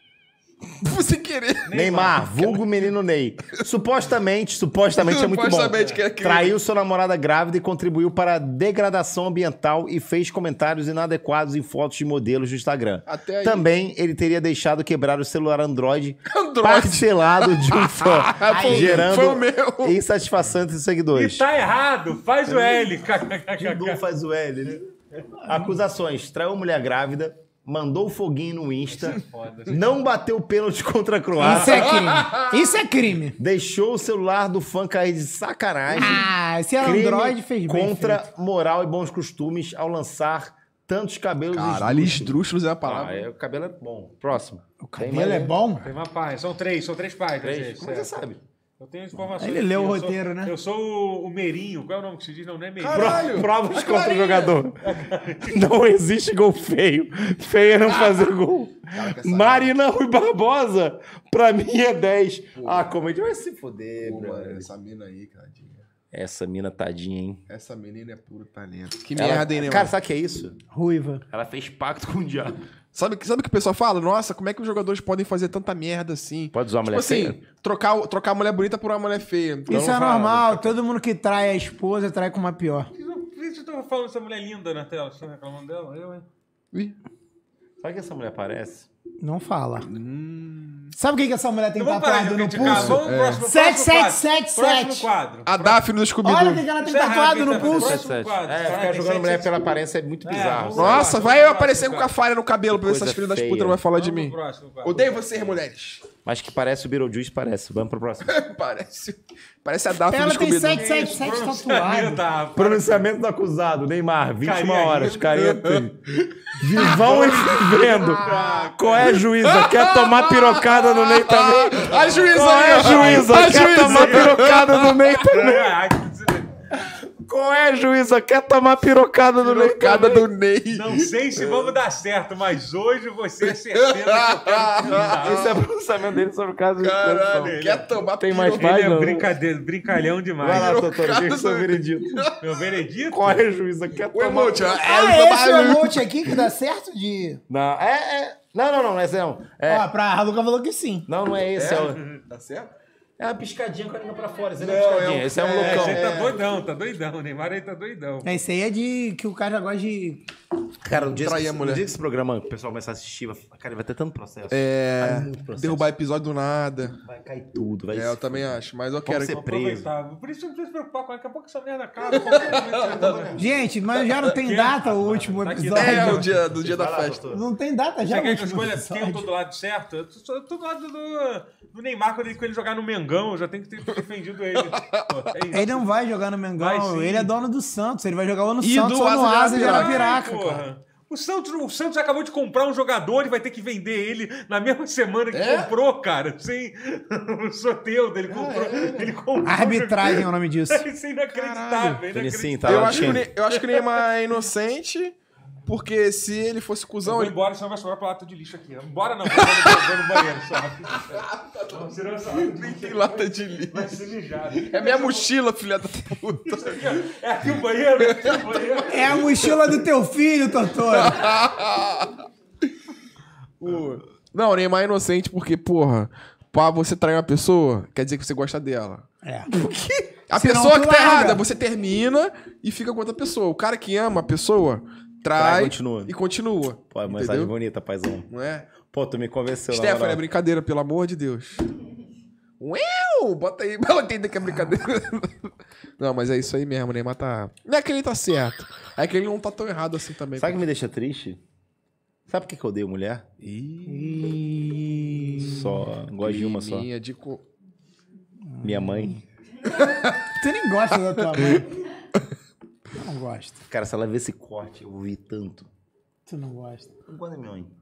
Sem querer.
Neymar, vulgo menino Ney. Supostamente, supostamente é muito bom.
Supostamente que é crime.
Traiu sua namorada grávida e contribuiu para a degradação ambiental e fez comentários inadequados em fotos de modelos do Instagram.
Até aí.
Também ele teria deixado quebrar o celular Android,
Android.
parcelado de um fã,
Foi-
gerando
foi o meu.
insatisfação entre os
E
seguidores.
tá errado, faz o L.
Judô faz o L, né? Acusações. Traiu mulher grávida, mandou foguinho no Insta, não bateu pênalti contra a
Isso
Croácia,
é crime. Isso é crime.
deixou o celular do fã cair de sacanagem.
Ah, esse
Crime
Android fez bem
contra
feito.
moral e bons costumes ao lançar tantos cabelos
Caralho,
esdrúxulos.
esdrúxulos é a
Ah,
palavra.
é, o cabelo é bom. Próximo. O
Cabelo é bom?
Tem uma página, são três, são três páginas.
Três?
gente,
Como é que você
certo.
sabe?
Eu tenho informações.
Ele leu
aqui,
o
eu sou-
roteiro, né?
Eu sou o, o Meirinho, qual é o nome que se diz? Não, não é Meirinho.
Caralho.
Provas
A
contra o
Clarinha.
jogador. Não existe gol feio. Feio é não fazer gol. Marina Rui Barbosa, pra mim é dez. Ah, como ele vai se foder,
Pô,
bro.
mano, essa mina aí, tadinha.
Essa mina tadinha, hein?
Essa menina é puro talento.
Que
Ela-
merda, hein, né,
Cara,
mano?
sabe o que é isso?
Ruiva.
Ela fez pacto com o diabo.
Sabe, sabe o que o pessoal fala? Nossa, como é que os jogadores podem fazer tanta merda assim?
Pode usar uma
Tipo
mulher
assim,
feia?
trocar, trocar a mulher bonita por uma mulher feia. Então,
Isso é
não fala.
normal. Todo mundo que trai a esposa trai com uma pior.
Por que você tava falando dessa mulher linda na tela? Você tá reclamando dela? Eu, hein?
Ih.
Sabe o que essa mulher parece?
Não fala. Sabe o que, que essa mulher tem
Então vamos parar de
tatuado no
criticar.
pulso?
Vamos pro próximo,
Sete,
próximo
sete,
quadro.
sete,
Próximo
sete.
quadro.
A Daphne do Scooby-Doo.
Olha o que que ela tem
Isso é errado,
tatuado
quem
no
tá fazendo?
pulso.
Próximo quadro.
É,
Caralho,
ficar
tem
jogando
sete,
mulher
sete,
pela aparência é muito
É,
bizarro.
vamos
sabe?
Nossa,
Próximo,
vai
próximo,
aparecer com
cara.
cafalha no cabelo pra ver se
Coisa
essas filhas das
feia.
putas não vai falar de
Vamos
mim.
pro próximo quadro.
Odeio vocês, mulheres.
Mas que parece o Beetlejuice, parece. Vamos pro próximo.
Parece. Parece a Daphne
Ela
do
tem
Scooby-Doo.
sete sete sete tatuado.
Da...
Pronunciamento do acusado, Neymar, vinte e uma
Carinha
horas,
rindo.
careta. Vivão e vivendo. Qual é a juíza? Quer tomar pirocada no Ney também?
A juíza
Qual é
aí,
a
ó.
juíza?
A
Quer
juíza.
tomar pirocada no Ney também?
Ai,
Qual é a juíza? Quer tomar pirocada no Ney
Cada
também?
do Ney.
não sei se vamos dar certo, mas hoje você é certeza que eu quero te
Esse é o pronunciamento dele sobre o caso de
Caralho,
exposição.
quer tomar
Tem mais
piroca?
Ele é
Não.
brincadeira, brincalhão demais.
Vai lá,
Pirocada
doutor, o que é o seu
no-
veredito?
Meu veredito?
Qual é a juíza? Quer
O
tomar...
emote, ó.
Ah, esse é o emote aqui que dá certo de...
Não, é, é... Não, não, não, não é esse não. É...
Ó, pra a Luca falou que sim.
Não, não é esse. É, o...
Tá certo?
é uma piscadinha com a língua pra fora. Esse não é
Não,
piscadinha.
é um-
Esse é um
é,
É,
loucão.
esse aí tá doidão, tá doidão. O Neymar aí tá doidão.
Esse aí é de que o cara gosta de...
Cara, no dia,
Trair
que,
a
no
mulher.
dia que esse programa o pessoal começar a assistir, vai, cara, vai ter tanto processo.
É.
Vai muito processo.
Derrubar episódio do nada.
Vai cair tudo. Vai
É, eu também acho. Mas eu quero
ser
que.
preso.
Aproveitar. Por isso não precisa se preocupar com ela. Daqui a pouco essa merda acaba. qualquer momento.
Gente, mas já não tem data o último
Tá aqui,
episódio.
É, o dia, do dia da
Vai lá,
festa.
doutor.
Não tem data já
Você
o
quer que eu
último
escolha quem eu tô
episódio.
do lado certo? Eu tô, eu tô do lado do, do Neymar quando ele, quando ele jogar no Mengão. Eu já tenho que ter defendido ele. Pô, é isso.
Ele não vai jogar no Mengão,
Vai sim.
ele é dono do Santos, ele vai jogar lá no
E
Santos
do
ou no
Asa de
Asa de
Arapiraca.
Arapiraca,
Porra.
cara.
O Santos, o Santos acabou de comprar um jogador e vai ter que vender ele na mesma semana que
É?
comprou, cara. Sem o sorteio dele comprou. Ele comprou.
Arbitragem é o nome disso.
Isso é inacreditável,
Felicinho,
inacreditável.
tá
Eu
lá
acho, que o
quem?
Ne- eu acho que o Neymar é inocente, porque se ele fosse
Eu
cuzão,
vou
ele.
embora, senão vai sobrar pra lata de lixo aqui. Embora não, vou no, vou no banheiro só. Não, tirando essa lata de lixo.
Tem lata de lixo.
Vai ser mijado.
É minha mochila, filha da puta.
É aqui o banheiro, é aqui o banheiro.
É a mochila do teu filho, Totoro.
O- Não, o Neymar é inocente porque, porra, pra você trair uma pessoa, quer dizer que você gosta dela.
É.
A
Senão
pessoa
tu
que tá
larga.
errada, você termina e fica com outra pessoa. O cara que ama a pessoa, trai,
Trai, continua.
e continua.
Pô, mensagem
entendeu?
bonita, paizão.
Não é?
Pô, tu me convenceu, na
Stephanie, é
moral.
brincadeira, pelo amor de Deus. Uau! Bota aí pra ela entender que é brincadeira. Não, mas é isso aí mesmo, o Neymar tá... Não é que ele tá certo. É que ele não tá tão errado assim também.
Sabe o que me deixa triste? Sabe por que que eu odeio mulher?
Ih,
Só. Gosto de uma só.
minha de co-
Minha mãe.
Tu nem gosta da tua mãe. Tu não gosta.
Cara, se ela ver esse corte, eu vou rir tanto.
Tu não gosta.
Não gosto da minha mãe.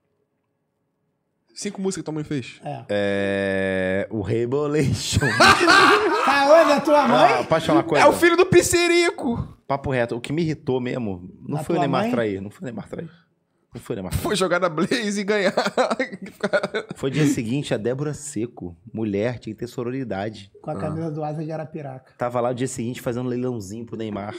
Cinco músicas que tua mãe fez.
É.
É. O Rebolation.
Tá onde a tua mãe?
Ah, posso falar uma coisa?
É o filho do Piscirico.
Papo reto. O que me irritou mesmo não
Na
foi o
tua
Neymar
mãe?
trair. Não foi o Neymar trair. Não foi o Neymar trair.
Foi jogar na Blaze e ganhar.
Foi dia seguinte, a Débora Seco, mulher, tinha que ter sororidade.
Com a camisa do Asa de Arapiraca.
Tava lá no dia seguinte fazendo leilãozinho pro Neymar.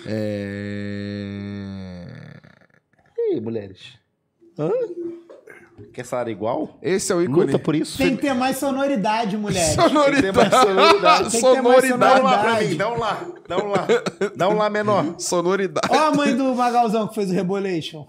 É...
E aí, mulheres? Hã? Quer salário igual?
Esse é o ícone.
Luta por isso?
Tem que ter mais sonoridade, mulher.
Tem que ter mais sonoridade.
Tem que ter mais
Dá um lá
sonoridade.
pra mim, dá um lá. Dá um lá. Dá um lá menor.
Sonoridade.
Ó a mãe do Magalzão que fez o Rebolation.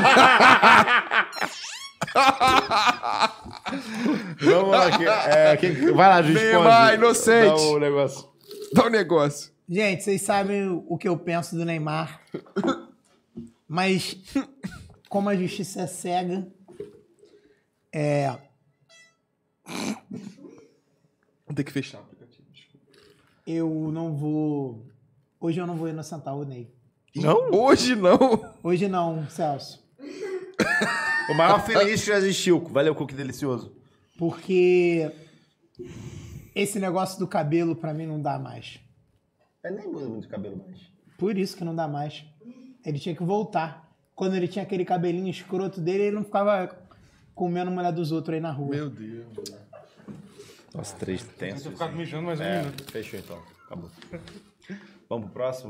Vamos lá. Que, é, que, vai lá, juiz.
Neymar, inocente.
Dá o negócio.
Dá um negócio.
Gente, vocês sabem o que eu penso do Neymar. Mas, como a justiça é cega, é...
Vou ter que fechar o aplicativo.
eu não vou... Hoje eu não vou inocentar o Ney.
Não?
Hoje não.
Hoje não, Celso.
O maior feliz que já existiu. Valeu, cookie delicioso.
Porque esse negócio do cabelo, pra mim, não dá mais.
Eu nem muda muito cabelo mais.
Por isso que não dá mais. Ele tinha que voltar. Quando ele tinha aquele cabelinho escroto dele, ele não ficava comendo mulher dos outros aí na rua.
Meu Deus.
Nossa, três
Eu
tensos.
tô ficando mijando mais um
É,
minuto.
fechou então. Acabou. Vamos pro próximo?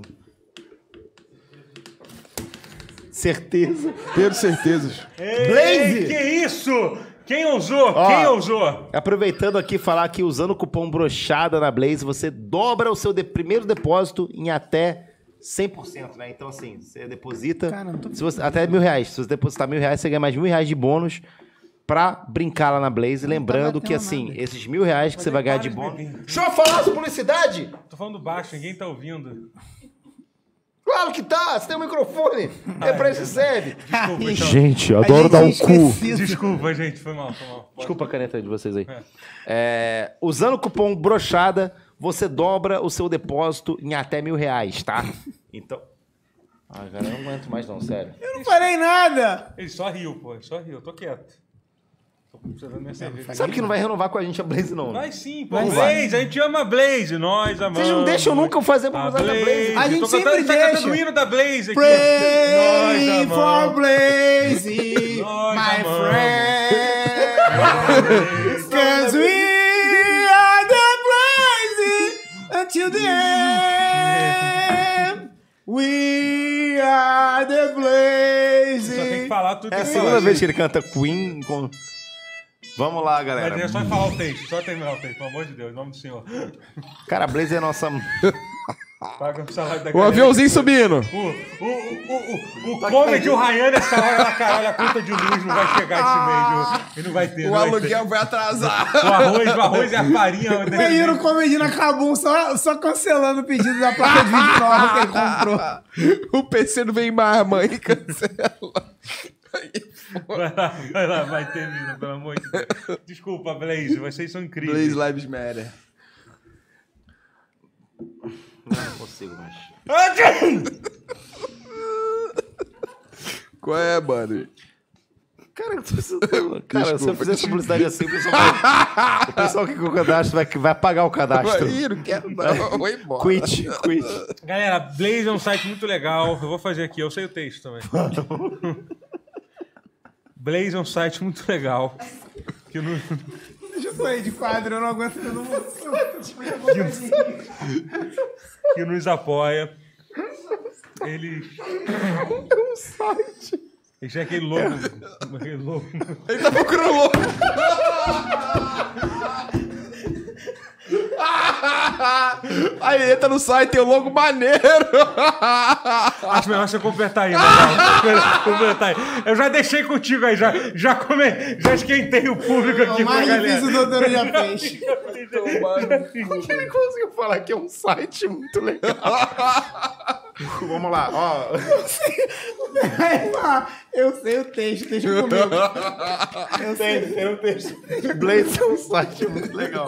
Certeza.
Ter certezas.
Blaze!
Que isso? Quem ousou?
Ó.
Quem ousou?
Aproveitando aqui, falar que usando o cupom brochada na Blaze, você dobra o seu de- primeiro depósito em até cem por cento, né? Então, assim, você deposita...
Cara, não tô-
se você, até mil reais. Se você depositar mil reais, você ganha mais mil reais de bônus pra brincar lá na Blaze. Lembrando que,
batendo
assim,
nada.
esses mil reais que você vai ganhar de
para de
bônus...
beber.
Deixa eu falar essa publicidade!
Tô falando baixo, ninguém tá ouvindo.
Claro que tá, você tem um microfone. É pra isso que serve.
Desculpa, então.
Gente, eu
A
adoro
gente
dar um
tinha
cu.
esquecido.
Desculpa, gente, foi mal, foi mal.
Desculpa a caneta de vocês aí. É, usando o cupom brochada, você dobra o seu depósito em até mil reais, tá? Então... Ah, cara, eu não aguento mais não, sério.
Eu não falei nada.
Ele só riu, pô, ele só riu, eu tô quieto. Tô precisando da minha cerveja.
Sabe que não vai renovar com a gente a Blaze, não, né?
Vai sim, pô.
Vai
Blaze, a gente ama a Blaze, nós amamos.
Vocês não deixam nunca eu fazer pra
a
usar da Blaze.
A gente
Tô
sempre
cantando, tá
deixa.
cantando o hino da Blaze aqui.
Pray
Nós
for
amamos.
Blaze,
Nós
my
amamos.
friend. Cause we are the Blaze until the end. We are the
Só tem que
Blaze.
falar tudo
É a
que
segunda
fala.
vez que ele canta Queen com... Vamos lá,
Mas
galera.
é só falar o texto, só terminar o texto, pelo amor de Deus, em nome do Senhor.
Cara, a Blaze é a nossa...
Paga o salário da
O
galera.
aviãozinho subindo.
O, o, o, o, o comedy, o Ryan, nessa hora, caralho, a conta de luz não vai chegar esse mês. viu? E não vai ter.
O
não vai ter.
aluguel vai atrasar.
O arroz, o arroz e a farinha.
Aí no Comedy na Cabum, só, só cancelando o pedido da placa de vídeo nova que ele comprou.
O P C não vem mais, mãe. Cancela.
Vai lá, vai lá, vai termina, pelo amor de Deus. Desculpa, Blaze, vocês são incríveis.
Blaze Lives Matter.
Não consigo mais.
Qual é, mano?
Cara, eu tô precisando... Cara, se eu fizer essa publicidade assim, o pessoal, vai... o pessoal que com o cadastro vai, vai pagar o cadastro.
Ih, não quero não. Vou embora.
Quit, quit.
Galera, Blaze é um site muito legal. Eu vou fazer aqui, eu sei o texto também. Blaze é um site muito legal. Que não...
Deixa eu sair de quadro, eu não aguento todo mundo.
que nos apoia. Eles.
Um site.
Eles é aquele louco. Aquele louco.
Ele tá procurando louco. Aí entra no site, tem o logo maneiro.
Acho melhor você completar aí, Magal. Completar aí. Eu já deixei contigo aí, já, já, come... já esquentei o público aqui
O
pra
mais
galera.
difícil o doutor já fez.
Ele conseguiu falar que é um site muito legal. Vamos lá, ó.
Eu sei o texto, deixa comigo. Eu sei.
Tem um texto. Blaze é um site muito legal.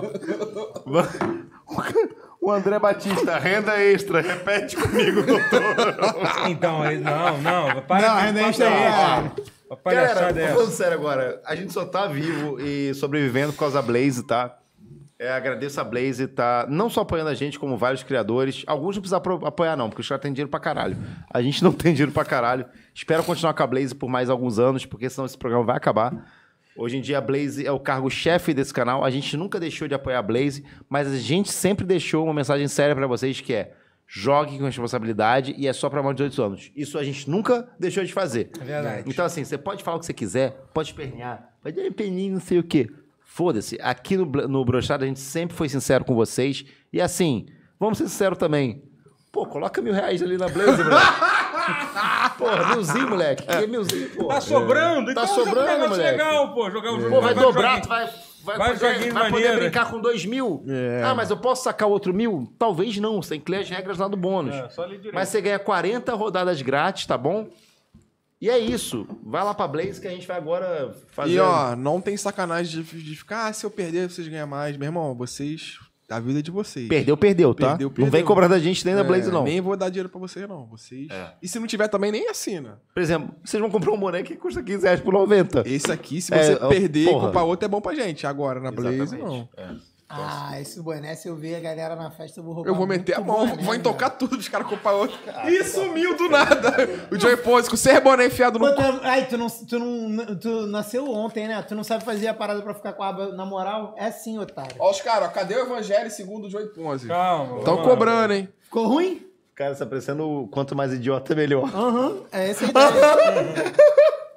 O André Batista, renda extra, repete comigo, doutor.
Então, aí- não, não. Para
Não, renda extra é-
A
Galera,
palhaçada é
tô falando
essa.
sério agora. A gente só tá vivo e sobrevivendo por causa da Blaze, tá? É, agradeço a Blaze, tá? Não só apoiando a gente, como vários criadores. Alguns não precisam apro- apoiar, não, porque os caras têm dinheiro pra caralho. A gente não tem dinheiro pra caralho. Espero continuar com a Blaze por mais alguns anos, porque senão esse programa vai acabar. Hoje em dia a Blaze é o cargo-chefe desse canal. A gente nunca deixou de apoiar a Blaze, mas a gente sempre deixou uma mensagem séria pra vocês que é: jogue com responsabilidade e é só pra mais de dezoito anos. Isso a gente nunca deixou de fazer.
É verdade.
Então, assim, você pode falar o que você quiser, pode espernear, pode dar peninho, não sei o quê. Foda-se. Aqui no, no Brochada a gente sempre foi sincero com vocês. E assim, vamos ser sinceros também. Pô, coloca mil reais ali na Blaze, moleque. Porra, milzinho, moleque. Que é milzinho, pô.
Tá sobrando?
Tá
então
sobrando,
é um negócio
moleque.
legal, pô. Jogar o jogo.
Pô, vai
jogar
dobrar,
joguinho.
tu vai, vai,
Vai
poder,
joguinho
vai poder
maneiro.
brincar com dois mil. Ah, mas eu posso sacar outro mil? Talvez não, você tem que ler as regras lá do bônus.
É, só ler direito.
Mas você ganha quarenta rodadas grátis, tá bom? E é isso. Vai lá pra Blaze que a gente vai agora fazer...
E ó, não tem sacanagem de, de ficar, ah, se eu perder, vocês ganham mais. Meu irmão, vocês. A vida é de vocês.
Perdeu, perdeu, tá?
Perdeu,
Não
perdeu.
vem cobrar da gente nem da
É,
Blaze, não.
Nem vou dar dinheiro pra vocês, não. Vocês. E se não tiver também, nem assina.
Por exemplo, vocês vão comprar um boneco que custa quinze reais por noventa.
Esse aqui, se
É,
você
ó,
perder
porra.
e comprar outro, é bom pra gente. Agora, na Blaze,
Exatamente.
não.
É.
Ah, esse boné, se eu ver a galera na festa, eu vou roubar
Eu vou meter a
muito
mão,
boné,
vou
né,
tocar tudo, os caras comprar outro. E sumiu do nada. O Joey Pose com o ser boné enfiado no
Pô, tu, ai, tu não, tu não. Tu nasceu ontem, né? Tu não sabe fazer a parada pra ficar com a aba na moral? É assim, otário.
Ó os caras, ó, cadê o Evangelho segundo o Joey Ponzi?
Calma.
Estão
vamos lá.
cobrando, hein?
Ficou ruim?
Cara, você tá parecendo o quanto mais idiota, melhor.
Aham, é essa a ideia.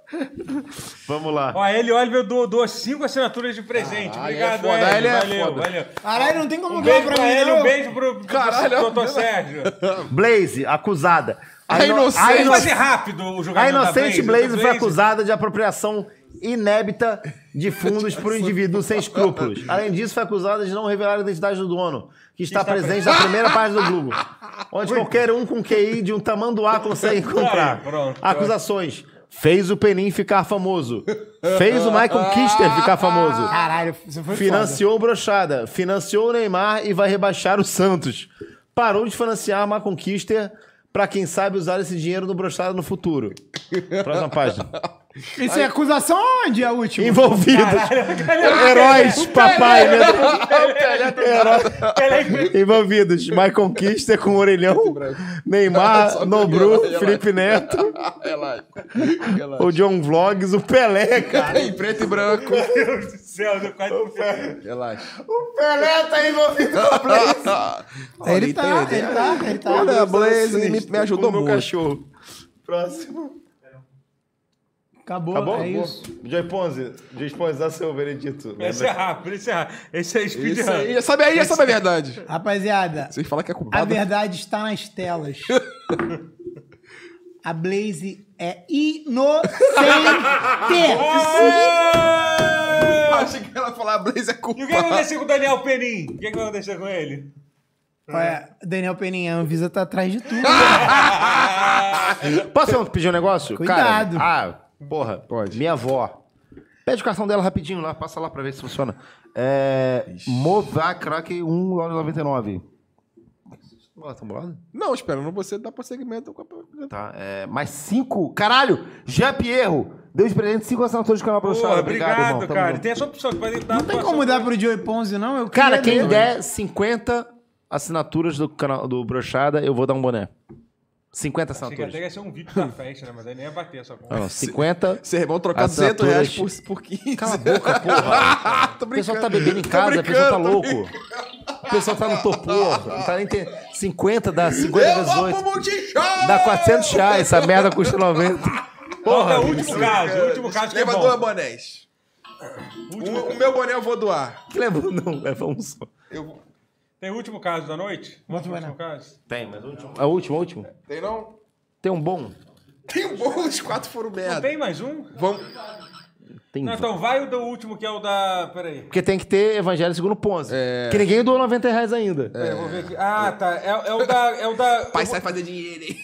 Vamos lá.
Ó, ele Oliver doou, doou cinco assinaturas de presente.
Caralho,
Obrigado,
é foda,
Hélio.
ele é
Valeu,
foda.
valeu.
Caralho, não tem como
Um
ganhar
beijo
pra
pra
mim,
ele,
não.
um beijo pro, pro,
Caralho,
pro doutor
meu-
Sérgio.
Blaze, acusada.
A
ino-
inocente.
a
Vamos
ino-
fazer rápido o
A
julgamento da
inocente
Blaze.
Blaze foi acusada de apropriação inébita de fundos por indivíduos sem escrúpulos. Além disso, foi acusada de não revelar a identidade do dono, que está, está presente pre... na primeira página do Globo, onde qualquer um com Q I de um tamanduá consegue encontrar.
Aí, pronto,
acusações. Fez o Penin ficar famoso. Fez o Michael Kister ficar famoso.
Caralho, você foi
Financiou
foda.
o Brochada. Financiou o Neymar e vai rebaixar o Santos. Parou de financiar a Michael Kister pra quem sabe usar esse dinheiro no Brochada no futuro. Próxima página.
Isso Aí... é acusação onde é a última?
Envolvidos. Heróis, papai. Meu Heróis. Envolvidos. Michael Kister com o orelhão. Neymar, Nobru, Felipe Neto.
Relaxa.
O John Vlogs, o Pelé, cara.
Em preto e branco.
Meu Deus do céu, eu quase...
Relaxa.
O Pelé tá envolvido com a Blaze.
Ele tá, ele tá, ele tá.
Olha, a Blaze me, me ajudou
o meu
muito.
Cachorro. Próximo.
Acabou,
Acabou?
é isso.
Joy Ponzi, Joy Ponzi, dá seu veredito.
Esse é rápido, esse é rápido. Esse é
Isso
speedrun.
aí, já sabe aí, já sabe a verdade.
Rapaziada,
Vocês falam que é
a
culpado.
verdade está nas telas. A Blaze é inocente.
Achei que ela ia falar a Blaze é
E o que
culpada.
vai acontecer com o Daniel Penin? O que vai acontecer com ele?
Olha, Daniel Peninha, a Anvisa tá atrás de tudo.
Posso pedir um negócio?
Cuidado.
Cara, ah, porra.
Pode.
Minha avó. Pede o cartão dela rapidinho lá, passa lá pra ver se funciona. É. Movacrack um noventa e nove. Ela tá bolada?
Não, espera, não você dá prosseguimento.
Tá, é. Mais cinco. Caralho! Jean Pierro! Deu de presente cinco assinaturas do canal pra
Pô,
Brochada.
obrigado,
irmão. Tamo
cara.
junto.
Tem essa opção que pode dar.
Não tem como dar pro Joey Ponzi, não? Eu
Cara,
queria
quem
dele.
der cinquenta assinaturas do canal do Brochada, eu vou dar um boné. cinquenta
Achei que
assinaturas.
até ia ser um vídeo da festa, né? Mas aí nem ia bater essa conta.
Não, cinquenta.
Vocês vão trocar duzentos reais por,
assinaturas.
por quinze.
Cala a boca, porra.
Tô
O pessoal
brincando.
tá bebendo em
Tô
casa, o pessoal tá
brincando, tô
louco. O pessoal tá no topor. Não tá nem entendendo. cinquenta dá cinquenta vezes oito. Dá quatrocentos reais. Essa merda custa noventa.
Porra, é o último caso. O último caso que é
Leva
bom.
dois bonés. O, o meu boné eu vou doar.
Que leva? Não, leva um só.
Eu vou-
Tem o último caso da noite?
Bota
o
o
último caso?
Tem, mas o último. É o último, o último.
Tem não?
Tem um bom?
Tem um bom, os quatro foram
Não
merda.
tem mais um?
Vamos.
Tem.
Não, então vai o do último, que é o da... Peraí.
Porque tem que ter Evangelho segundo Ponzi.
É.
Que ninguém doou noventa reais ainda.
Peraí, eu vou ver aqui. Ah, tá. É, é o da... É o da...
Pai
eu vou-
sai fazer dinheiro, hein?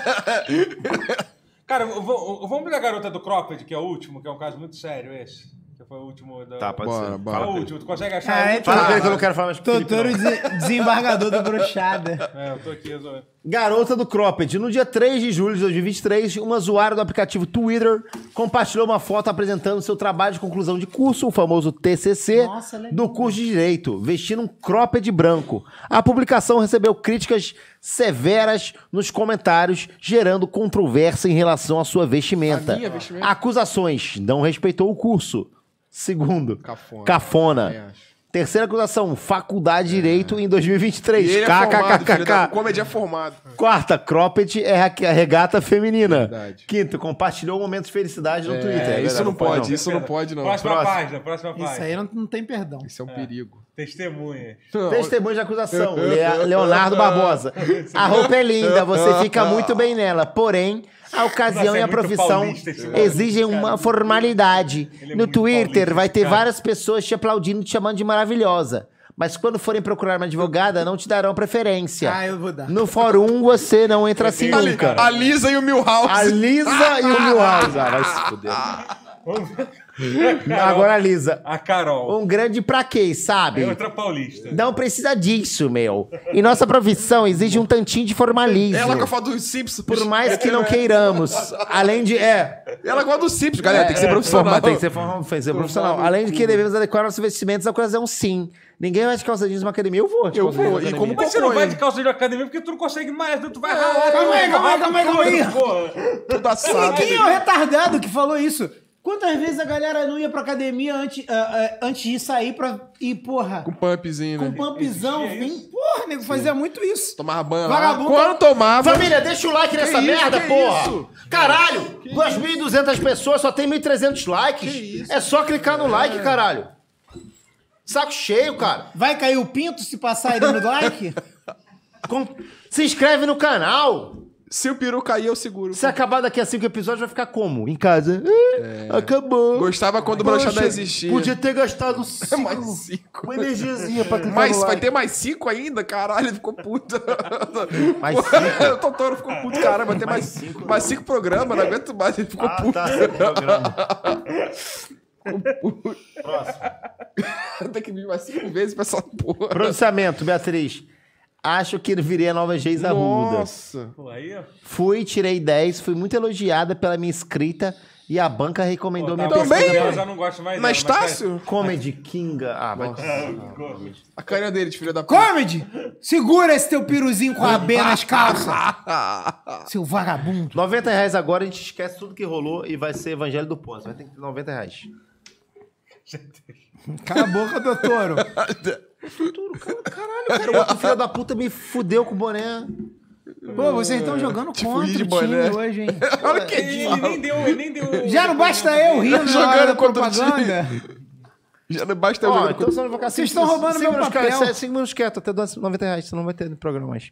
Cara, eu vou- eu- vamos ver a garota do Cropped, que é o último, que é um caso muito sério esse. Que foi o último da...
Tá, pode
Bora,
ser.
bora.
É
Fala
o
com ele.
último, tu consegue achar
Ah,
o
é,
último?
Fala com ele que eu não quero falar mais com o Felipe,
Doutor
não.
dese- desembargador do Brochada.
É, eu tô aqui, eu tô...
Garota do Cropped. No dia três de julho de dois mil e vinte e três, uma usuária do aplicativo Twitter compartilhou uma foto apresentando seu trabalho de conclusão de curso, o famoso T C C,
Nossa, legal.
do curso de Direito, vestindo um cropped branco. A publicação recebeu críticas severas nos comentários, gerando controvérsia em relação à sua vestimenta.
A minha vestimenta?
Acusações. Não respeitou o curso. Segundo,
Cafona.
cafona.
Também acho.
Terceira acusação, Faculdade de Direito em dois mil e vinte e três.
E ele é formado, filho da...
KKKK.
Comedy é formado.
Quarta, cropped é a regata feminina.
Verdade.
Quinto, compartilhou momentos de felicidade no Twitter.
É,
verdade,
isso não pode,
não.
isso não pode, não.
Próxima
Próximo.
página, próxima página.
Isso aí não, não tem perdão.
Isso é um perigo.
Testemunhas.
Testemunho de acusação, Le- Leonardo Barbosa. A roupa é linda, você fica muito bem nela. Porém, a ocasião
Nossa, é
e a
muito
profissão
paulista esse maluco,
exigem
cara.
uma formalidade.
Ele é
No
muito
Twitter
paulista,
vai ter
cara.
várias pessoas te aplaudindo e te chamando de maravilhosa. Mas quando forem procurar uma advogada, não te darão preferência.
Ah, eu vou dar.
No fórum você não entra assim
tenho-
nunca.
A Lisa e o Milhouse.
A Lisa e o Milhouse. Ah, vai se fuder. Agora a Lisa.
A Carol.
Um grande pra quê, sabe?
É outra paulista.
Não precisa disso, meu. E nossa profissão exige um tantinho de formalismo.
Ela com a foto dos Simpsons.
Por mais que não queiramos. Além de... É.
Ela gosta dos Simpsons, galera. tem que ser profissional.
Forma- Tem que ser, forma- tem que ser profissional. Além de que devemos adequar nossos vestimentos à ocasião, sim. Ninguém vai de calça jeans numa academia. Eu vou de
Eu
calça jeans
vou.
numa
E
academia.
como
Mas você não
Cocô,
vai
hein?
de calça de academia porque tu não consegue mais, tu vai ralar.
Calma aí, calma aí, calma aí, calma aí.
Porra.
Tudo assado.
Quem é o retardado que falou isso? Quantas vezes a galera não ia pra academia antes, ah, ah, antes de sair pra ir, porra,
Com pumpzinho,
com
né?
pumpzão,
Existia
vem,
isso?
porra, nego, fazia muito isso.
Tomava banho lá.
Vagabundo.
Quando tomava...
Família, deixa o like nessa
isso,
merda,
que
porra!
isso?
Caralho! duas mil e duzentas pessoas, só tem mil e trezentos likes. É só clicar no like, caralho. Saco cheio, cara.
Vai cair o pinto se passar ele no like?
Com- Se inscreve no canal.
Se o peru cair, eu seguro.
Se acabar daqui a cinco episódios, vai ficar como? Em casa. Acabou.
Gostava quando o
Poxa,
brochada existia.
Podia ter gastado cinco,
Mais cinco.
uma energiazinha pra clicar
Mas
no
vai
like.
ter mais cinco ainda? Caralho, ele ficou puto.
Mais cinco?
O Totoro ficou puto, caralho. Vai ter mais,
Mais cinco,
mais cinco programas, não aguento mais. Ele ficou
Ah,
puto.
tá, cinco programas.
Tem que vir mais cinco vezes pra essa porra.
Pronunciamento, Beatriz. Acho que virei a nova Geisa Arruda.
Nossa.
Pô, aí, ó.
Fui, tirei dez, fui muito elogiada pela minha escrita e a banca recomendou
Pô,
minha
tá,
Também?
pesquisa.
Eu já não gosto mais
Na
dela, mas-
Estácio?
Comedy Kinga. Ah, vai.
A carinha dele, de filha da puta.
Comedy! Segura esse teu piruzinho com a B nas calças, seu vagabundo.
noventa reais agora, a gente esquece tudo que rolou e vai ser Evangelho do Poço. Vai ter que ter noventa reais.
Cala a boca, doutor.
Caralho, cara, o outro filho da puta me fudeu com o boné.
Pô, vocês estão jogando
Te
contra
fudi de
o time
boné.
hoje, hein?
Olha que
Ele, ele nem deu, ele nem deu.
Já não basta eu rindo na
Jogando
hora da
contra o
propaganda?
Já não basta eu
Ó,
jogando
então você não vai ficar
Vocês estão roubando meu papel.
cinco minutos quieto, até noventa reais, senão não vai ter programa mais.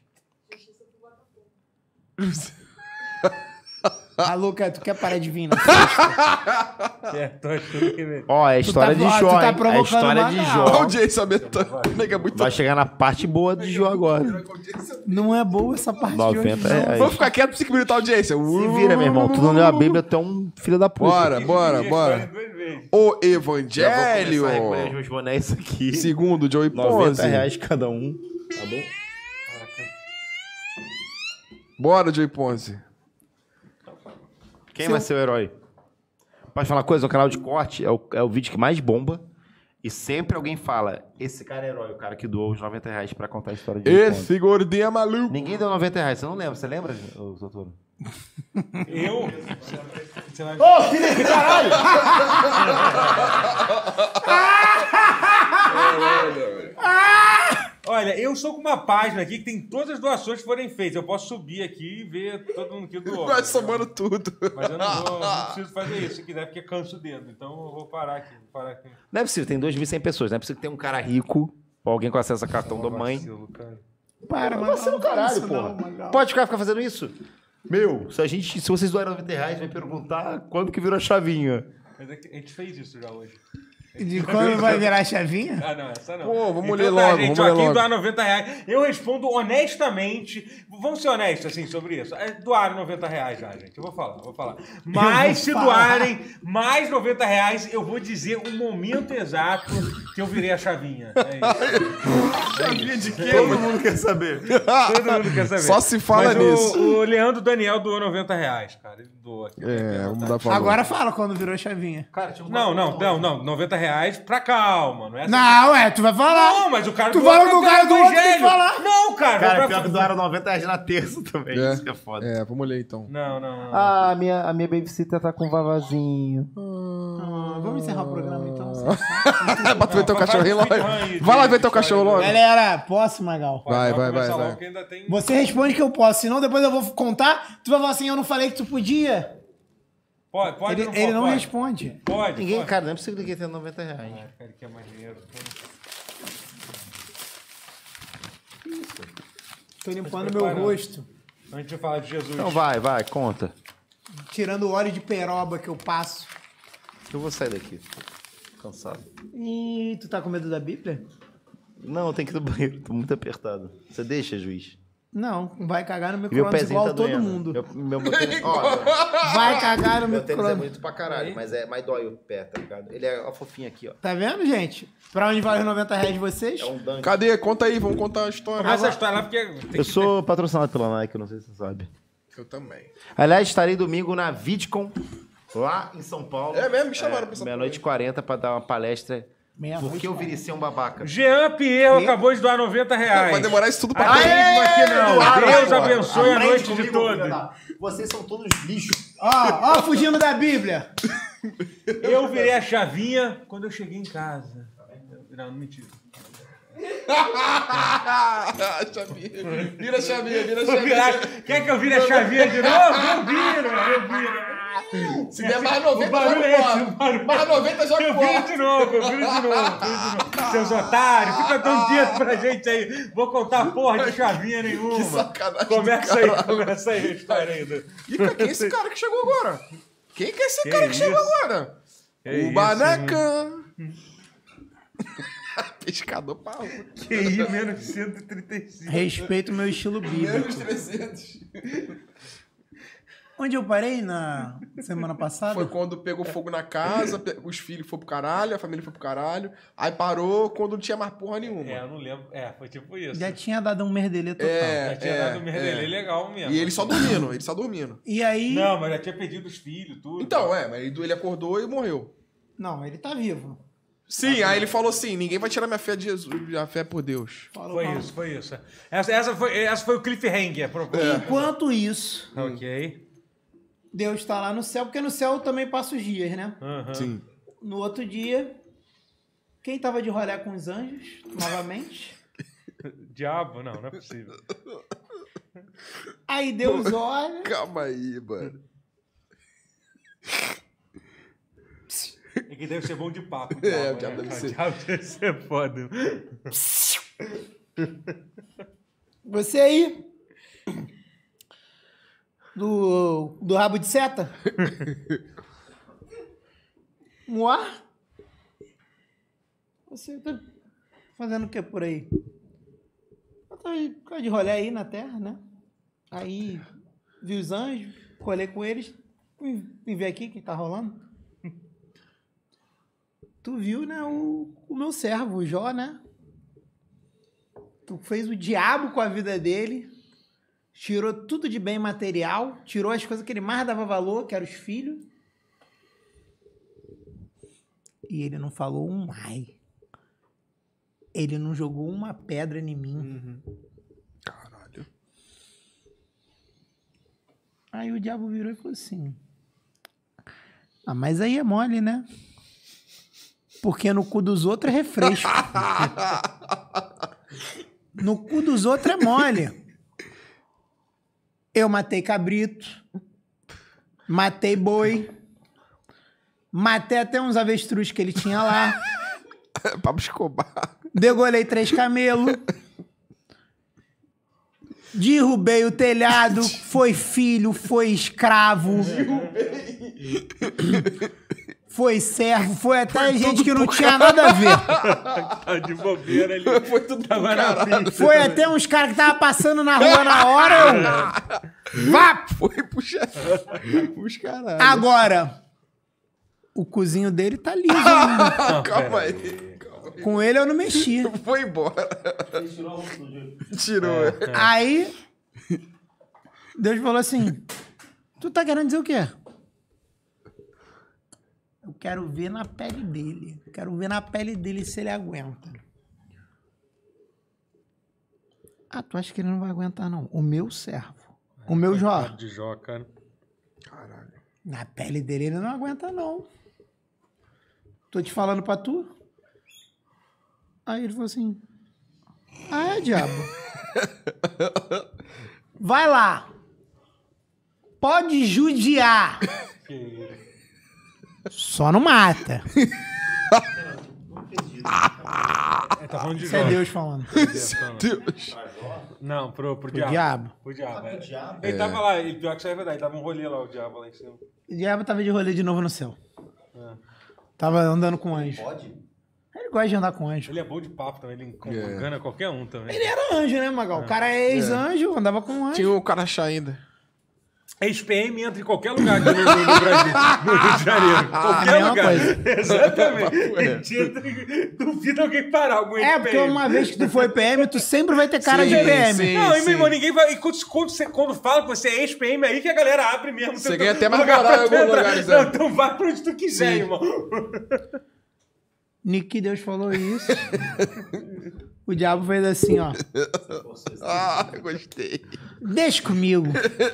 Alô, cara, tu quer parar de vir? Não?
É, tô achando que...
Ó, é a história
tá-
de
ó, tu
Jó,
tá
hein? É a
provocando
história
uma
de
real.
Jó.
A audiência aumentando. Nega, é muito...
Vai chegar na parte boa de Jó agora.
Não é boa essa parte
noventa
de hoje, não.
reais.
Vamos ficar quieto pra cinco minutos a audiência.
Se vira, meu irmão. Tu não leu a Bíblia, tu é um filho da puta.
Bora, bora, bora. O Evangelho.
Já vou começar a recolher meus bonés aqui.
Segundo Joey
noventa
Ponzi.
reais cada um. Tá bom?
Bora, Joey Ponzi.
Quem vai ser o herói? Pode falar uma coisa? O canal de corte é o, é o vídeo que mais bomba. E sempre alguém fala, esse cara é herói, o cara que doou os noventa reais pra contar a história de Joey Ponzi.
Esse gordinho é maluco.
Ninguém deu noventa reais, você não lembra? Você lembra, ô, doutor?
Eu? Você vai...
Ô, filho de caralho!
Olha, eu estou com uma página aqui que tem todas as doações que forem feitas. Eu posso subir aqui e ver todo mundo que doou.
Vai somando tudo.
Mas eu não, vou, não preciso fazer isso se quiser, porque cansa o dedo. Então eu vou parar aqui. Vou parar aqui.
Não é possível, tem dois mil e cem pessoas. Não é possível que tenha um cara rico, ou alguém com acesso a cartão da mãe.
Vacilo, cara.
Para,
Mas
Magal,
você é um
não faz
caralho,
isso
porra.
não, Magal.
Pode ficar, ficar fazendo isso? Meu, se, a gente, se vocês doarem noventa reais, vai perguntar quando que virou a chavinha.
Mas é que a gente fez isso já hoje.
De quando vai virar a chavinha?
Ah, não, essa não.
Pô, vamos
então,
ler
tá,
logo,
gente,
vamos
ó,
ler
quem
logo.
doar noventa reais, eu respondo honestamente. Vamos ser honestos, assim, sobre isso. É, doaram noventa reais já, gente. Eu vou falar, vou falar. Mas se
falar.
doarem mais noventa reais, eu vou dizer o momento exato que eu virei a chavinha. É isso.
Chavinha de quê?
Todo mundo quer saber.
Todo mundo quer saber.
Só se fala
Mas
nisso.
O, o Leandro Daniel doou noventa reais, cara. Ele doou aqui.
É, vamos dar pra
Agora fala quando virou a chavinha.
Cara, tinha um
Não, não, não, não. noventa reais pra calma. Não é assim.
Não, é, tu vai falar.
Não, mas o cara
Tu
doou
fala
pra
do cara do outro, tem que
evangelho.
falar.
Não, cara.
Cara,
pra-
pior que doaram noventa reais na terça também.
É.
Isso que é foda.
É, vamos ler então.
Não, não, não.
Ah, a minha, a minha babysitter tá com um vavazinho.
Ah, vamos encerrar o programa então.
Vai ver teu
Vai,
cachorro
vai,
logo.
vai, vai,
Vai lá
vai,
ver teu
vai,
cachorro
vai,
logo.
Galera, posso, Magal?
Vai, vai,
Vamos começar
vai,
logo
vai.
que ainda tem...
Você responde que eu posso, senão depois eu vou contar, tu vai falar assim, eu não falei que tu podia.
Pode, pode.
Ele,
não,
ele não
pode.
responde.
Pode,
Ninguém,
pode.
cara, não é possível que ninguém tenha noventa reais.
Ah, cara, ele quer mais dinheiro.
Tô limpando
Mas
meu
preparando.
rosto,
Antes de falar de Jesus.
Então vai, vai, conta.
tirando o óleo de peroba que eu passo.
Eu vou sair daqui. Cansado.
Ih, tu tá com medo da Bíblia?
Não, eu tenho que ir no banheiro, tô muito apertado. Você deixa, juiz?
Não, vai cagar no
Meu
micro-ondas
pezinho
igual
tá
todo
doendo.
mundo.
Meu, meu, meu tênis, ó,
Vai cagar no
meu tênis é
micro-ondas.
bonito pra caralho, mas, é, mas dói o pé, tá ligado? Ele é ó, fofinho aqui, ó.
Tá vendo, gente? Pra onde vai os noventa reais de vocês?
É um dunk.
Cadê? Conta aí, vamos contar a história.
Começa a história lá, porque... tem
Eu
que
sou patrocinado pela Nike, eu não sei se você sabe.
Eu também.
Aliás, estarei domingo na VidCon, lá em São Paulo.
É mesmo? Me chamaram pra essa
Meia-noite e quarenta pra dar uma palestra.
Meia-noite
Por que eu
e
virei ser um babaca?
Jean Pierro acabou de doar noventa reais.
Vai demorar isso tudo pra
Até
ter.
aí, aqui não.
Doaram,
Deus
pô.
abençoe a
Aprende
noite de
comigo,
todos.
filho da- Vocês são todos lixo.
Ó, ó, fugindo da Bíblia.
Eu virei a chavinha quando eu cheguei em casa. Não, mentira.
Chavinha. Vira a chavinha, vira a
Vou virar-
chavinha.
Quer que eu vire a chavinha de novo? Eu viro, eu viro.
Se der mais noventa,
O barulho
joga
é esse,
fora.
o barulho.
Mais noventa, joga
Eu viro
fora.
de novo, eu viro de novo, eu viro de novo. Seus otários, fica dando dinheiro pra gente aí. Vou contar porra de chavinha nenhuma.
Que sacanagem do
Começa aí,
caralho.
começa aí a história ainda.
Ih, cara, quem é esse cara que chegou agora? Quem que é esse
Que
cara que
isso?
chegou agora?
Que
o
isso,
Banaca. Pescador pau.
Q I menos cento e trinta e cinco.
Respeito o meu estilo bíblico.
Menos trezentos.
Onde eu parei na semana passada?
Foi quando pegou fogo na casa, pe- os filhos foram pro caralho, a família foi pro caralho. Aí parou quando não tinha mais porra nenhuma.
É, eu não lembro. É, foi tipo isso.
Já tinha dado um merdelê total.
É.
Já tinha dado um merdelê legal mesmo.
E ele só dormindo, ele só dormindo.
E aí...
Não, mas já tinha perdido os filhos, tudo.
Então, é, mas ele, ele acordou e morreu.
Não, ele tá vivo.
Sim, aí ele falou assim: ninguém vai tirar minha fé de Jesus, a fé por Deus.
Falou,
Foi
"Não."
isso, foi isso. Essa, essa, foi, essa foi o cliffhanger. Pro...
Enquanto isso,
Ok.
Deus tá lá no céu, porque no céu também passa os dias, né?
Aham.
Sim.
No outro dia, quem tava de rolê com os anjos, novamente?
Diabo? Não, não é possível.
Aí Deus olha...
Calma aí, mano.
É que deve ser bom de papo.
É,
diabo,
o diabo
né?
deve
O
ser.
diabo deve ser foda.
Você aí... Do, do rabo de seta? Moá? Você tá fazendo o que por aí? Eu tô aí, tô de rolê aí na terra, né? Aí vi os anjos, colei com eles, vim, vim ver aqui o que tá rolando. Tu viu, né, o, o meu servo, o Jó, né? Tu fez o diabo com a vida dele. Tirou tudo de bem material, tirou as coisas que ele mais dava valor, que eram os filhos. E ele não falou um ai. Ele não jogou uma pedra em mim.
Uhum. Caralho.
Aí o diabo virou e falou assim: ah, mas aí é mole, né? Porque no cu dos outros é refresco. No cu dos outros é mole. Eu matei cabrito, matei boi, matei até uns avestruz que ele tinha lá,
Pablo Escobar.
degolei três camelos, derrubei o telhado, foi filho, foi escravo, foi servo, foi até gente que não tinha nada a ver.
Tá de bobeira ali.
Foi tudo pro
Tava na
caralho.
pista.
Foi até uns caras que estavam passando na rua na hora, eu... Vá!
Foi pro chefe. Os caralho.
Agora, o cozinho dele tá liso ainda.
Calma aí. Calma aí.
Com ele eu não mexi.
Foi embora. Tirou. é.
Aí, Deus falou assim, tu tá querendo dizer o quê? Eu quero ver na pele dele. Quero ver na pele dele se ele aguenta. Ah, tu acha que ele não vai aguentar, não? O meu servo. O meu Jó.
De Jó, cara.
Caralho.
Na pele dele ele não aguenta, não. Tô te falando pra tu. Aí ele falou assim, ah, é, diabo. Vai lá. Pode judiar. Só não mata.
É, tá falando de
Isso
Jó.
é Deus falando.
Deus.
Não, pro, pro
O
diabo.
diabo.
Pro diabo, é. Ele tava lá, e pior que isso é verdade, tava um rolê lá, o diabo lá em cima.
O diabo tava de rolê de novo no céu. Tava andando com anjo.
Pode?
Ele gosta de andar com anjo.
Ele é bom de papo também, ele
É.
engana qualquer um também.
Ele era anjo, né, Magal? O cara é ex-anjo, andava com anjo.
Tinha o Carachá ainda.
Ex-P M entra em qualquer lugar aqui no, no, no Brasil, no Rio de Janeiro. Qualquer
mesma
lugar.
coisa.
Exatamente. Ele entra e duvida alguém parar algum
É, porque uma vez que tu foi P M, tu sempre vai ter cara
Sim,
de P M.
sim.
Não, e, meu irmão, ninguém vai. E quando, quando, você, quando fala que você é ex-P M, aí que a galera abre mesmo.
Você
teu-
ganha até
teu
mais
lugar
moral
pra
em
tu
alguns
entrar.
lugares,
Não,
é.
então vai pra onde tu quiser,
Sim.
irmão.
Nick Deus falou isso. O diabo fez assim, ó.
Ah, gostei.
Deixa comigo.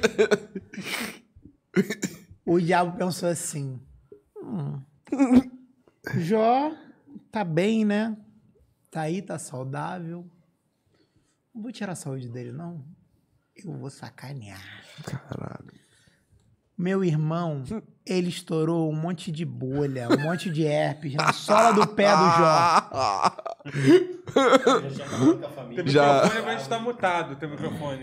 O diabo pensou assim. Hum, Jó tá bem, né? Tá aí, tá saudável. Não vou tirar a saúde dele, não. Eu vou sacanear.
Caralho.
Meu irmão, ele estourou um monte de bolha, um monte de herpes na sola do pé do Jó.
Teu
Já.
microfone vai estar mutado, teu microfone,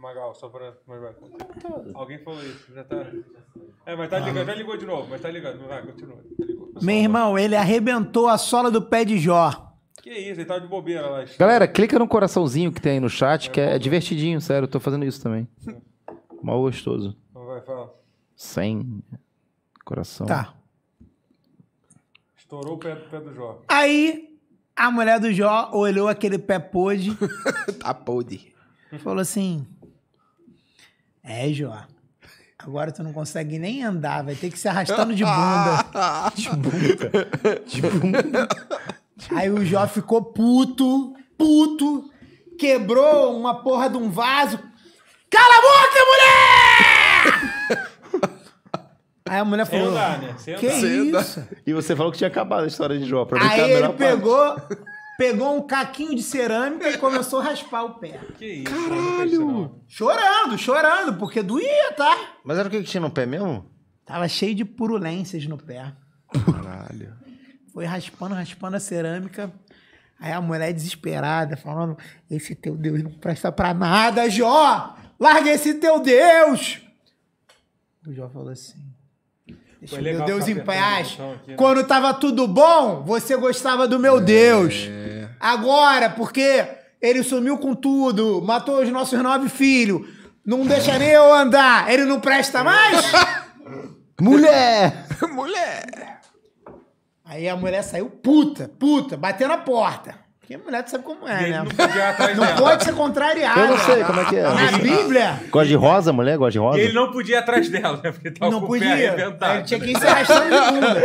Magal, só pra... Mas vai. Alguém falou isso, já tá... É, mas tá ligando, já ligou de novo, mas tá ligando. Vai, continua. Tá ligou.
Meu irmão, ele arrebentou a sola do pé de Jó.
Que isso, ele tava de bobeira lá.
Galera, clica no coraçãozinho que tem aí no chat, que é, é divertidinho, sério. Eu tô fazendo isso também. Mal gostoso.
Então vai, fala.
Sem coração.
Tá.
Estourou o pé, pé do Jó.
Aí, a mulher do Jó olhou aquele pé podre.
Tá podre.
Falou assim... É, Jó. Agora tu não consegue nem andar. Vai ter que se arrastando de bunda.
De bunda. De bunda.
Aí o Jó ficou puto. Puto. Quebrou uma porra de um vaso. Cala a boca, mulher! Aí a mulher
Sem
falou...
andar, né? Sem
Que
andar.
isso?
E você falou que tinha acabado a história de Jó. Pra mim, que é a
Aí ele
melhor parte.
pegou... Pegou um caquinho de cerâmica e começou a raspar o pé.
Que isso? Caralho!
Chorando, chorando, porque doía, tá?
Mas era o que que tinha no pé mesmo?
Tava cheio de purulências no pé.
Caralho.
Foi raspando, raspando a cerâmica. Aí a mulher desesperada, falando, esse teu Deus não presta pra nada, Jó! Larga esse teu Deus! O Jó falou assim, deixa
Foi
o meu
legal
Deus
ficar
em paz.
apertando o botão aqui, né?
Quando tava tudo bom, você gostava do meu Deus. Agora, porque ele sumiu com tudo, matou os nossos nove filhos, não deixa nem eu andar, ele não presta mais?
Mulher!
Mulher!
Aí a mulher saiu puta, puta, batendo na porta. Porque a mulher tu sabe como
E
é,
ele
né?
não podia ir atrás
Não
dela.
pode ser contrariada.
Eu não sei como é que é.
Na Bíblia,
Gosta de rosa, mulher? Gosta de rosa?
E ele não podia ir atrás dela, né? Porque tava
não
com o pé
podia.
arrebentado.
Ele tinha que ir se arrastando de bunda.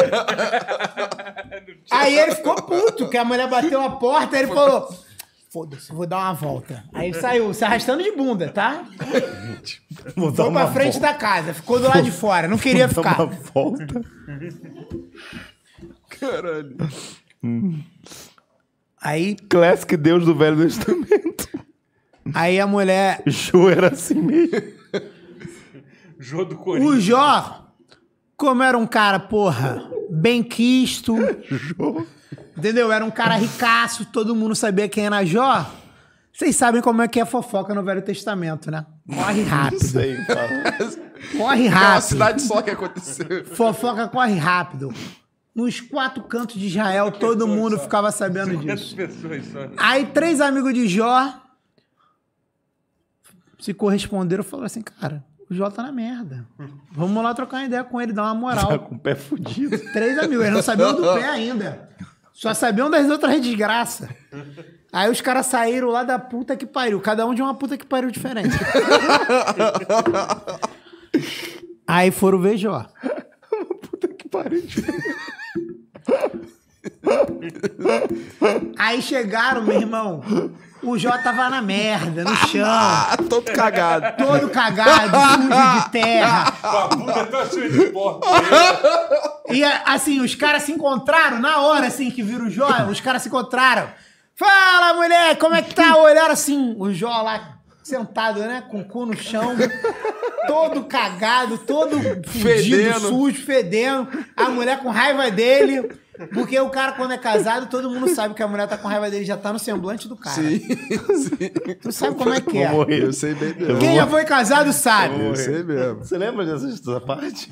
Aí ele ficou puto, que a mulher bateu a porta, aí ele falou, foda-se, vou dar uma volta. Aí ele saiu, se arrastando de bunda, tá?
Vou dar
Foi pra
uma
frente
volta.
da casa, ficou do lado de fora, não queria
Vou dar
ficar.
uma volta.
Caralho.
Aí,
Classic Deus do Velho Testamento.
aí a mulher...
Jô era assim mesmo.
Jô do
O
Corinthians.
Jó, como era um cara, porra, bem quisto, entendeu? Era um cara ricaço, todo mundo sabia quem era Jó. Vocês sabem como é que é fofoca no Velho Testamento, né? Corre rápido.
Isso aí, fala.
Corre
É uma
rápido.
cidade só que aconteceu.
Fofoca corre rápido. Nos quatro cantos de Israel, todo mundo ficava sabendo disso.
Pessoas só.
Aí, três amigos de Jó se corresponderam e falaram assim, cara, o Jó tá na merda. Vamos lá trocar uma ideia com ele, dar uma
Tá
moral.
com o pé fudido.
Três amigos, eles não sabiam do pé ainda. Só sabiam das outras desgraças. Aí os caras saíram lá da puta que pariu. Cada um de uma puta que pariu diferente. Aí foram ver Jó.
Puta que pariu.
Aí chegaram, meu irmão. O Jó tava na merda, no chão.
Ah, todo cagado.
Todo cagado, sujo de terra.
A bunda tá cheia de porta.
E assim, os caras se encontraram na hora, assim, que viram o Jó. Os caras se encontraram. Fala, mulher, como é que tá? Olharam assim, o Jó lá, sentado, né? Com o cu no chão. Todo cagado, todo fudido,
Fedendo.
sujo, fedendo. A mulher com raiva dele. Porque o cara, quando é casado, todo mundo sabe que a mulher tá com raiva dele, já tá no semblante do cara.
Sim, sim.
Tu sabe como é que é.
Vou morrer.
Eu sei bem mesmo.
Quem já foi casado sabe.
Eu sei mesmo.
Você lembra dessa, dessa parte?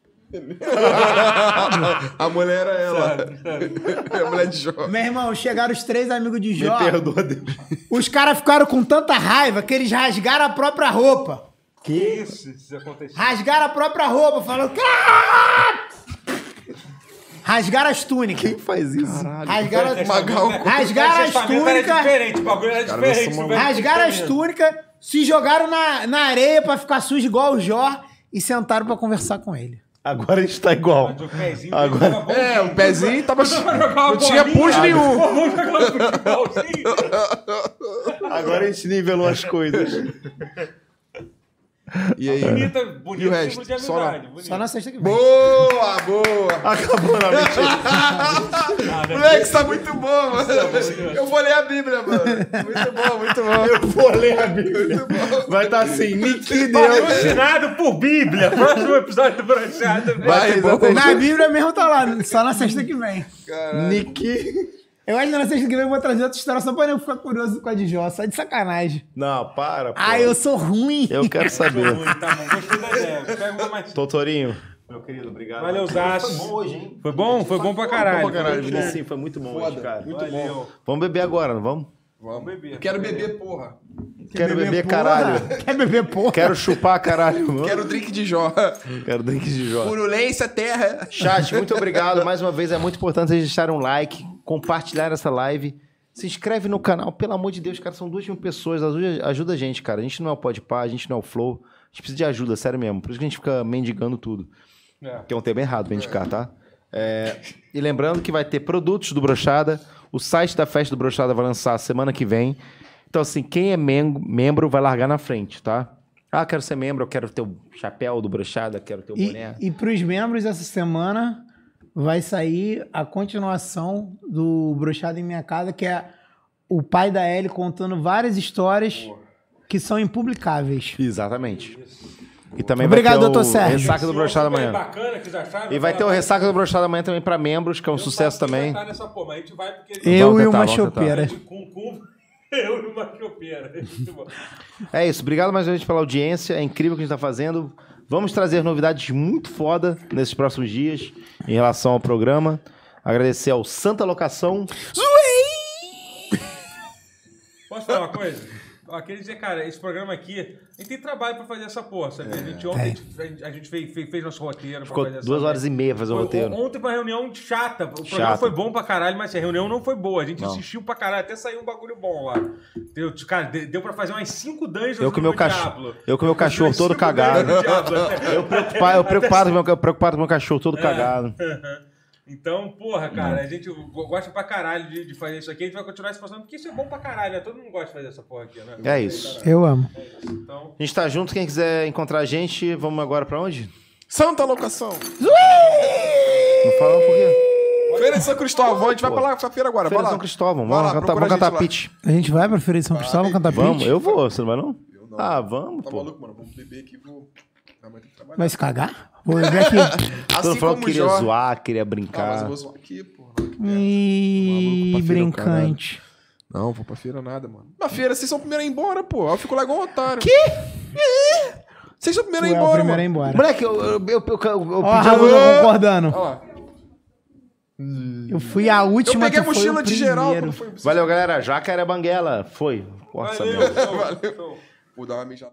A mulher era ela. É a mulher de Jó.
Meu irmão, chegaram os três amigos de
Me
Jó.
perdoa, Deus.
Os caras ficaram com tanta raiva que eles rasgaram a própria roupa.
Que isso? Isso aconteceu.
Rasgaram a própria roupa, falando... "Ah!" Rasgaram as túnicas.
Quem faz isso?
Rasgaram,
Magal.
rasgaram as
Testamento era
túnicas.
diferente, o bagulho era
Cara,
diferente.
nós somos-
no Velho
Rasgaram as
Testamento.
túnicas, se jogaram na, na areia pra ficar sujo igual o Jó e sentaram pra conversar com ele.
Agora a gente tá igual.
Mas o pezinho
Agora-
dele tava bom,
É,
gente.
o pezinho tava...
Vamos jogar uma
Não tinha
bolinha.
pus nenhum.
Pô, vamos jogar um futebolzinho.
Agora a gente nivelou as coisas.
E aí?
Bonita,
E o
bonito
resto?
símbolo de
Só na-
amizade. bonito.
Só na sexta que vem.
Boa, boa.
Acabou na mente.
Moleque, isso tá muito bom, mano. Eu vou ler a Bíblia, mano. Muito bom, muito bom.
Eu vou ler a Bíblia. Vai estar assim, Niki Deus.
Patrocinado por Bíblia. Próximo episódio do Brochado.
Vai,
Exatamente.
Na Bíblia mesmo tá lá, só na sexta que vem.
Niki.
Eu acho que na sexta que vem eu vou trazer outra história só pra eu ficar curioso com a de Jó, só de sacanagem.
Não, para, pô.
Ah, eu sou ruim.
Eu quero saber.
Tá bom, gostei da ideia. Pega uma mais.
Doutorinho. Meu querido, obrigado.
Valeu, Zaço.
Foi bom hoje, hein?
Foi bom? Foi bom pra caralho.
Foi bom pra caralho,
Foi muito
Vinicius. Foi muito bom hoje, cara.
Muito
Valeu.
bom.
Vamos beber agora, não vamos?
Vamos
beber.
Eu quero beber, porra.
Quero beber,
porra?
caralho.
Quer beber porra?
Quero chupar, caralho.
Quero drink de Jó.
Quero drink de Jó.
Purulência, terra.
Chat, muito obrigado. Mais uma vez, é muito importante vocês deixarem um like, compartilhar essa live. Se inscreve no canal, pelo amor de Deus, cara. São duas mil pessoas. Ajuda, ajuda a gente, cara. A gente não é o Podpah, a gente não é o Flow. A gente precisa de ajuda, sério mesmo. Por isso que a gente fica mendigando tudo.
É.
Que é um tema errado mendigar, tá? É, e lembrando que vai ter produtos do Brochada. O site da festa do Brochada vai lançar semana que vem. Então, assim, quem é mem- membro vai largar na frente, tá? Ah, quero ser membro, eu quero ter o chapéu do Brochada, quero ter o boné.
E, e pros membros, essa semana vai sair a continuação do Brochada em Minha Casa, que é o pai da Ellie contando várias histórias que são impublicáveis.
Exatamente. E também
Obrigado,
vai ter
doutor
o
Sérgio.
Ressaca do Brochada amanhã.
Bacana, que vocês acharam,
E vai ter o Ressaca do Brochada amanhã também pra membros, que é um sucesso também.
Vai estar nessa porra, mas a gente vai porque...
Eu
Vamos
e
tentar,
uma
vamos
chopeira.
Com, com... Eu e uma chopeira. Muito bom.
É isso. Obrigado mais uma vez pela audiência. É incrível o que a gente tá fazendo. Vamos trazer novidades muito foda nesses próximos dias em relação ao programa. Agradecer ao Santa Locação.
Posso falar uma coisa? Ó, queria dizer, cara, esse programa aqui, a gente tem trabalho pra fazer essa porra, sabe? A gente ontem, a gente, a gente fez, fez, fez nosso roteiro
Ficou
pra fazer
duas
essa
horas e meia pra fazer o
Foi-
roteiro.
Ontem foi uma reunião chata. O programa
Chata.
foi bom pra caralho, mas assim, a reunião não foi boa. A gente
Não.
insistiu pra caralho, até saiu um bagulho bom lá. Deu, cara, de- deu pra fazer umas cinco dungeons
Eu com
no
meu
Diablo.
cachorro, eu com meu cachorro
Umas
todo
cinco
cagado.
dungeons no Diablo, até-
Eu preocupado, eu preocupado, com meu, eu preocupado com meu cachorro
É.
todo cagado.
Então, porra, cara, a gente gosta pra caralho de, de fazer isso aqui. A gente vai continuar se esforçando, porque isso é bom pra caralho, né? Todo mundo gosta de fazer essa porra aqui, né?
É isso.
Eu amo.
Então,
A gente tá junto, quem quiser encontrar a gente, vamos agora pra onde?
Santa Locação.
Não fala por quê?
Feira de São Cristóvão. A gente vai pra lá pra feira agora.
Feira
Vai
de
lá.
São Cristóvão,
Vai
vamos
lá,
cantar,
procura
vamos
a
cantar
gente lá.
pitch.
A gente vai pra Feira de São Cristóvão cantar
Vamos,
pitch?
eu vou, você não vai não?
Eu não.
Ah, vamos,
Tá
pô.
maluco, mano? Vamos beber aqui, vou... Amanhã tem que trabalhar.
Vai se cagar? Vou beber aqui.
Todo
Assim
mundo falou
como
que queria
Jó.
zoar, queria
Ah, mas
brincar.
eu vou zoar aqui, porra.
Ih,
Maluco pra feira,
brincante.
Não, vou pra feira nada, mano. Na feira, vocês são o primeiro a ir embora, pô. Eu fico lá igual um otário.
Que?
Vocês são o primeiro
Tu
a ir
é o
embora,
primeiro a ir
mano.
embora.
Moleque, eu, eu, eu, eu, eu, eu
Ó,
pedi
Raul
a...
concordando.
Olha lá.
Eu fui a
Eu
última,
peguei a
tu foi
mochila
o
de geral.
primeiro.
Quando foi...
Valeu, galera. Jacaré Banguela. Foi. Nossa,
valeu,
meu.
show, show.
Vou dar uma mijada.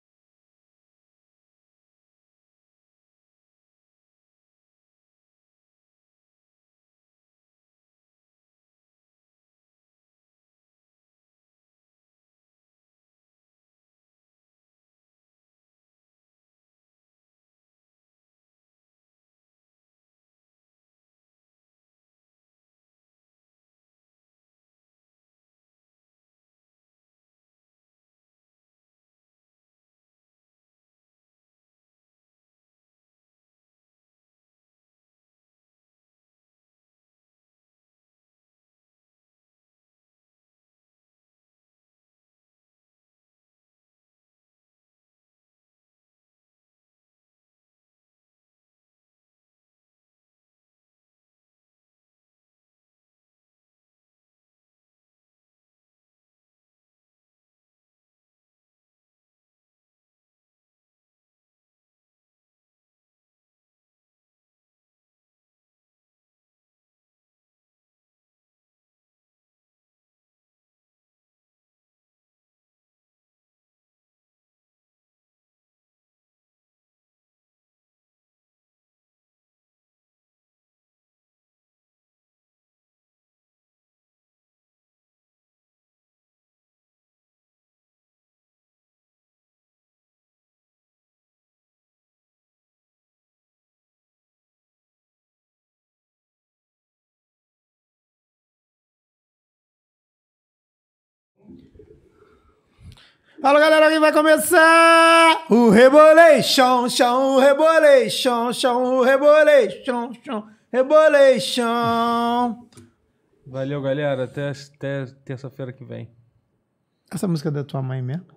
Fala, galera, que vai começar o Rebolation, chão, o Rebolation, chão, o Rebolation, chão, Rebolation.
Valeu, galera. Até, até terça-feira que vem.
Essa música é da tua mãe mesmo?